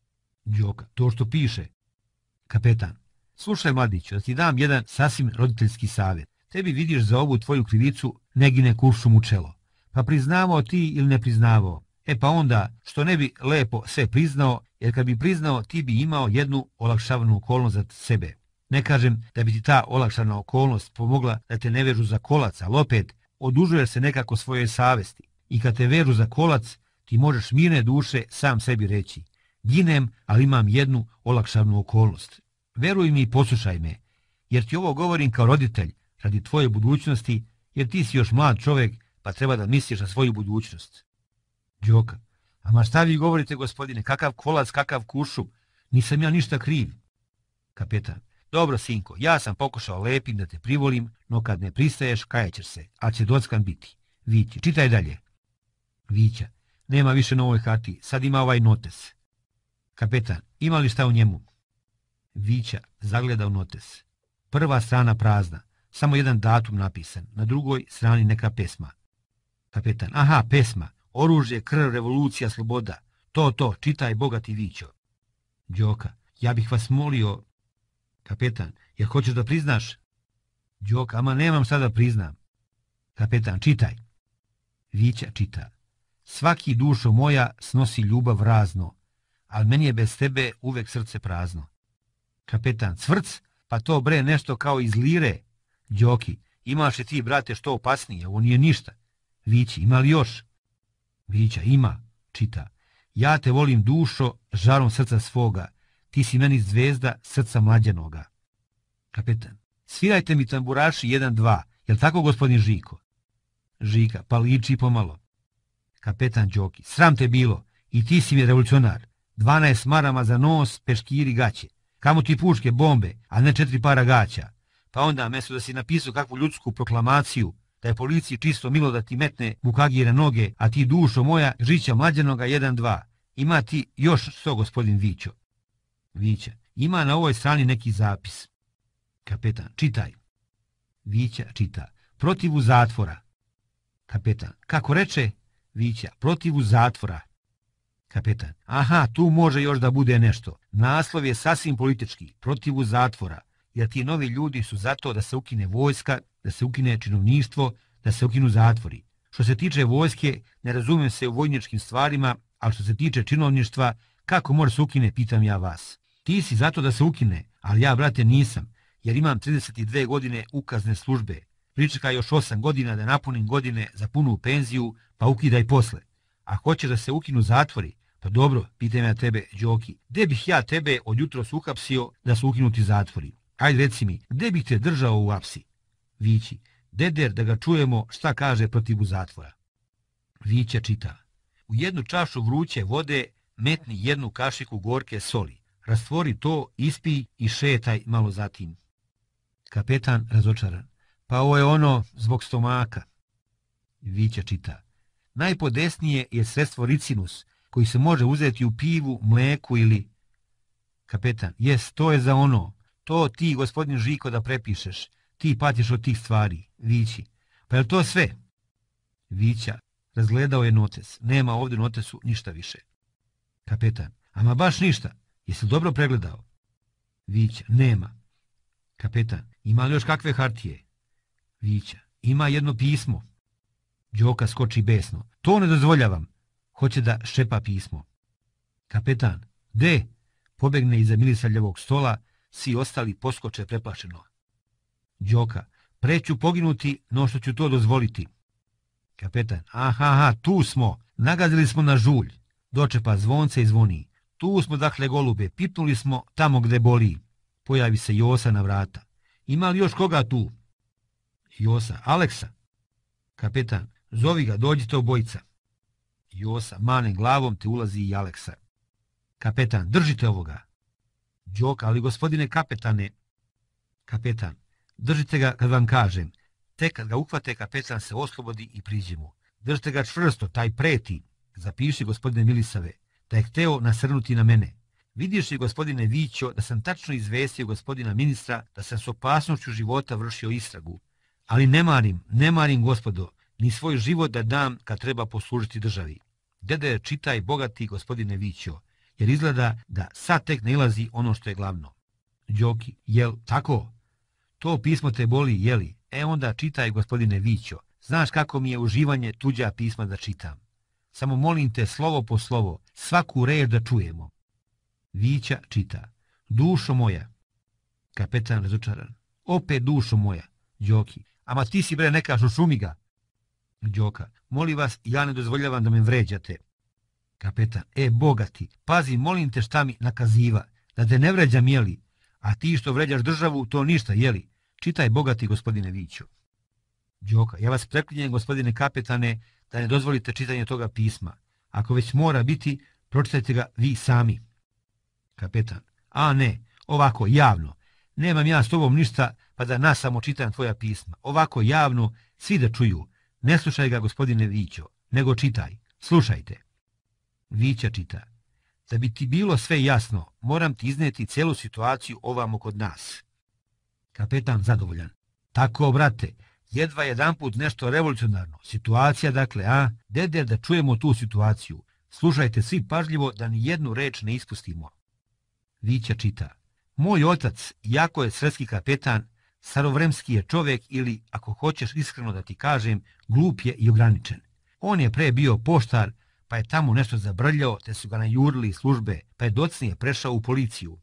Đoka, to što piše. Kapetan, slušaj mladiću, da ti dam jedan sasvim roditeljski savjet. Tebi vidiš za ovu tvoju krivicu ne gine kuršum u čelo. Pa priznavao ti ili ne priznavao. E pa onda, što ne bi lepo sve priznao, jer kad bi priznao, ti bi imao jednu olakšavanu okolnost za sebe. Ne kažem da bi ti ta olakšana okolnost pomogla da te ne vežu za kolac, ali opet odužuješ se nekako svojoj savesti. I kad te vežu za kolac, ti možeš mirne duše sam sebi reći. Ginem, ali imam jednu olakšanu okolnost. Veruj mi i poslušaj me, jer ti ovo govorim kao roditelj, radi tvoje budućnosti, jer ti si još mlad čovjek, pa treba da misliš na svoju budućnost. Đoka, ama šta vi govorite, gospodine, kakav kolac, kakav kušu, nisam ja ništa kriv. Kapetan, dobro, sinko, ja sam pokušao lepim da te privolim, no kad ne pristaješ, kajaćeš se, a će dockan biti. Vići, čitaj dalje. Vića, nema više na ovoj hati, sad ima ovaj notes. Kapetan, ima li šta u njemu? Vića zagleda u notes. Prva strana prazna, samo jedan datum napisan, na drugoj strani neka pesma. Kapetan, aha, pesma, oružje, krv, revolucija, sloboda. To, to, čitaj, bogati Vićo. Đoka, ja bih vas molio. Kapetan, jer hoćeš da priznaš? Đoka, ama nemam šta da priznam. Kapetan, čitaj. Vića čita. Svaki dušo moja snosi ljubav razno, ali meni je bez tebe uvek srce prazno. Kapetan, cvrc, pa to bre nešto kao iz lire. Đoki, imaš li ti, brate, što opasnije, ovo nije ništa. Vići, ima li još? Vića, ima, čita. Ja te volim dušo, žarom srca svoga, ti si meni zvezda srca mlađanoga. Kapetan, svirajte mi tamburaši jedan, dva, jel tako, gospodin Žiko? Žika, pa liči pomalo. Kapetan Đoki, sram te bilo, i ti si mi revolucionar. Dvanaest marama za nos, peškiri gaće. Kamo ti puške, bombe, a ne četiri para gaća. Pa onda, mjesto da si napisao kakvu ljudsku proklamaciju, da je policiji čisto milo da ti metne mukagire noge, a ti dušo moja, žića mlađenoga jedan dva. Ima ti još sto, gospodin Vićo. Vića, ima na ovoj strani neki zapis. Kapetan, čitaj. Vića čita, protivu zatvora. Kapetan, kako reče? Vića, protivu zatvora. Kapetan, aha, tu može još da bude nešto. Naslov je sasvim politički, protivu zatvora, jer ti novi ljudi su zato da se ukine vojska, da se ukine činovništvo, da se ukinu zatvori. Što se tiče vojske, ne razumijem se u vojničkim stvarima, ali što se tiče činovništva, kako može se ukine, pitam ja vas. Ti si zato da se ukine, ali ja, brate, nisam, jer imam trideset dvije godine ukazne službe. Pričekaj još osam godina da napunim godine za punu penziju, pa ukidaj posle. A hoće da se ukinu zatvori, pa dobro, pitam ja tebe, Đoki, gde bih ja tebe od jutros uhapsio da su ukinuti zatvori? Ajde reci mi, gde bih te držao u apsi? Vići, deder da ga čujemo šta kaže protivu zatvora. Vića čita, u jednu čašu vruće vode metni jednu kašiku gorke soli, rastvori to, ispij i šetaj malo zatim. Kapetan razočaran, pa ovo je ono zbog stomaka. Vića čita, najpodesnije je sredstvo ricinus, koji se može uzeti u pivu, mleku ili... Kapetan, jes, to je za ono, to ti, gospodin Žiko, da prepišeš, ti patiš od tih stvari. Vići, pa je to sve? Vića, razgledao je notes, nema ovdje notesu ništa više. Kapetan, ama baš ništa, jesi dobro pregledao? Vića, nema. Kapetan, ima li još kakve hartije? Vića, ima jedno pismo. Đoka skoči besno, to ne dozvoljavam. Hoće da šepa pismo. Kapetan, de? Pobegne iza Milisaljevog stola, svi ostali poskoče preplašeno. Đoka, preću poginuti, no što ću to dozvoliti. Kapetan, aha, aha, tu smo, nagazili smo na žulj. Dočepa zvonce i zvoni. Tu smo, dakle, golube, pipnuli smo tamo gde boli. Pojavi se Josa na vrata. Ima li još koga tu? Josa, Aleksa. Kapetan, zovi ga, dođite obojica. Josa mane glavom te ulazi i Aleksa. Kapetan, držite ovoga. Đoka, ali gospodine kapetane. Kapetan, držite ga kad vam kažem. Tek kad ga uhvate, kapetan se oslobodi i priđe mu. Držite ga čvrsto, taj preti. Zapiši, gospodine Milisave, da je hteo nasrnuti na mene. Vidiš li, gospodine Vićo, da sam tačno izvestio gospodina ministra da sam s opasnošću života vršio istragu. Ali ne marim, ne marim, gospodo, ni svoj život da dam kad treba poslužiti državi. Dede, čitaj, bogati gospodine Vićo, jer izgleda da sad tek nailazi ono što je glavno. Đoki, jel tako? To pismo te boli, jeli? E onda čitaj, gospodine Vićo, znaš kako mi je uživanje tuđa pisma da čitam. Samo molim te slovo po slovo, svaku reč da čujemo. Vića čita, dušo moja. Kapetan razočaran, opet dušo moja. Đoki, ama ti si bre neka šušumiga. Đoka, molim vas, ja ne dozvoljavam da me vređate. Kapetan, e bogati, pazi, molim te šta mi nakaziva, da te ne vređam, jeli, a ti što vređaš državu, to ništa, jeli. Čitaj, bogati gospodine Vićo. Đoka, ja vas preklinjem, gospodine kapetane, da ne dozvolite čitanje toga pisma. Ako već mora biti, pročitajte ga vi sami. Kapetan, a ne, ovako, javno. Nemam ja s tobom ništa, pa da nas samo čitam tvoja pisma. Ovako, javno, svi da čuju. Ne slušaj ga, gospodine Vićo, nego čitaj. Slušajte. Vića čita. Da bi ti bilo sve jasno, moram ti izneti cijelu situaciju ovamo kod nas. Kapetan zadovoljan. Tako, brate, jedva jedanput nešto revolucionarno. Situacija, dakle, a? Deder, da čujemo tu situaciju. Slušajte svi pažljivo da ni jednu reč ne ispustimo. Vića čita. Moj otac, jako je sredski kapetan, starovremski je čovjek ili, ako hoćeš iskreno da ti kažem, glup je i ograničen. On je pre bio poštar, pa je tamo nešto zabrljao, te su ga najurili iz službe, pa je docnije prešao u policiju.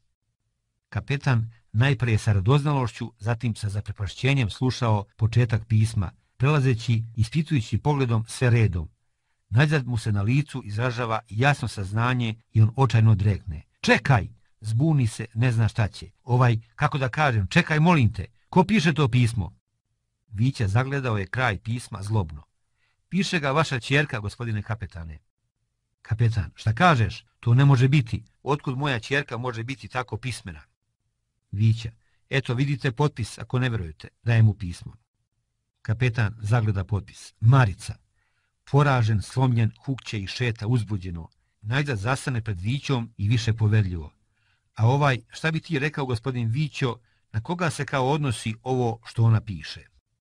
Kapetan najprije sa radoznalošću, zatim sa zaprepašćenjem slušao početak pisma, prelazeći, ispitujući pogledom sve redom. Najzad mu se na licu izražava jasno saznanje i on očajno drekne. Čekaj! Zbuni se, ne zna šta će. Ovaj, kako da kažem, čekaj, molim te, ko piše to pismo? Vića zagledao je kraj pisma zlobno. Piše ga vaša ćerka, gospodine kapetane. Kapetan, šta kažeš? To ne može biti. Otkud moja ćerka može biti tako pismena? Vića, Eto, vidite potpis, ako ne verujete, daje mu pismo. Kapetan zagleda potpis. Marica. Poražen, slomljen, hukće i šeta uzbuđeno. Najzad zastane pred Vićom i više poverljivo. A ovaj, šta bi ti rekao, gospodin Vićo, na koga se kao odnosi ovo što ona piše?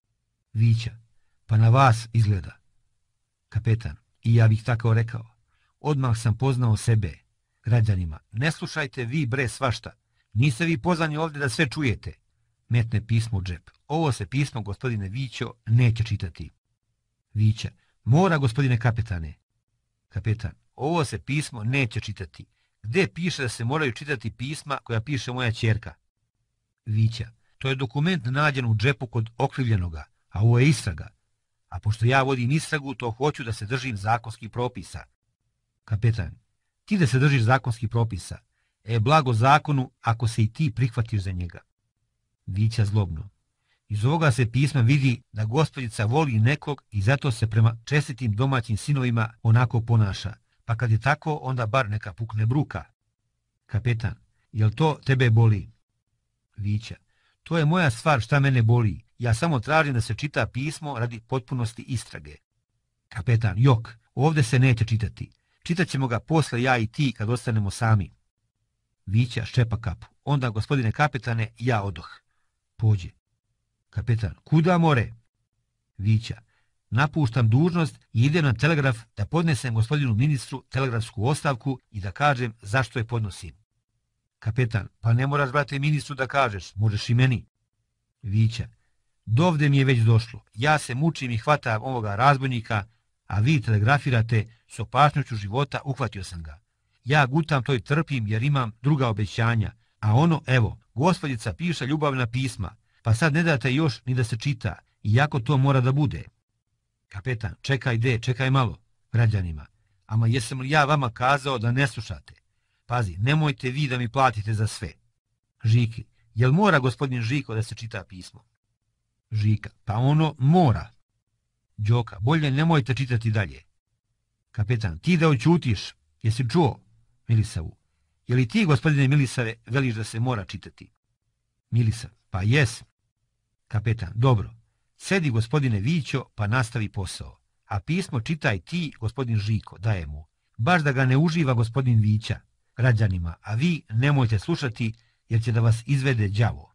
Vića. Pa na vas izgleda. Kapetan. I ja bih tako rekao. Odmah sam poznao sebe. Građanima, ne slušajte vi bre svašta. Niste vi pozvani ovdje da sve čujete. Metne pismo u džep. Ovo se pismo, gospodine Vićo, neće čitati. Vića. Mora, gospodine kapetane. Kapetan. Ovo se pismo neće čitati. Gde piše da se moraju čitati pisma koja piše moja ćerka? Vića. To je dokument nađen u džepu kod okrivljenoga, a ovo je istraga. A pošto ja vodim istragu, to hoću da se držim zakonskih propisa. Kapetan. Ti da se držiš zakonskih propisa. E, blago zakonu ako se i ti prihvatiš za njega. Vića zlobno. Iz ovoga se pisma vidi da gospođica voli nekog i zato se prema čestitim domaćim sinovima onako ponaša. Pa kad je tako, onda bar neka pukne bruka. Kapetan. Jel to tebe boli? Vića. To je moja stvar šta mene boli. Ja samo tražim da se čita pismo radi potpunosti istrage. Kapetan. Jok, ovdje se neće čitati. Čitat ćemo ga posle ja i ti kad ostanemo sami. Vića ščepa kapu. Onda, gospodine kapetane, ja odoh. Pođe. Kapetan. Kuda more? Vića. Napuštam dužnost i idem na telegraf da podnesem gospodinu ministru telegrafsku ostavku i da kažem zašto je podnosim. Kapetan. Pa ne moraš, brate, ministru da kažeš, možeš i meni. Vića. Dovde mi je već došlo. Ja se mučim i hvatam ovoga razbojnika, a vi telegrafirate, s opasnošću života uhvatio sam ga. Ja gutam to i trpim jer imam druga obećanja, a ono, evo, gospođica piše ljubavna pisma, pa sad ne date još ni da se čita, iako to mora da bude. Kapetan. Čekaj de, čekaj malo, građanima. Ama jesam li ja vama kazao da ne slušate? Pazi, nemojte vi da mi platite za sve. Žiki. Jel mora gospodin Žiko da se čita pismo? Žika. Pa ono mora. Đoka. Bolje nemojte čitati dalje. Kapetan. Ti da oćutiš, jesi čuo? Milisavu. Je li ti, gospodine Milisave, veliš da se mora čitati? Milisav. Pa jes. Kapetan. Dobro. Sedi, gospodine Vićo, pa nastavi posao. A pismo čitaj ti, gospodin Žiko, daje mu. Baš da ga ne uživa gospodin Vića, građanima, a vi nemojte slušati, jer će da vas izvede đavo.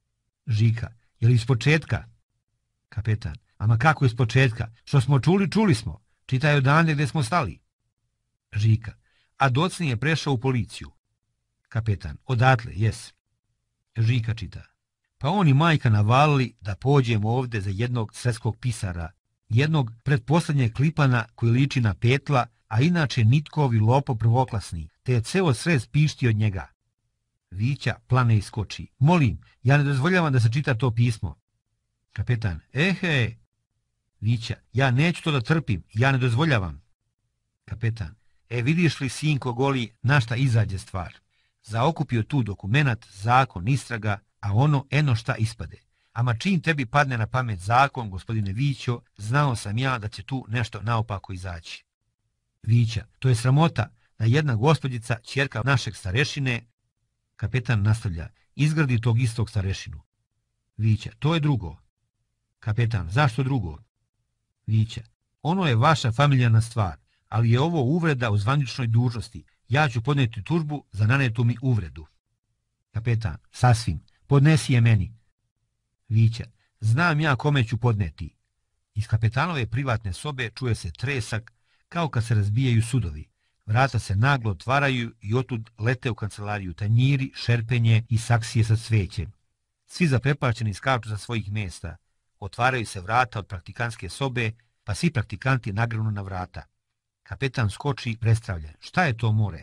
Žika. Je li iz početka? Kapetan. Ama kako iz početka? Što smo čuli, čuli smo. Čitaj odande gdje smo stali. Žika. A docni je prešao u policiju. Kapetan. Odatle, jes. Žika čita. Pa on i majka navalili da pođemo ovdje za jednog sredskog pisara, jednog predposlednjeg klipana koji liči na Petla, a inače nitkovi lopo prvoklasni, te je ceo srez pišti od njega. Vića plane iskoči. Molim, ja ne dozvoljavam da se čita to pismo. Kapetan. Ehe. Vića. Ja neću to da trpim, ja ne dozvoljavam. Kapetan. E, vidiš li, sinko goli, na šta izađe stvar? Zaokupio tu dokumenat, zakon, istraga, a ono eno šta ispade. Ama čim tebi padne na pamet zakon, gospodine Vićo, znao sam ja da će tu nešto naopako izaći. Vića. To je sramota da jedna gospođica, ćerka našeg starešine. Kapetan nastavlja. Izgradi tog istog starešinu. Vića. To je drugo. Kapetan. Zašto drugo? Vića. Ono je vaša familijarna stvar, ali je ovo uvreda u zvaničnoj dužnosti. Ja ću podneti tužbu za nanetu mi uvredu. Kapetan. Sasvim. Podnesi je meni. Vića. Znam ja kome ću podneti. Iz kapetanove privatne sobe čuje se tresak kao kad se razbijaju sudovi. Vrata se naglo otvaraju i otud lete u kancelariju tanjiri, šerpenje i saksije sa cvećem. Svi zaprepašćeni skaču za svojih mjesta. Otvaraju se vrata od praktikantske sobe, pa svi praktikanti nagrnu na vrata. Kapetan skoči prestravljen. Šta je to more?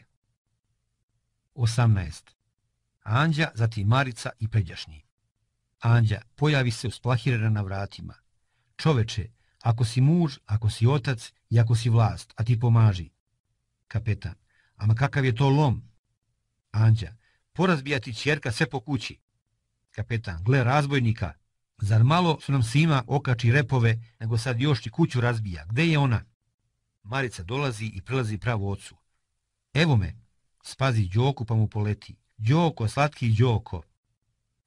osamnaest. Anđa, zatim Marica i pređašnji. Anđa pojavi se usplahirana na vratima. Čoveče, ako si muž, ako si otac i ako si vlast, a ti pomaži. Kapetan. Ama kakav je to lom? Anđa. Porazbijati ćerka sve po kući. Kapetan. Gle razbojnika. Zar malo su nam svima okači repove, nego sad još i kuću razbija. Gde je ona? Marica dolazi i prilazi pravo ocu. Evo me. Spazi Đoku pa mu poleti. Đoko, slatki Đoko.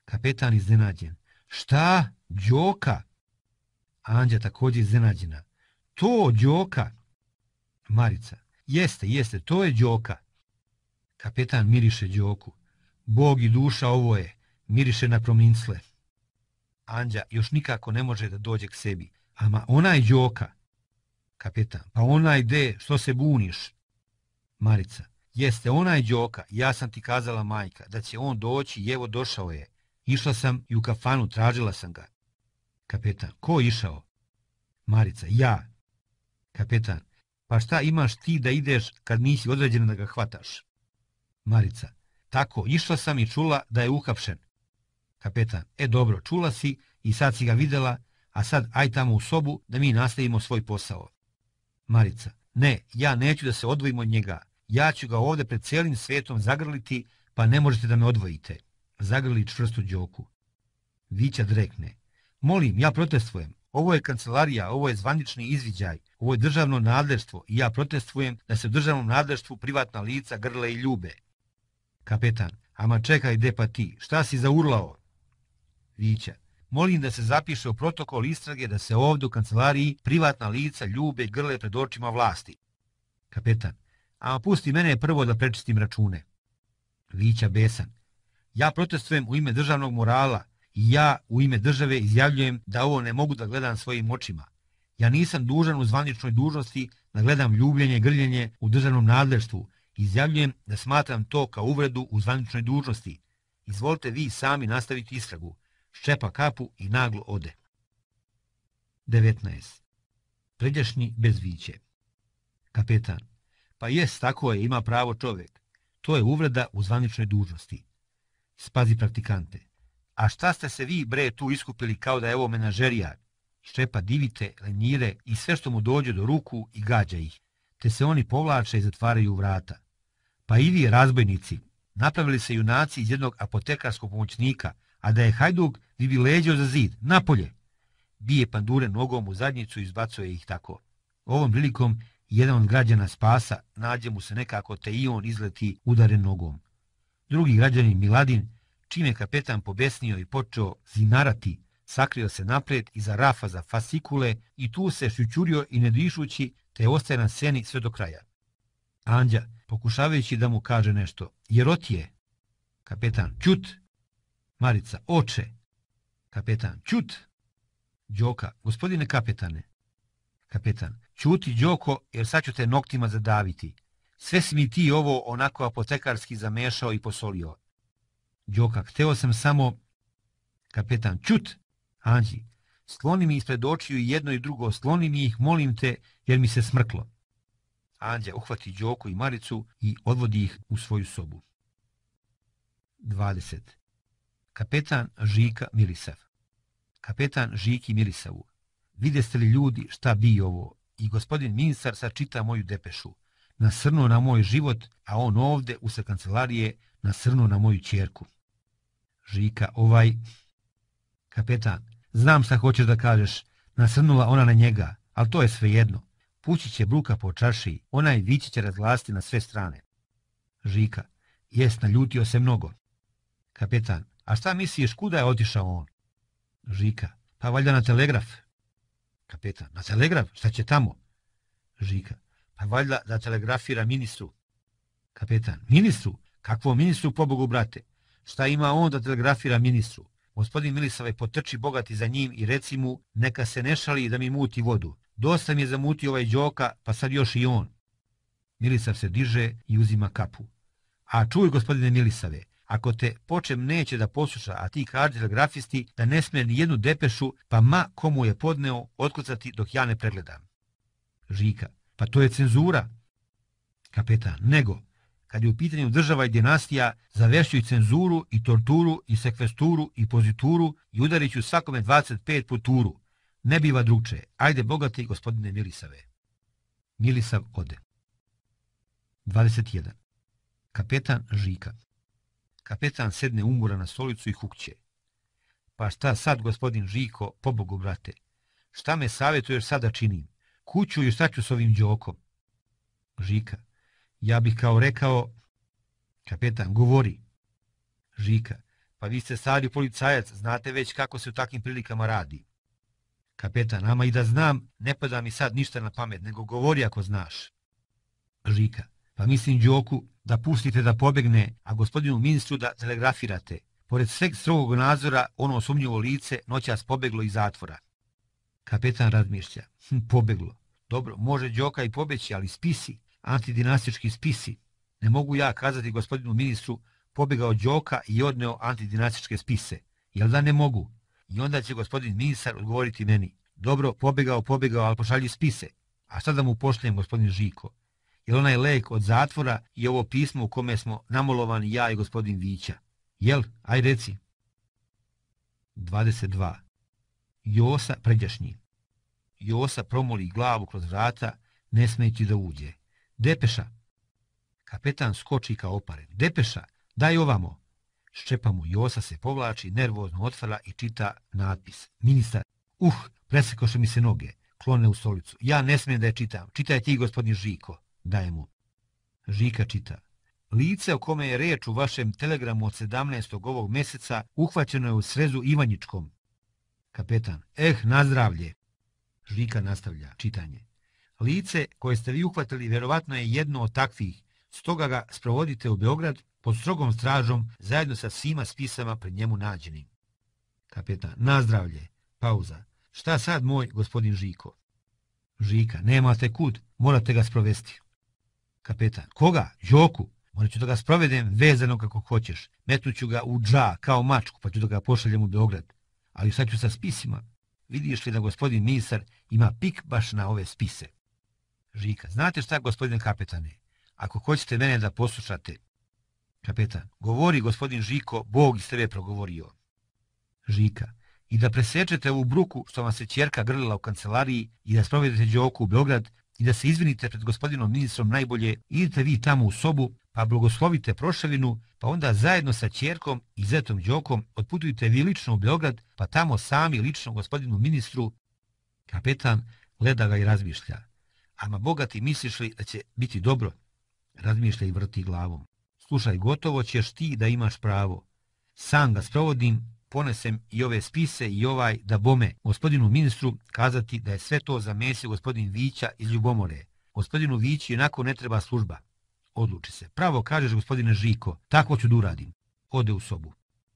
Kapetan iznenađen. Šta? Đoka? Anđa također iznenađena. To Đoka? Marica. Jeste, jeste, to je Đoka. Kapetan miriše Đoku. Bog i duša ovo je, miriše na promincle. Anđa još nikako ne može da dođe k sebi. Ama onaj Đoka. Kapetan. Pa onaj de, što se buniš? Marica. Jeste, onaj Đoka, ja sam ti kazala majka, da će on doći i evo došao je. Išla sam i u kafanu, tražila sam ga. Kapetan. Ko išao? Marica. Ja. Kapetan. Pa šta imaš ti da ideš kad nisi određena da ga hvataš? Marica. Tako, išla sam i čula da je uhapšen. Kapetan. E dobro, čula si i sad si ga videla, a sad aj tamo u sobu da mi nastavimo svoj posao. Marica. Ne, ja neću da se odvojim od njega. Ja ću ga ovdje pred cijelim svijetom zagrliti, pa ne možete da me odvojite. Zagrli čvrstu Đoku. Vića drekne. Molim, ja protestujem. Ovo je kancelarija, ovo je zvanični izviđaj, ovo je državno nadleštvo i ja protestujem da se u državnom nadleštvu privatna lica grle i ljube. Kapetan. Ama čekaj, de pa ti, šta si zaurlao? Vića. Molim da se zapiše u protokol istrage da se ovdje u kancelariji privatna lica ljube i grle pred očima vlasti. Kapetan. Ama pusti mene prvo da prečistim račune. Vića besan. Ja protestujem u ime državnog morala i ja u ime države izjavljujem da ovo ne mogu da gledam svojim očima. Ja nisam dužan u zvaničnoj dužnosti da gledam ljubljenje i grljenje u državnom nadleštvu. Izjavljujem da smatram to kao uvredu u zvaničnoj dužnosti. Izvolite vi sami nastaviti istragu. Ščepa kapu i naglo ode. devetnaest. Pređašnji bez viće. Kapetan. Pa jest, tako je, ima pravo čovjek. To je uvreda u zvaničnoj dužnosti. Spazi praktikante. A šta ste se vi, bre, tu iskupili kao da je ovo menažerija? Ščepa divite, lenjire i sve što mu dođe do ruku i gađa ih, te se oni povlače i zatvaraju vrata. Pa i vi, razbojnici, napravili se junaci iz jednog apotekarskog pomoćnika, a da je hajduk, vi bi leđeo za zid, napolje. Bije pandure nogom u zadnjicu i izbacuje ih tako. Ovom prilikom jedan od građana spasa, nađe mu se nekako te i on izleti udaren nogom. Drugi građanin Miladin, čim je kapetan pobesnio i počeo zinarati, sakrio se napred iza rafa za fasikule i tu se šućurio i ne dišući, te ostaje na sceni sve do kraja. Anđa, pokušavajući da mu kaže nešto, Jerotije. Kapetan, ćut. Marica, oče. Kapetan, ćut. Đoka, gospodine kapetane. Kapetan, ćuti Đoko, jer sad ću te noktima zadaviti. Sve si mi ti ovo onako apotekarski zamešao i posolio. Đoka, hteo sam samo... Kapetan, ćut. Anđi, skloni mi ispred očiju i jedno i drugo, skloni mi ih, molim te, jer mi se smrklo. Anđa uhvati Đoku i Maricu i odvodi ih u svoju sobu. dvadeset. Kapetan Žika Milisav. Kapetan Žiki Milisavu. Videste li ljudi šta bi ovo? I gospodin ministar sad čita moju depešu. Nasrnuo na moj život, a on ovde, usred kancelarije, nasrnuo na moju ćerku. Žika, ovaj... Kapetan, znam šta hoćeš da kažeš, nasrnula ona na njega, ali to je svejedno. Pući će bruka po čaršiji, onaj vići će razglasiti na sve strane. Žika, jest, naljutio se mnogo. Kapetan, a šta misliš, kuda je otišao on? Žika, pa valjda na telegraf. Kapetan, na telegraf, šta će tamo? Žika, pa valjda da telegrafira ministru. Kapetan, ministru? Kakvom ministru, pobogu, brate? Šta ima on da telegrafira ministru? Gospodin Milisav potrči bogati za njim i reci mu, neka se ne šali da mi muti vodu. Dosta mi je zamutio ovaj Đoka, pa sad još i on. Milisav se diže i uzima kapu. A čuj, gospodine Milisave, ako te počem neće da posluša, a ti kaži telegrafisti da ne smije ni jednu depešu, pa ma komu je podneo otkucati dok ja ne pregledam. Žika, pa to je cenzura. Kapetan, nego, kad je u pitanju država i dinastija, zavešću i cenzuru, i torturu, i sekvesturu, i pozituru, i udarit ću svakome dvadeset pet po turu. Ne biva drugče, ajde bogati gospodine Milisave. Milisav ode. dvadeset jedan. Kapetan Žika. Kapetan sedne umora na stolicu i hukće. Pa šta sad, gospodin Žiko, pobogu, brate? Šta me savjetuješ sad da činim? Kuću i šta ću s ovim Đokom? Žika. Ja bih kao rekao... Kapetan, govori. Žika. Pa vi ste stari policajac, znate već kako se u takvim prilikama radi. Kapetan, ama i da znam, ne pada mi sad ništa na pamet, nego govori ako znaš. Žika, pa mislim Đoku da pustite da pobegne, a gospodinu ministru da telegrafirate. Pored sveg strogog nadzora, ono sumnjivo lice noćas pobeglo iz zatvora. Kapetan razmišlja, hm, pobeglo. Dobro, može Đoka i pobeći, ali spisi, antidinastički spisi. Ne mogu ja kazati gospodinu ministru, pobegao Đoka i odneo antidinastičke spise. Jel da ne mogu? I onda će gospodin ministar odgovoriti meni. Dobro, pobegao, pobegao, ali pošalji spise. A šta da mu pošljem, gospodin Žiko? Jel onaj lek od zatvora i ovo pismo u kome smo namolovani ja i gospodin Vića? Jel? Aj reci. dvadeset dva. Josa pređašnji. Josa promoli glavu kroz vrata, ne smeći da uđe. Depeša. Kapetan skoči kao oparen. Depeša, daj ovamo. Ščepa mu, Josa se povlači, nervozno otvara i čita natpis. Ministar, uh, presekoše mi se noge, klone u stolicu. Ja ne smijem da je čitam. Čitaj ti, gospodin Žiko. Daje mu. Žika čita. Lice o kome je reč u vašem telegramu od sedamnaestog ovog mjeseca uhvaćeno je u srezu Ivanjičkom. Kapetan, eh, nazdravlje. Žika nastavlja čitanje. Lice koje ste vi uhvatili vjerovatno je jedno od takvih, stoga ga sprovodite u Beograd pod strogom stražom zajedno sa svima spisama pred njemu nađenim. Kapetan, nazdravlje. Pauza. Šta sad moj gospodin Žiko? Žika, nemate kud, morate ga sprovesti. Kapetan, koga? Đoku. Morat ću da ga sprovedem vezano kako hoćeš. Metnuću ga u dža kao mačku pa ću da ga pošaljem u Beograd. Ali sad ću sa spisima. Vidiš li da gospodin ministar ima pik baš na ove spise? Žika, znate šta gospodine kapetane? Ako hoćete mene da poslušate. Kapetan, govori gospodin Žiko, Bog iz tebe progovorio. Žika, i da presečete ovu bruku što vam se ćerka grlila u kancelariji i da sprovedete Đoku u Beograd i da se izvinite pred gospodinom ministrom najbolje, idite vi tamo u sobu, pa blagoslovite Proševinu, pa onda zajedno sa ćerkom i zetom Đokom otputujte vi lično u Beograd, pa tamo sami lično gospodinu ministru. Kapetan gleda ga i razmišlja. Ama bogati, misliš li da će biti dobro? Razmišlja i vrti glavom. Slušaj, gotovo ćeš ti da imaš pravo. Sam ga sprovodim, ponesem i ove spise i ovaj da bome gospodinu ministru kazati da je sve to zamesio gospodin Vića iz Ljubomore. Gospodinu Vići jednako ne treba služba. Odluči se. Pravo kažeš, gospodine Žiko, tako ću da uradim. Ode u sobu.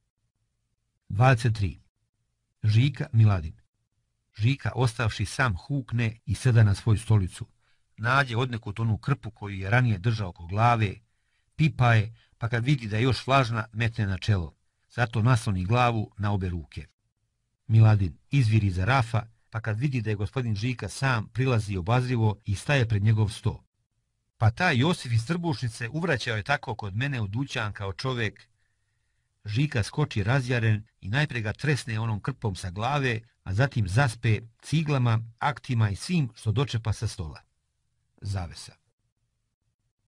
dvadeset tri. Žika Miladin. Žika, ostavši sam, hukne i seda na svoju stolicu. Nađe odnekud onu krpu koju je ranije držao oko glave, pipa je, pa kad vidi da je još vlažna, metne na čelo. Zato nasloni glavu na obe ruke. Miladin izviri za rafa, pa kad vidi da je gospodin Žika sam, prilazi obazrivo i staje pred njegov sto. Pa taj Josif iz Trbušnice uvraćao je tako kod mene u dućan kao čovek. Žika skoči razjaren i najpre ga tresne onom krpom sa glave, a zatim zaspe ciglama, aktima i svim što dočepa sa stola. Zavesa.